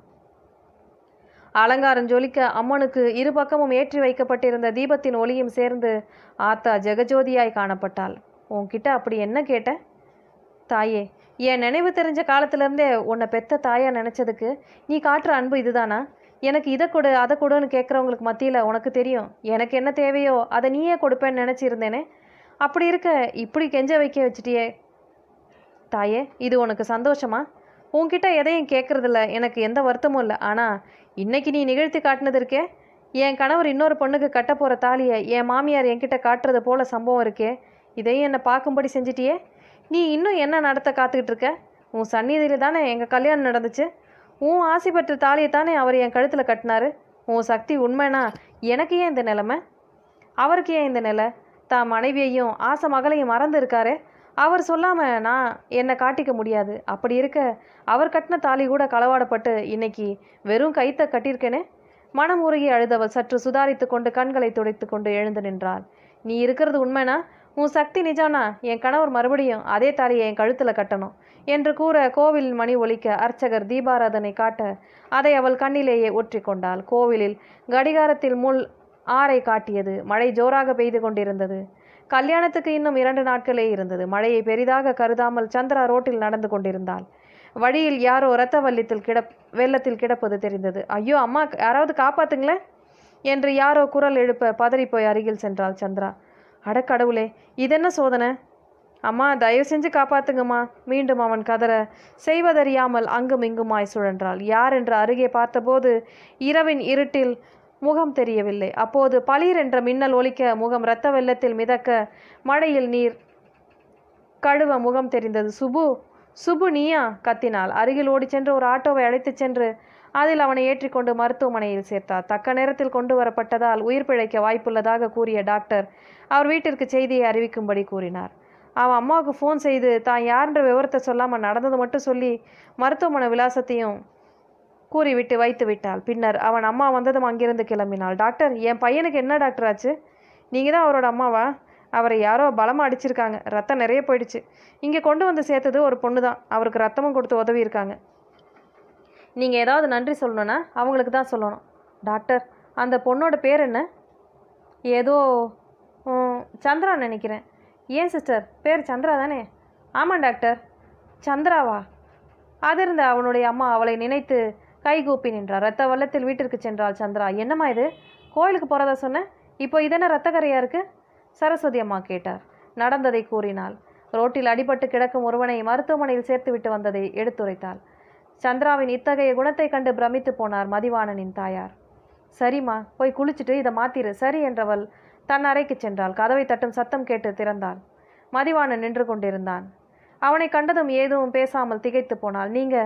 Speaker 1: அலங்காரம் ஜொலிக்க அம்மனுக்கு இரு பக்கமும் ஏற்றி வைக்கப்பட்டிருந்த தீபத்தின் ஒளியும் சேர்ந்து ஆத்தா ஜெகஜோதியாய் காணப்பட்டாள். உன்கிட்ட அப்படி என்ன கேட்ட? தாயே, என் நினைவு தெரிஞ்ச காலத்திலேருந்தே உன்னை பெத்த தாயா நினச்சதுக்கு நீ காட்டுற அன்பு இதுதானா? எனக்கு இதை கொடு அதை கொடுன்னு கேட்குறவங்களுக்கு மத்தியில் உனக்கு தெரியும் எனக்கு என்ன தேவையோ அதை நீயே கொடுப்பேன்னு நினச்சிருந்தேனே. அப்படி இருக்க இப்படி கெஞ்ச வைக்க வச்சிட்டியே தாயே, இது உனக்கு சந்தோஷமா? உன்கிட்ட எதையும் கேட்குறதில்ல, எனக்கு எந்த வருத்தமும் இல்லை. ஆனால் இன்னைக்கு நீ நிகழ்த்தி காட்டினது இருக்கே, என் கணவர் இன்னொரு பொண்ணுக்கு கட்ட போகிற தாலியை என் மாமியார் என்கிட்ட காட்டுறது போல சம்பவம் இருக்கே, இதையும் என்னை பார்க்கும்படி செஞ்சிட்டியே. நீ இன்னும் என்ன நடத்த காத்துக்கிட்டு இருக்க? உன் சந்நிதியில் தானே எங்கள் கல்யாணம் நடந்துச்சு. உன் ஆசை பெற்ற தாலியை தானே அவர் என் கழுத்தில் கட்டினாரு. உன் சக்தி உண்மைனா எனக்கு ஏன் இந்த நிலைமை? அவருக்கு ஏன் இந்த நிலை? தான் மனைவியையும் ஆசை மகளையும் மறந்து இருக்காரே, அவர் சொல்லாமல் நான் என்னை காட்டிக்க முடியாது. அப்படி இருக்க அவர் கட்டின தாலி கூட களவாடப்பட்டு இன்னைக்கு வெறும் கைத்தை கட்டியிருக்கேனே. மனம் உருகி அழுதவள் சற்று சுதாரித்து கொண்டு கண்களை துடைத்து கொண்டு எழுந்து நின்றாள். நீ இருக்கிறது உண்மைனா, உன் சக்தி நிஜம்னா என் கணவர் மறுபடியும் அதே தாலியை என் கழுத்தில் கட்டணும் என்று கூற கோவில் மணி ஒலிக்க அர்ச்சகர் தீபாராதனை காட்ட அதை அவள் கண்ணிலேயே ஒற்றி கொண்டாள். கோவிலில் கடிகாரத்தில் முள் ஆறை காட்டியது. மழை ஜோராக பெய்து கொண்டிருந்தது. கல்யாணத்துக்கு இன்னும் இரண்டு நாட்களே இருந்தது. மழையை பெரிதாக கருதாமல் சந்திரா ரோட்டில் நடந்து கொண்டிருந்தாள். வழியில் யாரோ இரத்த வெள்ளத்தில் கிடப் வெள்ளத்தில் கிடப்பது தெரிந்தது. ஐயோ அம்மா, யாராவது காப்பாத்துங்களேன் என்று யாரோ குரல் எழுப்ப பதறிப்போய் அருகில் சென்றாள் சந்திரா. அடக்கடவுளே, இதென்ன சோதனை? அம்மா, தயவு செஞ்சு காப்பாத்துங்கம்மா. மீண்டும் அவன் கதற செய்வதறியாமல் அங்கும் இங்குமாய் சுழன்றாள். யார் என்று அருகே பார்த்தபோது இரவின் இருட்டில் முகம் தெரியவில்லை. அப்போது பளீர் என்ற மின்னல் ஒலிக்க முகம் இரத்த வெள்ளத்தில் மிதக்க மழையில் நீர் கழுவ முகம் தெரிந்தது. சுபு, சுபு நீயா? கத்தினாள். அருகில் ஓடி சென்று ஒரு ஆட்டோவை அழைத்து சென்று அதில் அவனை ஏற்றிக்கொண்டு மருத்துவமனையில் சேர்த்தார். தக்க நேரத்தில் கொண்டு வரப்பட்டதால் உயிர் பிழைக்க வாய்ப்புள்ளதாக கூறிய டாக்டர் அவர் வீட்டிற்கு செய்தியை அறிவிக்கும்படி கூறினார். அவன் அம்மாவுக்கு ஃபோன் செய்து தான் யாருன்ற விவரத்தை சொல்லாமல் நடந்தது மட்டும் சொல்லி மருத்துவமனை விலாசத்தையும் கூறிவிட்டு வைத்து விட்டாள். பின்னர் அவன் அம்மா வந்ததும் அங்கிருந்து கிளம்பினாள். டாக்டர், என் பையனுக்கு என்ன டாக்டர் ஆச்சு? நீங்கள் தான் அவரோட அம்மாவா? அவரை யாரோ பலமாக அடிச்சிருக்காங்க. ரத்தம் நிறைய போயிடுச்சு. இங்கே கொண்டு வந்து சேர்த்தது ஒரு பொண்ணு தான். அவருக்கு ரத்தமும் கொடுத்து உதவி இருக்காங்க. நீங்கள் ஏதாவது நன்றி சொல்லணுன்னா அவங்களுக்கு தான் சொல்லணும். டாக்டர், அந்த பொண்ணோட பேர் என்ன? ஏதோ சந்திரா நினைக்கிறேன். ஏன் சிஸ்டர், பேர் சந்திரா தானே? ஆமாம் டாக்டர். சந்திராவா? அதிர்ந்த அவனுடைய அம்மா அவளை நினைத்து கைகூப்பி நின்றார். ரத்த வெள்ளத்தில் வீட்டிற்கு சென்றாள் சந்திரா. என்னம்மா இது, கோயிலுக்கு போகிறதா சொன்னேன், இப்போ இதென்ன ரத்த கரையாக இருக்குது? சரஸ்வதி அம்மா கேட்டார். நடந்ததை கூறினாள். ரோட்டில் அடிபட்டு கிடக்கும் ஒருவனை மருத்துவமனையில் சேர்த்து விட்டு வந்ததை எடுத்துரைத்தாள். சந்திராவின் இத்தகைய குணத்தை கண்டு பிரமித்து போனார் மதிவாணனின் தாயார். சரிம்மா, போய் குளிச்சுட்டு இதை மாத்திரு சரி என்றவள் தன் அறைக்கு சென்றாள். கதவை தட்டும் சத்தம் கேட்டு திறந்தாள். மதிவாணன் நின்று கொண்டிருந்தான். அவனை கண்டதும் ஏதும் பேசாமல் திகைத்து போனாள். நீங்க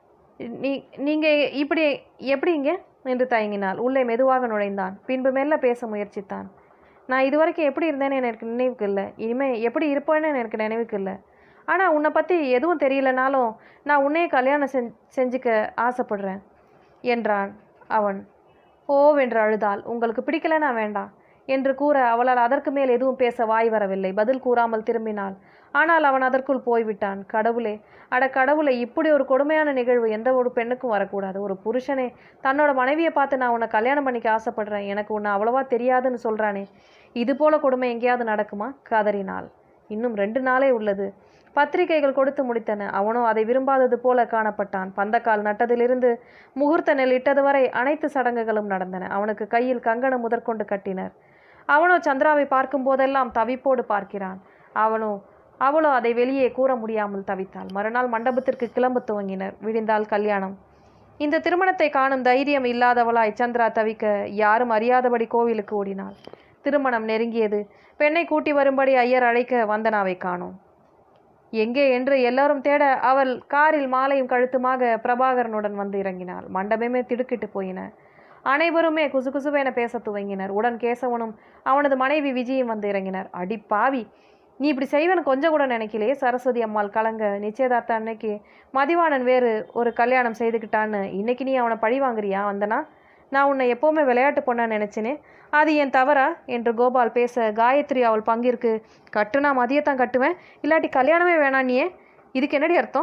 Speaker 1: நீ நீங்க இப்படி எப்படிங்க என்று தயங்கினாள். உள்ளே மெதுவாக நுழைந்தான். பின்பு மெல்ல பேச முயற்சித்தான். நான் இதுவரைக்கும் எப்படி இருந்தேன்னு எனக்கு நினைவுக்கு இல்லை. இனிமேல் எப்படி இருப்பேன்னு எனக்கு நினைவுக்கு இல்லை. ஆனால் உன்னை பற்றி எதுவும் தெரியலனாலும் நான் உன்னையே கல்யாணம் செஞ் செஞ்சுக்க ஆசைப்படுறேன் என்றான் அவன். ஓவென்று அழுதாள். உங்களுக்கு பிடிக்கலனா வேண்டாம் என்று கூற அவளால் அதற்கு மேல் எதுவும் பேச வாய் வரவில்லை. பதில் கூறாமல் திரும்பினாள். ஆனால் அவன் அதற்குள் போய்விட்டான். கடவுளே, அட கடவுளை, இப்படி ஒரு கொடுமையான நிகழ்வு எந்த ஒரு பெண்ணுக்கும் வரக்கூடாது. ஒரு புருஷனே தன்னோட மனைவியை பார்த்து நான் உன்னை கல்யாணம் பண்ணிக்க ஆசைப்படுறேன், எனக்கு உன்னை அவ்வளவா தெரியாதுன்னு சொல்கிறானே, இது போல கொடுமை எங்கேயாவது நடக்குமா? கதறினாள். இன்னும் ரெண்டு நாளே உள்ளது. பத்திரிகைகள் கொடுத்து முடித்தன. அவனோ அதை விரும்பாதது போல காணப்பட்டான். பந்தக்கால் நட்டதிலிருந்து முகூர்த்த நெல் இட்டது வரை அனைத்து சடங்குகளும் நடந்தன. அவனுக்கு கையில் கங்கணம் முதற்கொண்டு கட்டினர். அவனோ சந்திராவை பார்க்கும் போதெல்லாம் தவிப்போடு பார்க்கிறான். அவனோ அவளோ அதை வெளியே கூற முடியாமல் தவித்தாள். மறுநாள் மண்டபத்திற்கு கிளம்ப துவங்கினர். விடிந்தால் கல்யாணம். இந்த திருமணத்தை காணும் தைரியம் இல்லாதவளாய் சந்திரா தவிக்க யாரும் அறியாதபடி கோவிலுக்கு ஓடினாள். திருமணம் நெருங்கியது. பெண்ணை கூட்டி வரும்படி ஐயர் அழைக்க வந்தனாவை காணோம். எங்கே என்று எல்லாரும் தேட அவள் காரில் மாலையும் கழுத்துமாக பிரபாகரனுடன் வந்து இறங்கினாள். மண்டபமே திடுக்கிட்டு போயின. அனைவருமே குசு குசுவென பேச துவங்கினர். உடன் கேசவனும் அவனது மனைவி விஜயும் வந்து இறங்கினர். அடி பாவி, நீ இப்படி செய்வனு கொஞ்சம் கூட நினைக்கலையே. சரஸ்வதி அம்மாள் கலங்க. நிச்சயதார்த்த அன்னைக்கு மதிவாணன் வேறு ஒரு கல்யாணம் செய்துக்கிட்டான்னு இன்னைக்கு நீ அவனை பழி வாங்குறியா? வந்தனா, நான் உன்னை எப்போவுமே விளையாட்டு பொண்ணா நினைச்சினே, அது என் தவறா என்று கோபால் பேச காயத்ரி அவள் பங்கிற்கு கட்டுனா மதியத்தான் கட்டுவேன், இல்லாட்டி கல்யாணமே வேணான்னியே, இதுக்கு என்னடி அர்த்தம்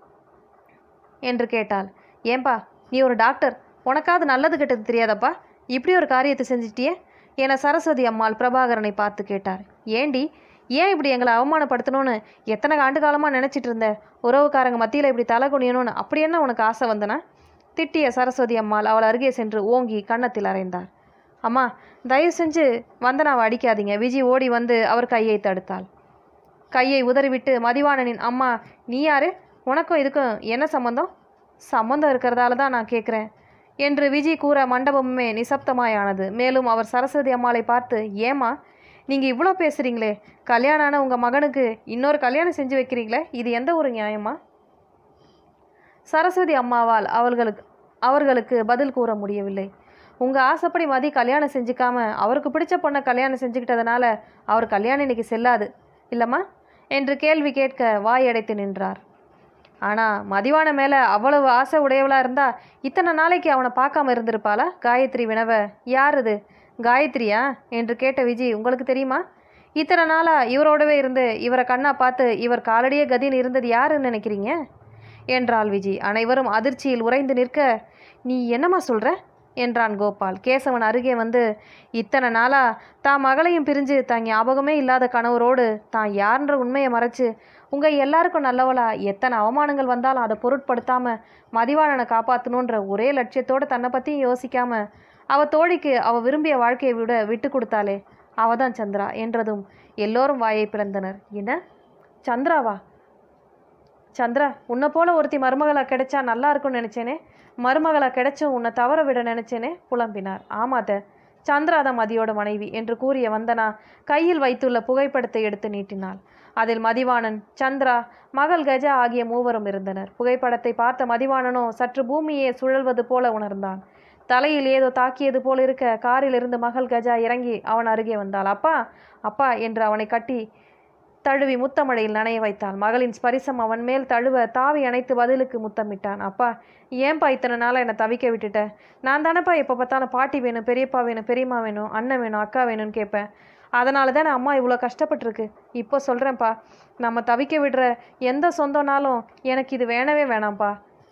Speaker 1: என்று கேட்டாள். ஏன்பா, நீ ஒரு டாக்டர், உனக்காவது நல்லது கெட்டது தெரியாதப்பா, இப்படி ஒரு காரியத்தை செஞ்சிட்டியே என சரஸ்வதி அம்மாள் பிரபாகரனை பார்த்து கேட்டார். ஏண்டி, ஏன் இப்படி எங்களை அவமானப்படுத்தணும்னு எத்தனை ஆண்டு காலமாக நினச்சிட்டு இருந்த? உறவுக்காரங்க மத்தியில் இப்படி தலை குனியணும்னு அப்படி என்ன உனக்கு ஆசை வந்தனா? திட்டிய சரஸ்வதி அம்மாள் அவள் அருகே சென்று ஓங்கி கன்னத்தில் அறைந்தார். அம்மா, தயவு செஞ்சு வந்தனாவை அடிக்காதீங்க. விஜி ஓடி வந்து அவர் கையை தடுத்தாள். கையை உதறிவிட்டு மதிவாணனின் அம்மா, நீ யாரு? உனக்கும் இதுக்கும் என்ன சம்பந்தம்? சம்பந்தம் இருக்கிறதால தான் நான் கேட்குறேன் என்று விஜி கூற மண்டபமே நிசப்தமாயானது. மேலும் அவர் சரஸ்வதி அம்மாளை பார்த்து, ஏம்மா நீங்கள் இவ்வளோ பேசுகிறீங்களே, கல்யாணான உங்கள் மகனுக்கு இன்னொரு கல்யாணம் செஞ்சு வைக்கிறீங்களே, இது எந்த ஒரு நியாயமா? சரஸ்வதி அம்மாவால் அவர்களுக்கு அவர்களுக்கு பதில் கூற முடியவில்லை. உங்கள் ஆசைப்படி மதி கல்யாணம் செஞ்சுக்காம அவருக்கு பிடிச்ச பொண்ணை கல்யாணம் செஞ்சுக்கிட்டதுனால அவர் கல்யாணம் இன்னைக்கு செல்லாது இல்லைம்மா என்று கேள்வி கேட்க வாயடைத்து நின்றார். ஆனால் மதிவான மேலே அவ்வளவு ஆசை உடையவளாக இருந்தால் இத்தனை நாளைக்கு அவனை பார்க்காம இருந்திருப்பாளா? காயத்ரி வினவ, யார் இது காயத்ரியா என்று கேட்ட விஜி, உங்களுக்கு தெரியுமா? இத்தனை நாளாக இவரோடவே இருந்து இவரை கண்ணா பார்த்து இவர் காலடியே கதின்னு இருந்தது யாருன்னு நினைக்கிறீங்க என்றாள் விஜி. அனைவரும் அதிர்ச்சியில் உறைந்து நிற்க, நீ என்னம்மா சொல்கிற என்றான் கோபால். கேசவன் அருகே வந்து, இத்தனை நாளாக தான் மகளையும் பிரிஞ்சு தான் ஞாபகமே இல்லாத கணவரோடு தான் யார்ன்ற உண்மையை மறைச்சு உங்கள் எல்லாருக்கும் நல்லவளா எத்தனை அவமானங்கள் வந்தாலும் அதை பொருட்படுத்தாமல் மதிவாணனை காப்பாற்றணுன்ற ஒரே லட்சியத்தோடு தன்னை பற்றியும் யோசிக்காமல் அவள் தோழிக்கு அவள் விரும்பிய வாழ்க்கையை விட விட்டு கொடுத்தாளே அவள் தான் சந்திரா என்றதும் எல்லோரும் வாயை பிளந்தனர். என்ன சந்திராவா? சந்திரா, உன்னை போல ஒருத்தி மருமகளாக கிடைச்சா நல்லா இருக்கும்னு நினச்சேனே, மருமகளாக கிடைச்சும் உன்னை தவற விட நினச்சேனே புலம்பினார். ஆமாத்த, சந்திராதான் மதியோட மனைவி என்று கூறிய வந்தனா கையில் வைத்துள்ள புகைப்படத்தை எடுத்து நீட்டினாள். அதில் மதிவாணன், சந்திரா, மகள் கஜா ஆகிய மூவரும் இருந்தனர். புகைப்படத்தை பார்த்த மதிவாணனோ சற்று பூமியே சுழல்வது போல உணர்ந்தான். தலையில் ஏதோ தாக்கியது போல இருக்க காரில் இருந்து மகள் கஜா இறங்கி அவன் அருகே வந்தாள். அப்பா அப்பா என்று அவனை கட்டி தழுவி முத்தமழையில் நனைய வைத்தாள். மகளின் ஸ்பரிசம் அவன் மேல் தழுவ தாவி அணைத்து பதிலுக்கு முத்தமிட்டான். அப்பா, ஏன்பா இத்தனை நாளாக என்னை தவிக்க விட்டுட்ட? நான் தானேப்பா எப்போ பார்த்தாலும் பாட்டி வேணும், பெரியப்பா வேணும், பெரியம்மா வேணும், அண்ணன் வேணும், அக்கா வேணும்னு கேட்பேன். அதனால தானே அம்மா இவ்வளோ கஷ்டப்பட்டுருக்கு. இப்போ சொல்கிறேன்ப்பா, நம்ம தவிக்க விடுற எந்த சொந்தம்னாலும் எனக்கு இது வேணவே வேணாம்ப்பா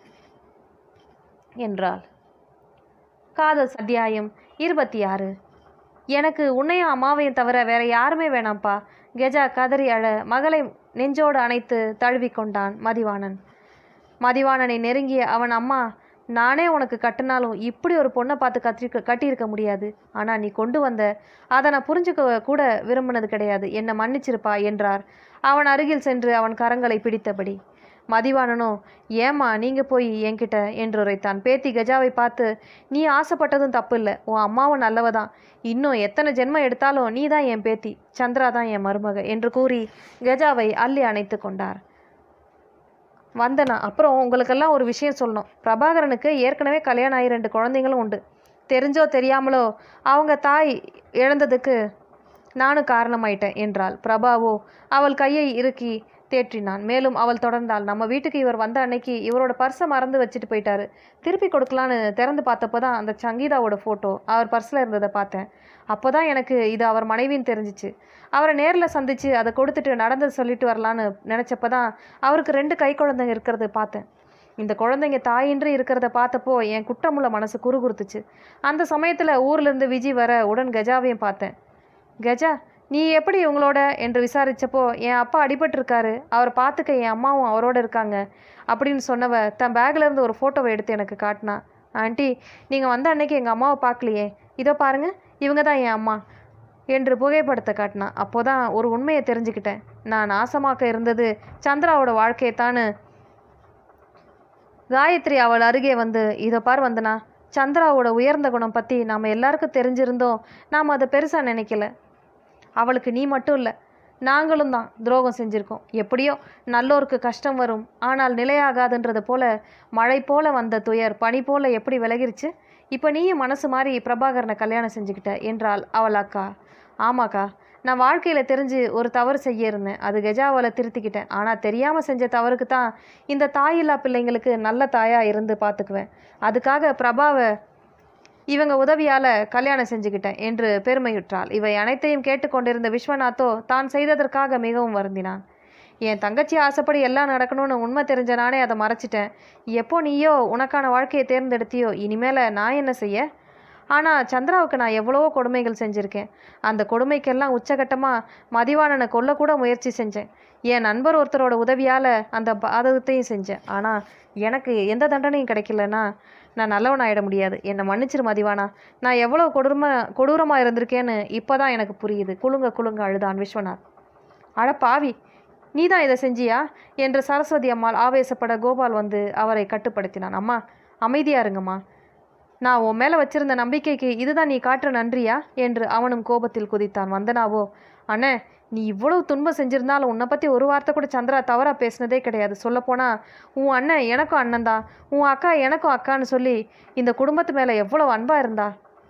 Speaker 1: என்றாள். காதல் அத்தியாயம் இருபத்தி ஆறு. எனக்கு உன்னையும் அம்மாவையும் தவிர வேற யாருமே வேணாம்ப்பா. கெஜா கதறி அழ மகளை நெஞ்சோடு அணைத்து தழுவிக்கொண்டான் மதிவாணன். மதிவாணனை நெருங்கிய அவன், அம்மா, நானே உனக்கு கட்டினாலும் இப்படி ஒரு பொண்ணை பார்த்து கட்டிருக்க கட்டியிருக்க முடியாது. ஆனால் நீ கொண்டு வந்த அதை நான் புரிஞ்சுக்க கூட விரும்பினது கிடையாது. என்னை மன்னிச்சிருப்பா என்றார் அவன் அருகில் சென்று அவன் கரங்களை பிடித்தபடி. மதிவாணனோ, ஏம்மா நீங்கள் போய் என்கிட்ட என்று உரைத்தான். பேத்தி கஜாவை பார்த்து, நீ ஆசைப்பட்டதும் தப்பு இல்லை, உன் அம்மாவும் நல்லவதான். இன்னும் எத்தனை ஜென்மம் எடுத்தாலும் நீ தான் என் பேத்தி, சந்திரா தான் என் மருமக என்று கூறி கஜாவை அள்ளி அணைத்து கொண்டார். வந்தனா, அப்புறம் உங்களுக்கெல்லாம் ஒரு விஷயம் சொல்லணும். பிரபாகரனுக்கு ஏற்கனவே கல்யாணம் ஆகி ரெண்டு குழந்தைங்களும் உண்டு. தெரிஞ்சோ தெரியாமலோ அவங்க தாய் இழந்ததுக்கு நானும் காரணமாயிட்டேன் என்றாள். பிரபாவோ அவள் கையை இறுக்கி தேற்றினான். மேலும் அவள் தொடர்ந்தாள். நம்ம வீட்டுக்கு இவர் வந்த அன்னைக்கு இவரோட பர்ஸை மறந்து வச்சுட்டு போயிட்டாரு. திருப்பி கொடுக்கலான்னு திறந்து பார்த்தப்போ தான் அந்த சங்கீதாவோட ஃபோட்டோ அவர் பர்ஸில் இருந்ததை பார்த்தேன். அப்போ தான் எனக்கு இது அவர் மனைவின்னு தெரிஞ்சிச்சு. அவரை நேரில் சந்தித்து அதை கொடுத்துட்டு நடந்தது சொல்லிட்டு வரலான்னு நினச்சப்போ தான் அவருக்கு ரெண்டு கை குழந்தைங்க இருக்கிறத பார்த்தேன். இந்த குழந்தைங்க தாயின்றி இருக்கிறத பார்த்தப்போ என் குற்றமுள்ள மனசு குறுகுறுத்துச்சு. அந்த சமயத்தில் ஊர்லேருந்து விஜி வர உடன் கஜாவையும் பார்த்தேன். கஜா, நீ எப்படி உங்களோட என்று விசாரித்தப்போ, என் அப்பா அடிபட்டிருக்காரு, அவர் பார்த்துக்க என் அம்மாவும் அவரோட இருக்காங்க அப்படின்னு சொன்னவ தன் பேக்கில் இருந்து ஒரு ஃபோட்டோவை எடுத்து எனக்கு காட்டினா. ஆண்டி, நீங்கள் வந்த அன்னைக்கு எங்கள் அம்மாவை பார்க்கலையே, இதோ பாருங்கள், இவங்க தான் என் அம்மா என்று புகைப்படத்தை காட்டினா. அப்போ தான் ஒரு உண்மையை தெரிஞ்சுக்கிட்டேன். நான் நாசமாக்க இருந்தது சந்திராவோட வாழ்க்கையைத்தான்னு. காயத்ரி அவள் அருகே வந்து, இதோ பார் வந்தனா, சந்திராவோட உயர்ந்த குணம் பற்றி நாம் எல்லாருக்கும் தெரிஞ்சிருந்தோம், நாம் அதை பெருசாக நினைக்கல. அவளுக்கு நீ மட்டும் இல்லை, நாங்களும் தான் துரோகம் செஞ்சுருக்கோம். எப்படியோ நல்லோருக்கு கஷ்டம் வரும், ஆனால் நிலையாகாதுன்றது போல மழை போல வந்த துயர் பனி போல எப்படி விலகிருச்சு. இப்போ நீயும் மனசு மாதிரி பிரபாகரனை கல்யாணம் செஞ்சுக்கிட்ட என்றாள் அவள் அக்கா. ஆமாக்கா, நான் வாழ்க்கையில் தெரிஞ்சு ஒரு தவறு செய்ய இருந்தேன். அது கஜாவால் திருத்திக்கிட்டேன். ஆனால் தெரியாமல் செஞ்ச தவறுக்கு தான் இந்த தாயில்லா பிள்ளைங்களுக்கு நல்ல தாயாக இருந்து பார்த்துக்குவேன். அதுக்காக பிரபாவை இவங்க உதவியால் கல்யாணம் செஞ்சுக்கிட்டேன் என்று பெருமையுற்றாள். இவை அனைத்தையும் கேட்டுக்கொண்டிருந்த விஸ்வநாத்தோ தான் செய்ததற்காக மிகவும் வருந்தினான். என் தங்கச்சி ஆசைப்படி எல்லாம் நடக்கணும்னு உண்மை தெரிஞ்ச நானே அதை மறைச்சிட்டேன். எப்போ நீயோ உனக்கான வாழ்க்கையை தேர்ந்தெடுத்தியோ, இனிமேல் நான் என்ன செய்ய? ஆனால் சந்திராவுக்கு நான் எவ்வளவோ கொடுமைகள் செஞ்சுருக்கேன். அந்த கொடுமைக்கெல்லாம் உச்சகட்டமாக மதிவாணனை கொல்லக்கூட முயற்சி செஞ்சேன். என் நண்பர் ஒருத்தரோட உதவியால் அந்த பாதகத்தையும் செஞ்சேன். ஆனால் எனக்கு எந்த தண்டனையும் கிடைக்கலன்னா நான் நல்லவன் ஆகிட முடியாது. என்னை மன்னிச்சிரு மதிவானா, நான் எவ்வளோ கொடூரமா கொடூரமாக இருந்திருக்கேன்னு இப்போ தான் எனக்கு புரியுது. குலுங்க குலுங்க அழுதான் விஸ்வநாத். அட பாவி, நீ தான் இதை செஞ்சியா என்று சரஸ்வதி அம்மாள் ஆவேசப்பட கோபால் வந்து அவரை கட்டுப்படுத்தினான். அம்மா, அமைதியாக இருங்கம்மா, நான் உன் மேலே வச்சிருந்த நம்பிக்கைக்கு இதுதான் நீ காட்டுற நன்றியா என்று அவனும் கோபத்தில் குதித்தான். வந்தனாவோ, அண்ணே, நீ இவ்வளவு துன்பம் செஞ்சிருந்தாலும் உன்னை பற்றி ஒரு வார்த்தை கூட சந்திரா தவறாக பேசினதே கிடையாது. சொல்லப்போனால் உன் அண்ணன் எனக்கும் அண்ணன் தான், உன் அக்கா எனக்கும் அக்கான்னு சொல்லி இந்த குடும்பத்து மேலே எவ்வளோ அன்பாக இருந்தா.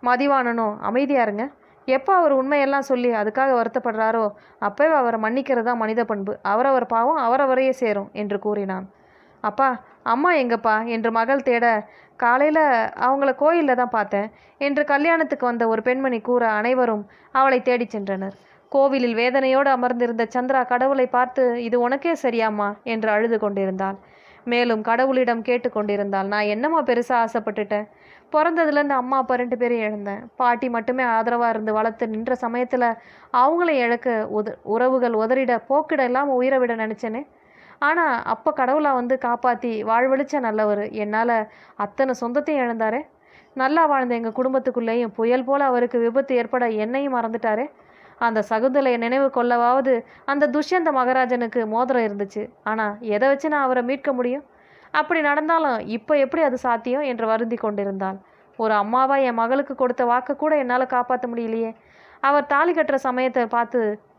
Speaker 1: மதிவாணனும் அமைதியா இருங்க. எப்போ அவர் உண்மையெல்லாம் சொல்லி அதுக்காக வருத்தப்படுறாரோ அப்போவே அவரை மன்னிக்கிறது தான் மனித பண்பு. அவரவர் பாவம் அவரவரையே சேரும் என்று கூறினான். அப்பா, அம்மா எங்கப்பா என்று மகள் தேட, காலையில் அவங்கள கோயிலில் தான் பார்த்தேன் என்று கல்யாணத்துக்கு வந்த ஒரு பெண்மணி கூற அனைவரும் அவளை தேடி சென்றனர். கோவிலில் வேதனையோடு அமர்ந்திருந்த சந்திரா கடவுளை பார்த்து, இது உனக்கே சரியாம்மா என்று அழுது கொண்டிருந்தாள். மேலும் கடவுளிடம் கேட்டு கொண்டிருந்தாள், நான் என்னம்மா பெருசாக ஆசைப்பட்டுட்டேன். பிறந்ததுலேருந்து அம்மா அப்பா ரெண்டு பேரும் இழந்தேன். பாட்டி மட்டுமே ஆதரவாக இருந்து வளர்த்து நின்ற சமயத்தில் அவங்கள இழக்க உத உறவுகள் உதறிட போக்கிட இல்லாமல் உயிரை விட நினச்சேனே. ஆனால் அப்போ கடவுளாக வந்து காப்பாற்றி வாழ்வழிச்ச நல்லவர் என்னால் அத்தனை சொந்தத்தையும் இழந்தாரே. நல்லா வாழ்ந்த எங்கள் குடும்பத்துக்குள்ளேயும் புயல் போல் அவருக்கு விபத்து ஏற்பட என்னையும் மறந்துட்டாரே. அந்த சகுந்தலையை நினைவு கொள்ளவாவது அந்த துஷ்யந்த மகாராஜனுக்கு மோதிரம் இருந்துச்சு. ஆனால் எதை வச்சு நான் அவரை மீட்க முடியும்? அப்படி நடந்தாலும் இப்போ எப்படி அது சாத்தியம் என்று வருந்தி கொண்டிருந்தாள். ஒரு அம்மாவா என் மகளுக்கு கொடுத்த வாக்கு கூட என்னால் காப்பாற்ற முடியலையே. அவர் தாலி கட்டுற சமயத்தை பார்த்து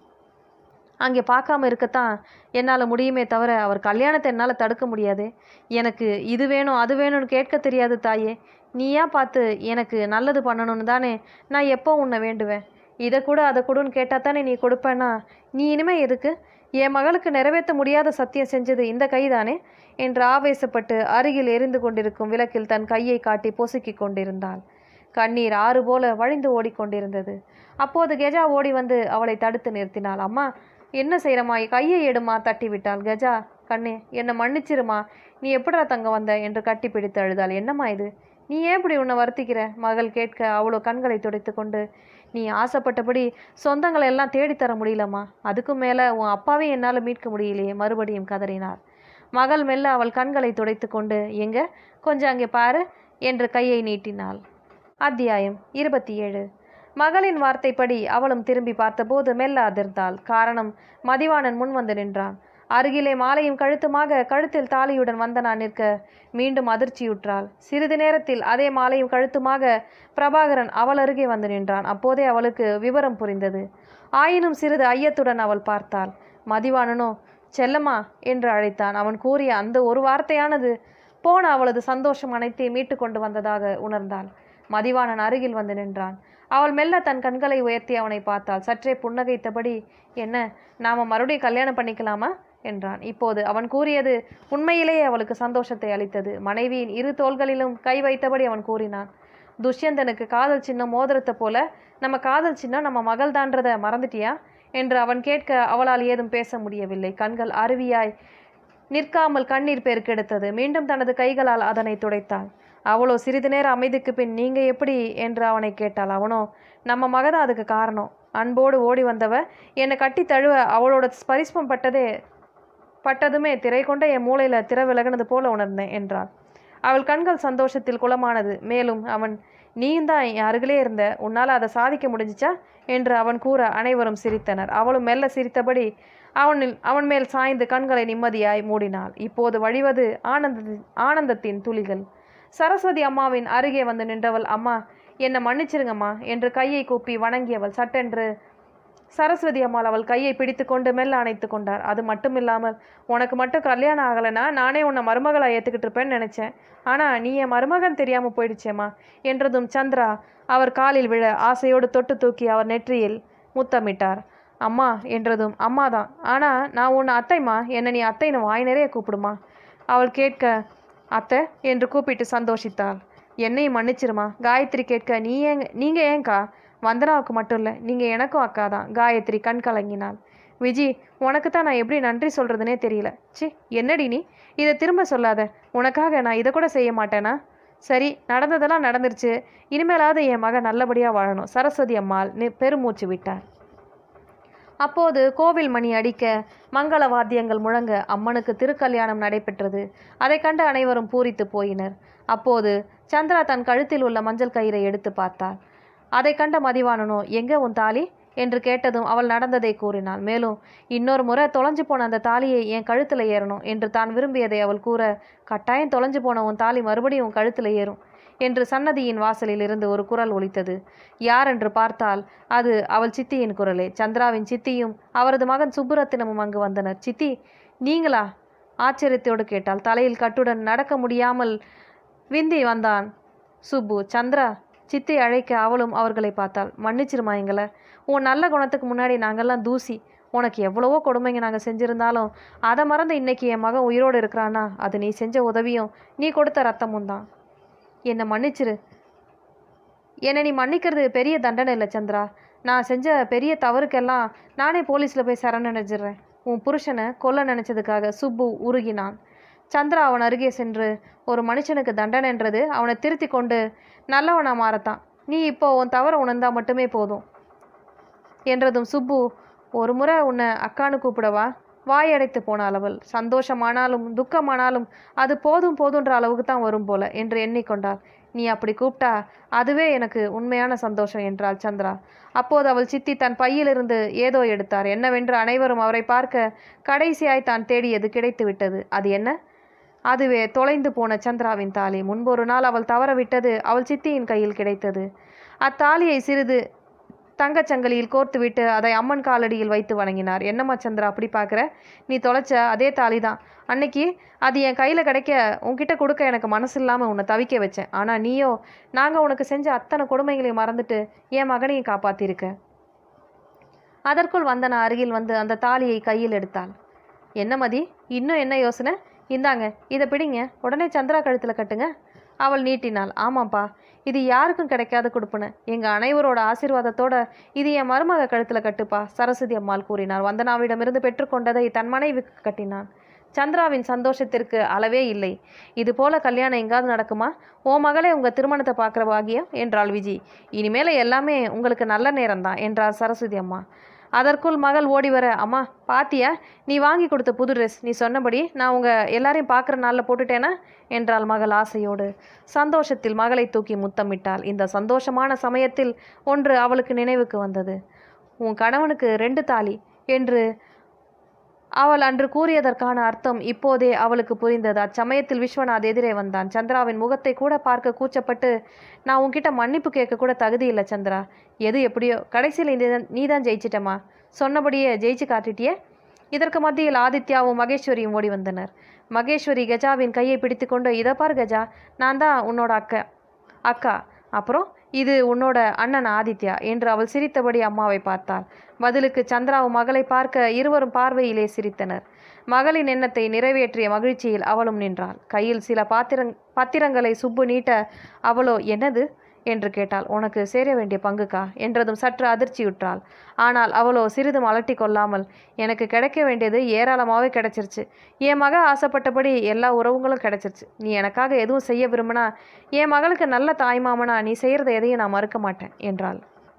Speaker 1: அங்கே பார்க்காம இருக்கத்தான் என்னால் முடியுமே தவிர அவர் கல்யாணத்தை என்னால் தடுக்க முடியாது. எனக்கு இது வேணும் அது வேணும்னு கேட்க தெரியாது தாயே. நீயா பார்த்து எனக்கு நல்லது பண்ணணும்னு தானே நான் எப்போ உன்னை வேண்டுவேன். இதை கூட அதை கூடன்னு கேட்டால் தானே நீ கொடுப்பேன்னா நீ இனிமே எதுக்கு? என் மகளுக்கு நிறைவேற்ற முடியாத சத்தியம் செஞ்சது இந்த கைதானே என்று ஆவேசப்பட்டு அருகில் எரிந்து கொண்டிருக்கும் விளக்கில் தன் கையை காட்டி பொசுக்கி கொண்டிருந்தாள். கண்ணீர் ஆறு போல வழிந்து ஓடிக்கொண்டிருந்தது. அப்போது கெஜா ஓடி வந்து அவளை தடுத்து நிறுத்தினாள். அம்மா, என்ன செய்கிறம்மா? கையை எடுமா தட்டி விட்டாள். கெஜா, கண்ணே என்னை மன்னிச்சிருமா, நீ எப்படா தங்க வந்த என்று கட்டி பிடித்து அழுதாள். என்னம்மா இது? நீ ஏன் இப்படி உன்னை வருத்திக்கிற? மகள் கேட்க அவ்வளோ கண்களை துடைத்து கொண்டு, நீ ஆசைப்பட்டபடி சொந்தங்களை எல்லாம் தேடித்தர முடியலம்மா. அதுக்கும் மேலே உன் அப்பாவே என்னால் மீட்க முடியலையே மறுபடியும் கதறினார். மகள் மெல்ல அவள் கண்களை துடைத்து கொண்டு, எங்க கொஞ்சம் அங்கே பாரு என்று கையை நீட்டினாள். அத்தியாயம் இருபத்தி ஏழு. மகளின் வார்த்தைப்படி அவளும் திரும்பி பார்த்தபோது மெல்ல அதிர்ந்தாள். காரணம், மதிவாணன் முன் வந்து நின்றான். அருகிலே மாலையும் கழுத்துமாக கழுத்தில் தாலியுடன் வந்தனா நிற்க மீண்டும் அதிர்ச்சியுற்றாள். சிறிது நேரத்தில் அதே மாலையும் கழுத்துமாக பிரபாகரன் அவள் அருகே வந்து நின்றான். அப்போதே அவளுக்கு விவரம் புரிந்தது. ஆயினும் சிறிது ஐயத்துடன் அவள் பார்த்தாள். மதிவாணனோ செல்லம்மா என்று அழைத்தான். அவன் கூறிய அந்த ஒரு வார்த்தையானது போன அவளது சந்தோஷம் அனைத்தையும் மீட்டு கொண்டு வந்ததாக உணர்ந்தாள். மதிவாணன் அருகில் வந்து நின்றான். அவள் மெல்ல தன் கண்களை உயர்த்தி அவனை பார்த்தாள். சற்றே புன்னகைத்தபடி, என்ன, நாம மறுபடியும் கல்யாணம் பண்ணிக்கலாமா என்றான். இப்போது அவன் கூறியது உண்மையிலேயே அவளுக்கு சந்தோஷத்தை அளித்தது. மனைவியின் இரு தோள்களிலும் கை வைத்தபடி அவன் கூறினான், துஷ்யந்தனுக்கு காதல் சின்னம் மோதிரத்தை போல நம்ம காதல் சின்னம் நம்ம மகள் தான்றதை மறந்துட்டியா என்று அவன் கேட்க அவளால் ஏதும் பேச முடியவில்லை. கண்கள் அருவியாய் நிற்காமல் கண்ணீர் பெருக்கெடுத்தது. மீண்டும் தனது கைகளால் அதனை துடைத்தாள். அவளோ சிறிது நேர அமைதிக்கு பின், நீங்க எப்படி என்று அவனை கேட்டாள். அவனோ, நம்ம மகதான் அதுக்கு காரணம். அன்போடு ஓடி வந்தவ என்னை கட்டி தழுவ அவளோட ஸ்பரிஸ்பம் பட்டதே பட்டதுமே திரை கொண்ட என் மூளையில திரை விலகினது போல உணர்ந்தேன் என்றாள். அவள் கண்கள் சந்தோஷத்தில் குளமானது. மேலும் அவன், நீயும் தான் என் அருகிலே இருந்த, உன்னால் அதை சாதிக்க முடிஞ்சிச்சா என்று அவன் கூற அனைவரும் சிரித்தனர். அவளும் மெல்ல சிரித்தபடி அவனில் அவன் மேல் சாய்ந்து கண்களை நிம்மதியாய் மூடினாள். இப்போது வழிவது ஆனந்த ஆனந்தத்தின் துளிகள். சரஸ்வதி அம்மாவின் அருகே வந்து நின்றவள், அம்மா என்னை மன்னிச்சிருங்கம்மா என்று கையை கூப்பி வணங்கியவள் சட்டென்று சரஸ்வதி அம்மாள் அவள் கையை பிடித்து கொண்டு மெல்ல அணைத்து கொண்டார். அது மட்டும் இல்லாமல், உனக்கு மட்டும் கல்யாணம் ஆகலைன்னா நானே உன்னை மருமகளை ஏற்றுக்கிட்டு இருப்பேன்னு நினச்சேன். ஆனால் நீ என் மருமகன் தெரியாமல் போயிடுச்சேம்மா என்றதும் சந்திரா அவர் காலில் விழ ஆசையோடு தொட்டு தூக்கி அவர் நெற்றியில் முத்தமிட்டார். அம்மா என்றதும், அம்மா தான், ஆனால் நான் உன்னை அத்தைம்மா, என்னை நீ அத்தைன்னு வாய் நிறைய கூப்பிடுமா. அவள் கேட்க, அத்தை என்று கூப்பிட்டு சந்தோஷித்தாள். என்னையும் மன்னிச்சிருமா. காயத்ரி கேட்க, நீ ஏங்க நீங்கள் ஏங்கா? வந்தனாவுக்கு மட்டும் இல்லை, நீங்கள் எனக்கும் அக்கா தான். காயத்ரி கண் கலங்கினாள். விஜி, உனக்கு தான் நான் எப்படி நன்றி சொல்கிறதுனே தெரியல. சி, என்னடி நீ, இதை திரும்ப சொல்லாத. உனக்காக நான் இதை கூட செய்ய மாட்டேனா? சரி, நடந்ததெல்லாம் நடந்துருச்சு. இனிமேலாவது என் மகன் நல்லபடியாக வாழணும். சரஸ்வதி அம்மாள் நி பெருமூச்சு விட்டார். அப்போது கோவில் மணி அடிக்க மங்கள வாத்தியங்கள் முழங்க அம்மனுக்கு திருக்கல்யாணம் நடைபெற்றது. அதை கண்டு அனைவரும் பூரித்து போயினர். அப்போது சந்திரா தன் கழுத்தில் உள்ள மஞ்சள் கயிறை எடுத்து பார்த்தாள். அதை கண்ட மதிவாணனோ, எங்க உன் தாலி என்று கேட்டதும் அவள் நடந்ததை கூறினாள். மேலும், இன்னொரு முறை தொலைஞ்சு போன அந்த தாலியை என் கழுத்தில் ஏறணும் என்று தான் விரும்பியதை அவள் கூற, கட்டாயம் தொலைஞ்சு போன உன் தாலி மறுபடியும் உன் கழுத்தில் ஏறும் என்று சன்னதியின் வாசலில் இருந்து ஒரு குரல் ஒலித்தது. யார் என்று பார்த்தால் அது அவள் சித்தியின் குரலே. சந்திராவின் சித்தியும் அவரது மகன் சுப்புரத்தினமும் அங்கு வந்தனர். சித்தி, நீங்களா? ஆச்சரியத்தோடு கேட்டாள். தலையில் கட்டுடன் நடக்க முடியாமல் விந்தி வந்தான் சுப்பு. சந்திரா, சித்தி அழைக்க அவளும் அவர்களை பார்த்தாள். மன்னிச்சிருமா எங்களை, உன் நல்ல குணத்துக்கு முன்னாடி நாங்கள்லாம் தூசி. உனக்கு எவ்வளவோ கொடுமைங்க நாங்கள் செஞ்சுருந்தாலும் அதை மறந்து இன்னைக்கு என் மகன் உயிரோடு இருக்கிறான்னா அது நீ செஞ்ச உதவியும் நீ கொடுத்த ரத்தமும் தான். என்னை மன்னிச்சிரு. என்னை நீ மன்னிக்கிறது பெரிய தண்டனை இல்லை சந்திரா. நான் செஞ்ச பெரிய தவறுக்கெல்லாம் நானே போலீஸில் போய் சரணடைஞ்சிடுறேன். உன் புருஷனை கொல்ல நினச்சதுக்காக சுப்பு உருகினான். சந்திரா அவன் அருகே சென்று, ஒரு மனுஷனுக்கு தண்டனைன்றது அவனை திருத்தி கொண்டு நல்லவனா மாறத்தான். நீ இப்போ உன் தவறை உணர்ந்தா மட்டுமே போதும் என்றதும் சுப்பு, ஒரு முறை உன்னை அக்கானு கூப்பிடவா? வாயடைத்து போனாள் அவள். சந்தோஷமானாலும் துக்கமானாலும் அது போதும் போதுன்ற அளவுக்கு தான் வரும் போல என்று எண்ணிக்கொண்டாள். நீ அப்படி கூப்பிட்டா அதுவே எனக்கு உண்மையான சந்தோஷம் என்றாள் சந்திரா. அப்போது அவள் சித்தி தன் பையிலிருந்து ஏதோ எடுத்தார். என்னவென்று அனைவரும் அவரை பார்க்க கடைசியாய் தான் தேடியது கிடைத்து விட்டது. அது என்ன? அதுவே தொலைந்து போன சந்திராவின் தாலி. முன்பொரு நாள் அவள் தவற விட்டது அவள் சித்தியின் கையில் கிடைத்தது. அத்தாலியை சிறிது தங்கச்சங்கிலியில் கோர்த்துவிட்டு அதை அம்மன் காலடியில் வைத்து வணங்கினார். என்னம்மா சந்திரா அப்படி பார்க்குற? நீ தொலைச்ச அதே தாலி தான். அன்னைக்கு அது என் கையில் கிடைக்க உன்கிட்ட கொடுக்க எனக்கு மனசு இல்லாமல் உன்னை தவிக்க வச்சேன். ஆனால் நீயோ நாங்கள் உனக்கு செஞ்ச அத்தனை கொடுமைகளையும் மறந்துட்டு என் மகனையும் காப்பாற்றிருக்க. அதற்குள் வந்தனா அருகில் வந்து அந்த தாலியை கையில் எடுத்தாள். என்ன மதி, இன்னும் என்ன யோசனை? இந்தாங்க, இதை பிடிங்க, உடனே சந்திரா கழுத்தில் கட்டுங்க. அவள் நீட்டினாள். ஆமாப்பா, இது யாருக்கும் கிடைக்காத கொடுப்புன்னு. எங்கள் அனைவரோட ஆசீர்வாதத்தோட இது என் மருமக கழுத்தில் கட்டுப்பா, சரஸ்வதி அம்மாள் கூறினார். வந்தனாவிடமிருந்து பெற்றுக்கொண்டதை தன் மனைவிக்கு கட்டினான். சந்திராவின் சந்தோஷத்திற்கு அளவே இல்லை. இது போல கல்யாணம் எங்காவது நடக்குமா? ஓ மகளே, உங்கள் திருமணத்தை பார்க்குற பாகியம் என்றாள் விஜி. இனிமேல எல்லாமே உங்களுக்கு நல்ல நேரம்தான் என்றார் சரஸ்வதி அம்மா. அதற்குள் மகள் ஓடி வர, அம்மா பாத்தியா, நீ வாங்கி கொடுத்த புது ட்ரெஸ், நீ சொன்னபடி நான் உங்கள் எல்லாரையும் பார்க்குற நாளில் போட்டுட்டேனா என்றாள் மகள் ஆசையோடு. சந்தோஷத்தில் மகளை தூக்கி முத்தமிட்டாள். இந்த சந்தோஷமான சமயத்தில் ஒன்று அவளுக்கு நினைவுக்கு வந்தது. உன் கணவனுக்கு ரெண்டு தாலி என்று அவள் அன்று கூறியதற்கான அர்த்தம் இப்போதே அவளுக்கு புரிந்தது. அச்சமயத்தில் விஸ்வநாத் எதிரே வந்தான். சந்திராவின் முகத்தை கூட பார்க்க கூச்சப்பட்டு, நான் உன்கிட்ட மன்னிப்பு கேட்க கூட தகுதி இல்லை சந்திரா. எது எப்படியோ கடைசியில் நீ தான் ஜெயிச்சிட்டம்மா. சொன்னபடியே ஜெயிச்சு காட்டிட்டியே. இதற்கு மத்தியில் ஆதித்யாவும் மகேஸ்வரியும் ஓடி வந்தனர். மகேஸ்வரி கஜாவின் கையை பிடித்து கொண்டு, இதை பார் கஜா, நான் தான் உன்னோட அக்கா அக்கா அப்புறம் இது உன்னோட அண்ணன் ஆதித்யா என்று அவள் சிரித்தபடி அம்மாவை பார்த்தாள். பதிலுக்கு சந்திராவும் மகளை பார்க்க இருவரும் பார்வையிலே சிரித்தனர். மகளின் எண்ணத்தை நிறைவேற்றிய மகிழ்ச்சியில் அவளும் நின்றாள். கையில் சில பாத்திரங் பத்திரங்களை சுப்பு நீட்ட அவளோ, என்னது என்று கேட்டாள். உனக்கு சேர வேண்டிய பங்குக்கா என்றதும் சற்று அதிர்ச்சியுற்றாள். ஆனால் அவளோ சிறிதும் அலட்டி கொள்ளாமல், எனக்கு கிடைக்க வேண்டியது ஏராளமாகவே கிடைச்சிருச்சு. என் மக ஆசைப்பட்டபடி எல்லா உறவுகளும் கிடைச்சிருச்சு. நீ எனக்காக எதுவும் செய்ய விரும்பினா, என் மகளுக்கு நல்ல தாய்மாமனா நீ செய்கிறத எதையும் நான் மறுக்க மாட்டேன் என்றாள்.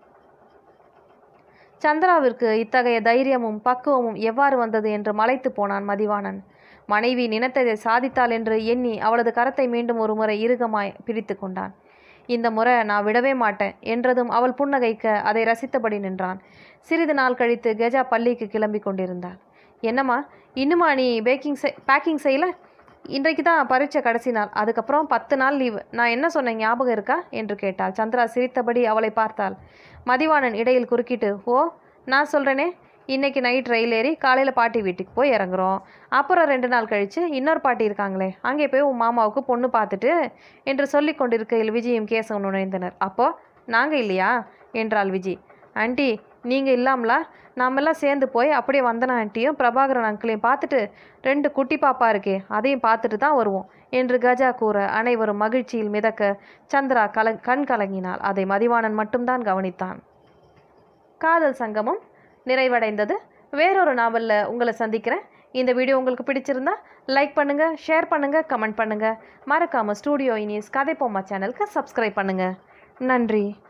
Speaker 1: சந்திராவிற்கு இத்தகைய தைரியமும் பக்குவமும் எவ்வாறு வந்தது என்று மலைத்து போனான் மதிவாணன். மனைவி நினைத்ததை சாதித்தாள் என்று எண்ணி அவளது கரத்தை மீண்டும் ஒரு முறை இறுகமாய் பிடித்து கொண்டான். இந்த முறை நான் விடவே மாட்டேன் என்றதும் அவள் புன்னகைக்க அதை ரசித்தபடி நின்றான். சிறிது நாள் கழித்து கஜா பள்ளிக்கு கிளம்பி கொண்டிருந்தாள். என்னம்மா, இன்னுமா நீ பேக்கிங் செய் பேக்கிங் செய்யல? இன்றைக்கு தான் பரீட்சை கடைசி நாள், அதுக்கப்புறம் பத்து நாள் லீவு. நான் என்ன சொன்னேன் ஞாபகம் இருக்கா என்று கேட்டாள். சந்திரா சிரித்தபடி அவளை பார்த்தாள். மதிவாணன் இடையில் குறுக்கிட்டு, ஓ நான் சொல்கிறேனே, இன்றைக்கி நைட் ரயில் ஏறி காலையில் பாட்டி வீட்டுக்கு போய் இறங்குறோம். அப்புறம் ரெண்டு நாள் கழித்து இன்னொரு பாட்டி இருக்காங்களே, அங்கே போய் உன் மாமாவுக்கு பொண்ணு பார்த்துட்டு என்று சொல்லி கொண்டிருக்கையில் விஜயும் கேசவன் நுழைந்தனர். அப்போ நாங்கள் இல்லையா என்றாள் விஜி. ஆண்டி நீங்கள் இல்லாமலா? நாமெல்லாம் சேர்ந்து போய் அப்படியே வந்தனா ஆண்டியும் பிரபாகரன் அங்கிளையும் பார்த்துட்டு ரெண்டு குட்டி பாப்பா இருக்கே அதையும் பார்த்துட்டு தான் வருவோம் என்று கஜா கூற அனைவரும் மகிழ்ச்சியில் மிதக்க சந்திரா கல கண் கலங்கினாள். அதை மதிவாணன் மட்டும்தான் கவனித்தான். காதல் சங்கமம் நிறைவடைந்தது. வேறொரு நாவலில் உங்களை சந்திக்கிறேன். இந்த வீடியோ உங்களுக்கு பிடிச்சிருந்தா லைக் பண்ணுங்கள், ஷேர் பண்ணுங்கள், கமெண்ட் பண்ணுங்கள். மறக்காமல் ஸ்டூடியோ இனீஸ் கதைப்போமா சேனலுக்கு சப்ஸ்கிரைப் பண்ணுங்கள். நன்றி.